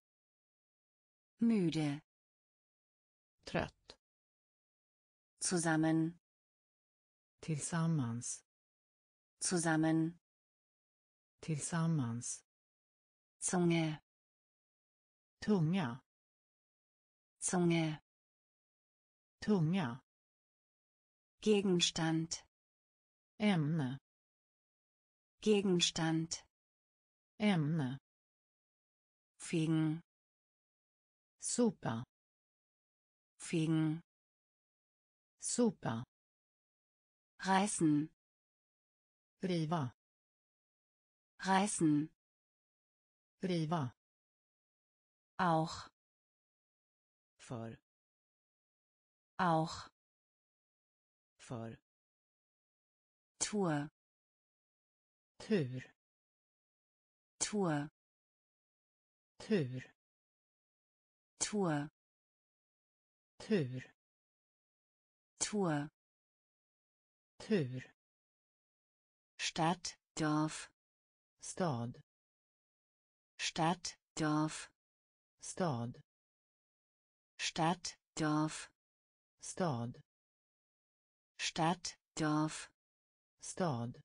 müde, trött, zusammen, tillsammans, zusammen, tillsammans, Zunge, tunga, Zunge, tunga, Gegenstand, ämne, Gegenstand, ämne, fegen, sopa, fegen, sopa, reißen, riva, reißen, riva, auch, för, auch, för, Tour, tur, Tour, tur, Tour, tur, Tour, tur, Stadt, Dorf, stad, Stadt, Dorf, stad, Stadt, Dorf, stad, Stadt, Dorf, stad,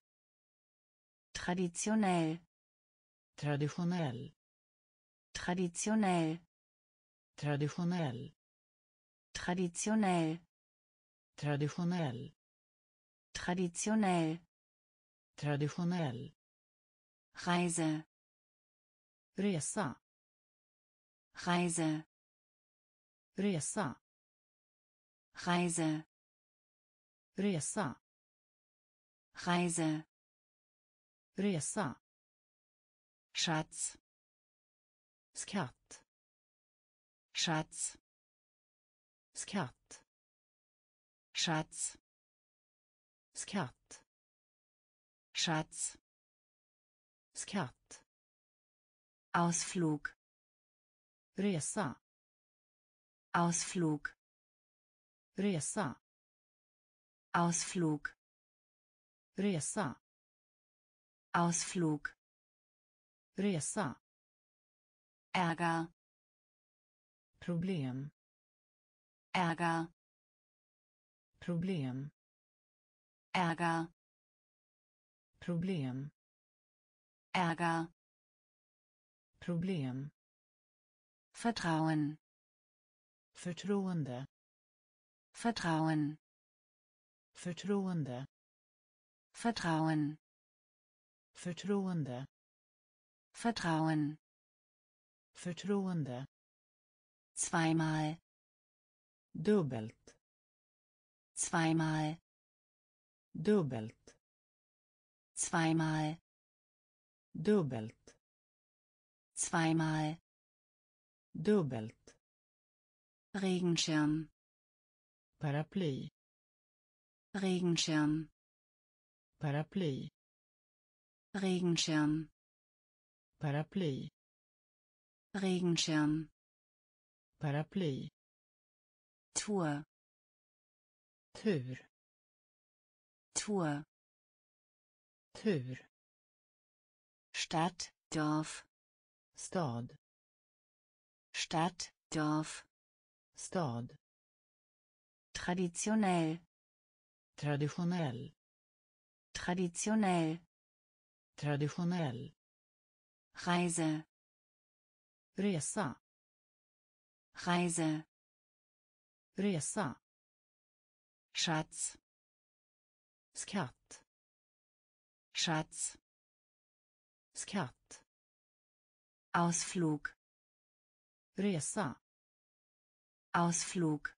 traditionell, traditionell, traditionell, traditionell, traditionell, traditionell, traditionell, traditionell, Reise, resa, Reise, resa, Reise, resa, Reise, resa, Schatz, skatt, Schatz, skatt, Schatz, skatt, Schatz, skatt, Ausflug, resa, Ausflug, resa, Ausflug, resa, Ausflug, resa, Ärger, problem, Ärger, problem, Ärger, problem, Ärger, problem, Vertrauen, förtroende, Vertrauen, förtroende, Vertrauen, förtroende, Vertrauen, förtroende, zweimal, dubbelt, zweimal, dubbelt, zweimal, dubbelt, zweimal, dubbelt, Regenschirm, paraply, Regenschirm, paraply, Regenschirm, paraply, Regenschirm, paraply, Tour, tur, Tour, tur, Stadt, Dorf, stad, Stadt, Dorf, stad, traditionell, traditionell, traditionell, traditionell, Reise, resa, Reise, resa, Schatz, skatt, Schatz, skatt, Ausflug, resa, Ausflug,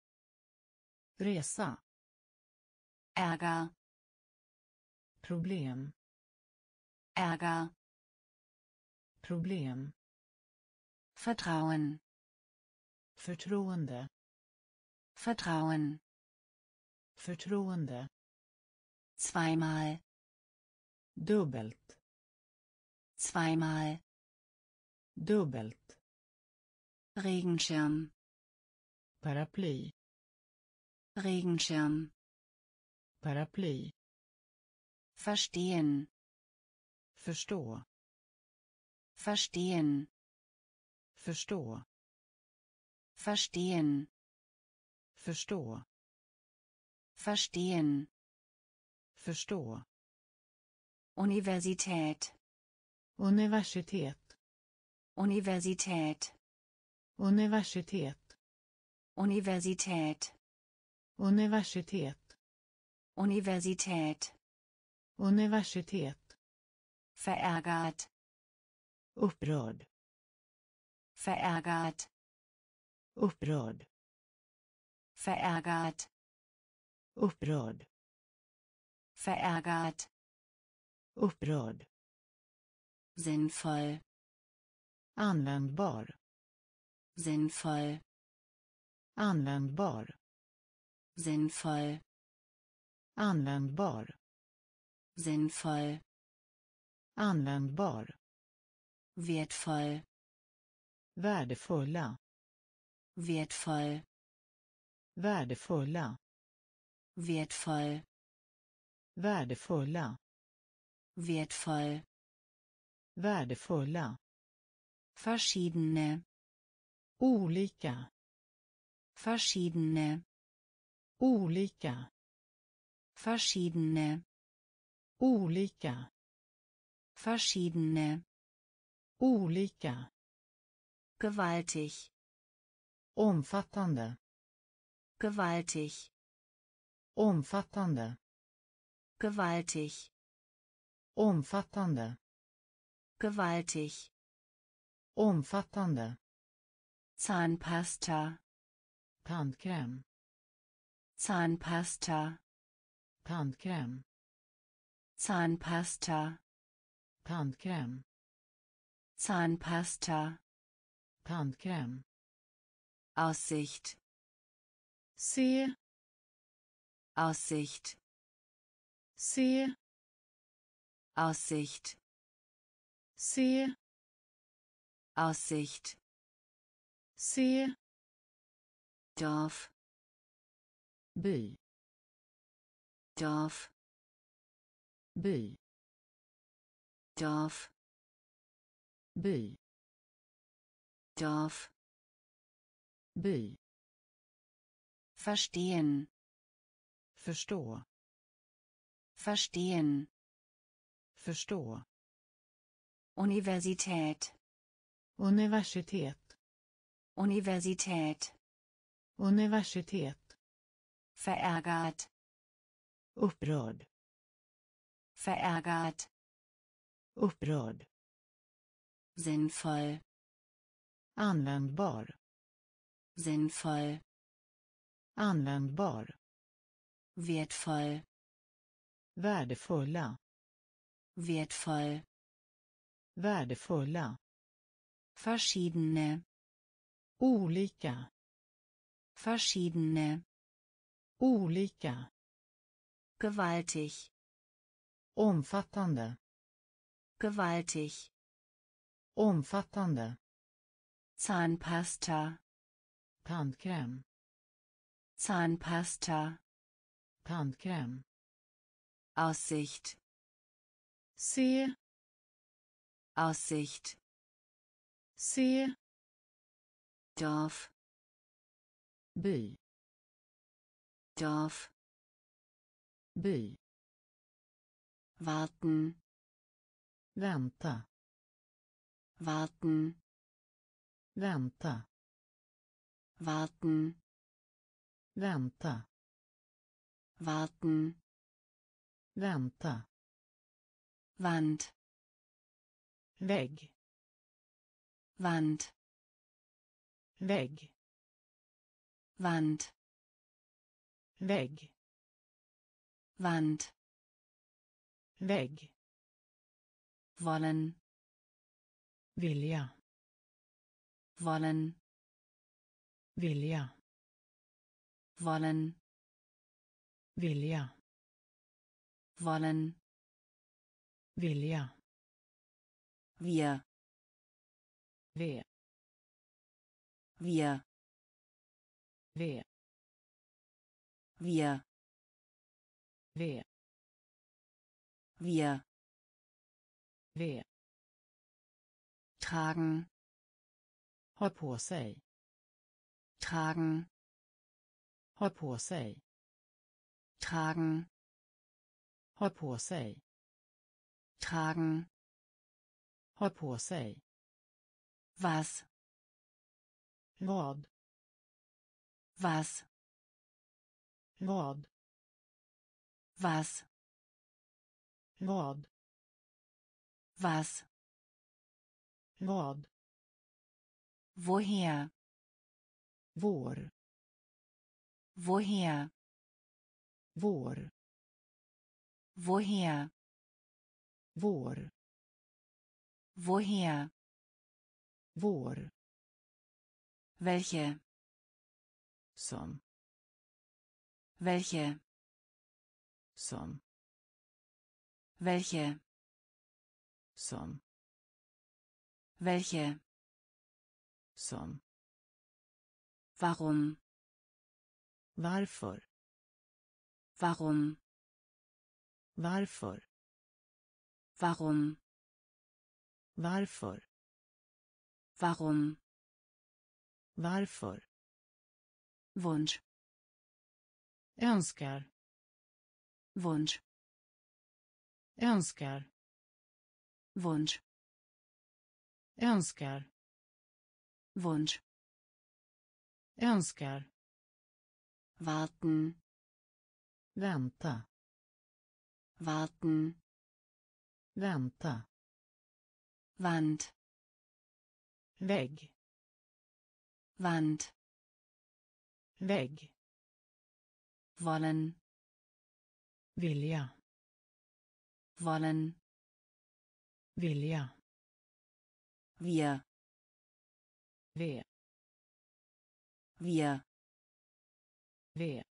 resa, Ärger, problem, Ärger, problem, Vertrauen, förtroende, Vertrauen, förtroende, zweimal, dubbelt, zweimal, dubbelt, Regenschirm, paraply, Regenschirm, paraply, verstehen, förstå, verstehen, förstå, verstehen, förstå, verstehen, förstå, Universität, universitet, Universität, universitet, Universität, universitet, Universität, universitet, verärgert, upprörd, verärgert, upprörd, verärgert, upprörd, verärgert, upprörd, sinnvoll, användbar, sinnvoll, användbar, sinnvoll, användbar, sinnvoll, användbar, wertvoll, värdefulla, wertvoll, värdefulla, wertvoll, värdefulla, wertvoll, värdefulla, verschiedene, olika, verschiedene, olika, verschiedene, olika, verschiedene, olika, gewaltig, omfattande, gewaltig, omfattande, gewaltig, omfattande, gewaltig, omfattande, Zahnpasta, tandkräm, Zahnpasta, tandkräm, Zahnpasta, tandkräm, Zahnpasta, tandkräm, Aussicht, se, Aussicht, se, Aussicht, se, Aussicht, se, Dorf, by, Dorf, by, Dorf, by, Dorf, by, verstehen, förstå, verstehen, förstå, Universität, universitet, Universität, universitet, verärgert, upprörd, verärgert, upprörd, sinnvoll, användbar, sinnvoll, användbar, wertvoll, värdefulla, wertvoll, värdefulla, verschiedene, olika, verschiedene, olika, gewaltig, omfattande, gewaltig, omfattande, Zahnpasta, tandkräm, Zahnpasta, tandkräm, Aussicht, se, Aussicht, se, Dorf, by, Dorf, by, warten, vänta, warten, vänta, warten, vänta, warten, vänta, Wand, vägg, Wand, vägg, Wand, vägg, Wand, vägg, wollen, vilja, wollen, vilja, wollen, vilja, wollen, vilja, wir, ve, wir, ve, wir, ve, wir, ve, tragen, ha på sig, tragen, ha på sig, tragen, ha på sig, tragen, ha på sig, was, vad, was, vad, was, vad, was, vad, woher, vår, woher, vår, woher, vår, woher, vår, welche, som, welche, som, welche, som, Welche? Som. Warum? Varför? Warum? Varför? Warum? Varför? Warum? Varför? Wunsch. Önskar. Wunsch. Önskar. Wunsch. Önskar. Wunsch. Önskar. Warten. Vänta. Warten. Vänta. Wand. Vägg. Wand. Vägg. Wollen. Vilja. Wollen. Vilja. Wir. V. Wir. V.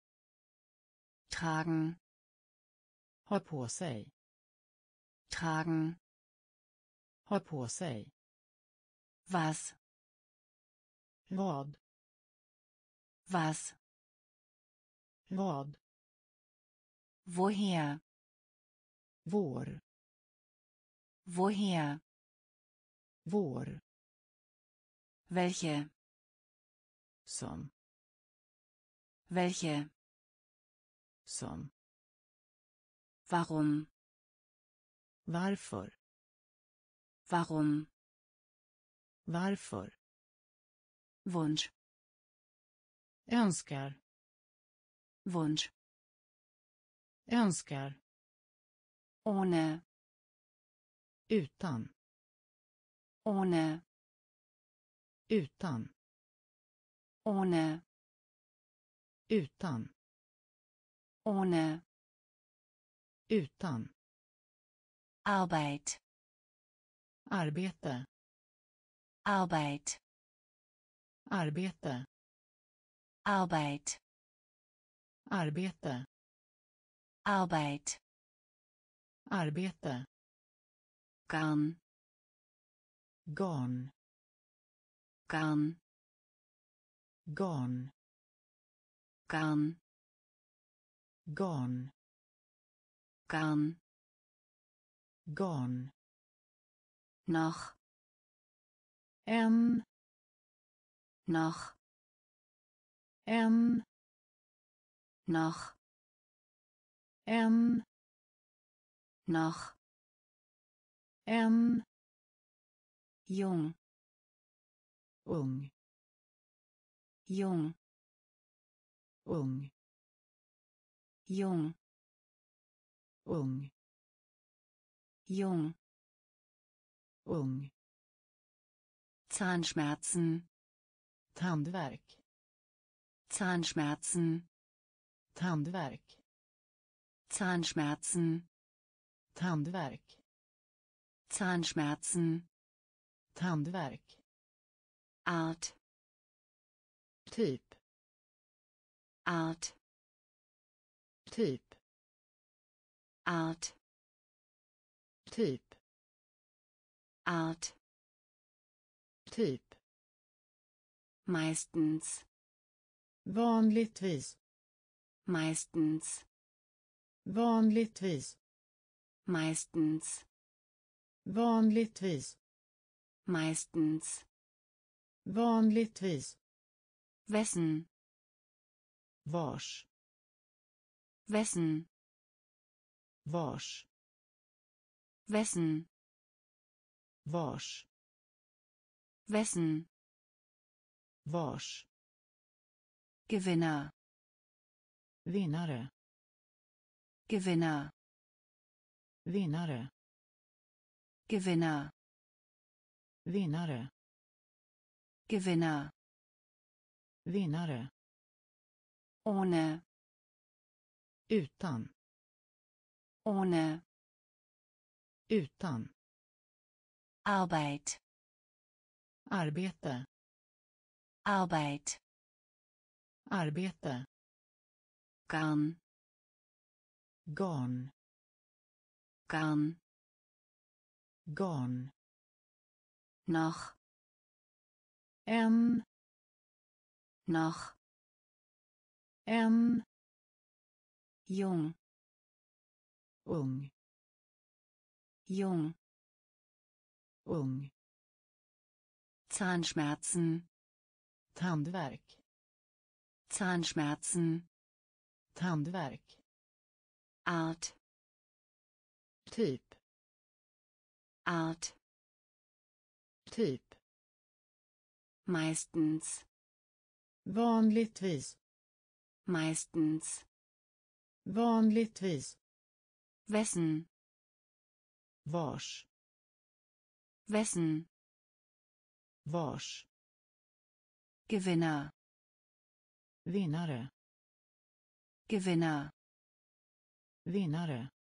Tragen. Ha på sig. Tragen. Ha på sig. Was? Vad? Was? Vad? Woher? Vår. Woher? Vår. Welche? Som. Welche? Som. Warum? Varför? Warum? Varför? Wunsch. Önskar. Wunsch. Önskar. Ohne. Utan. Ohne. Utan. Ohne. Utan. Ohne. Utan. Arbeit. Arbete. Arbeit. Arbete. Arbeit. Arbete. Arbeit. Arbete. Garn. Garn. Garn. Garn. Garn. Garn. Garn. Garn. Noch. En. Noch. En. Noch. En. Noch. En. Jung. Ung. Jung. Ung. Jung. Ung. Jung. Ung. Zahnschmerzen. Tandvärk. Zahnschmerzen. Tandvärk. Zahnschmerzen. Tandvärk. Zahnschmerzen. Tandvärk. Art. Typ. Art. Typ. Art. Typ. Art. Typ. Meistens. Vanligtvis. Meistens. Vanligtvis. Meistens. Vanligtvis. Meistens. Vanligtvis. Wessen. Vars. Wessen. Vars. Wessen. Vars. Wessen. Vars. Gewinner. Vinnare. Gewinner. Vinnare. Gewinner. Vinnare. Gewinner. Vinnare. Ohne. Utan. Ohne. Utan. Arbeit. Arbete. Arbeit. Arbete. Garn. Garn. Garn. Garn. noch, en, noch, en, jung, ung, jung, ung, Zahnschmerzen, tandvärk, Zahnschmerzen, tandvärk, Art, typ, Art, typ, meistens, vanligtvis, meistens, vanligtvis, wessen, vars, wessen, vars, Gewinner, vinnare, Gewinner, vinnare,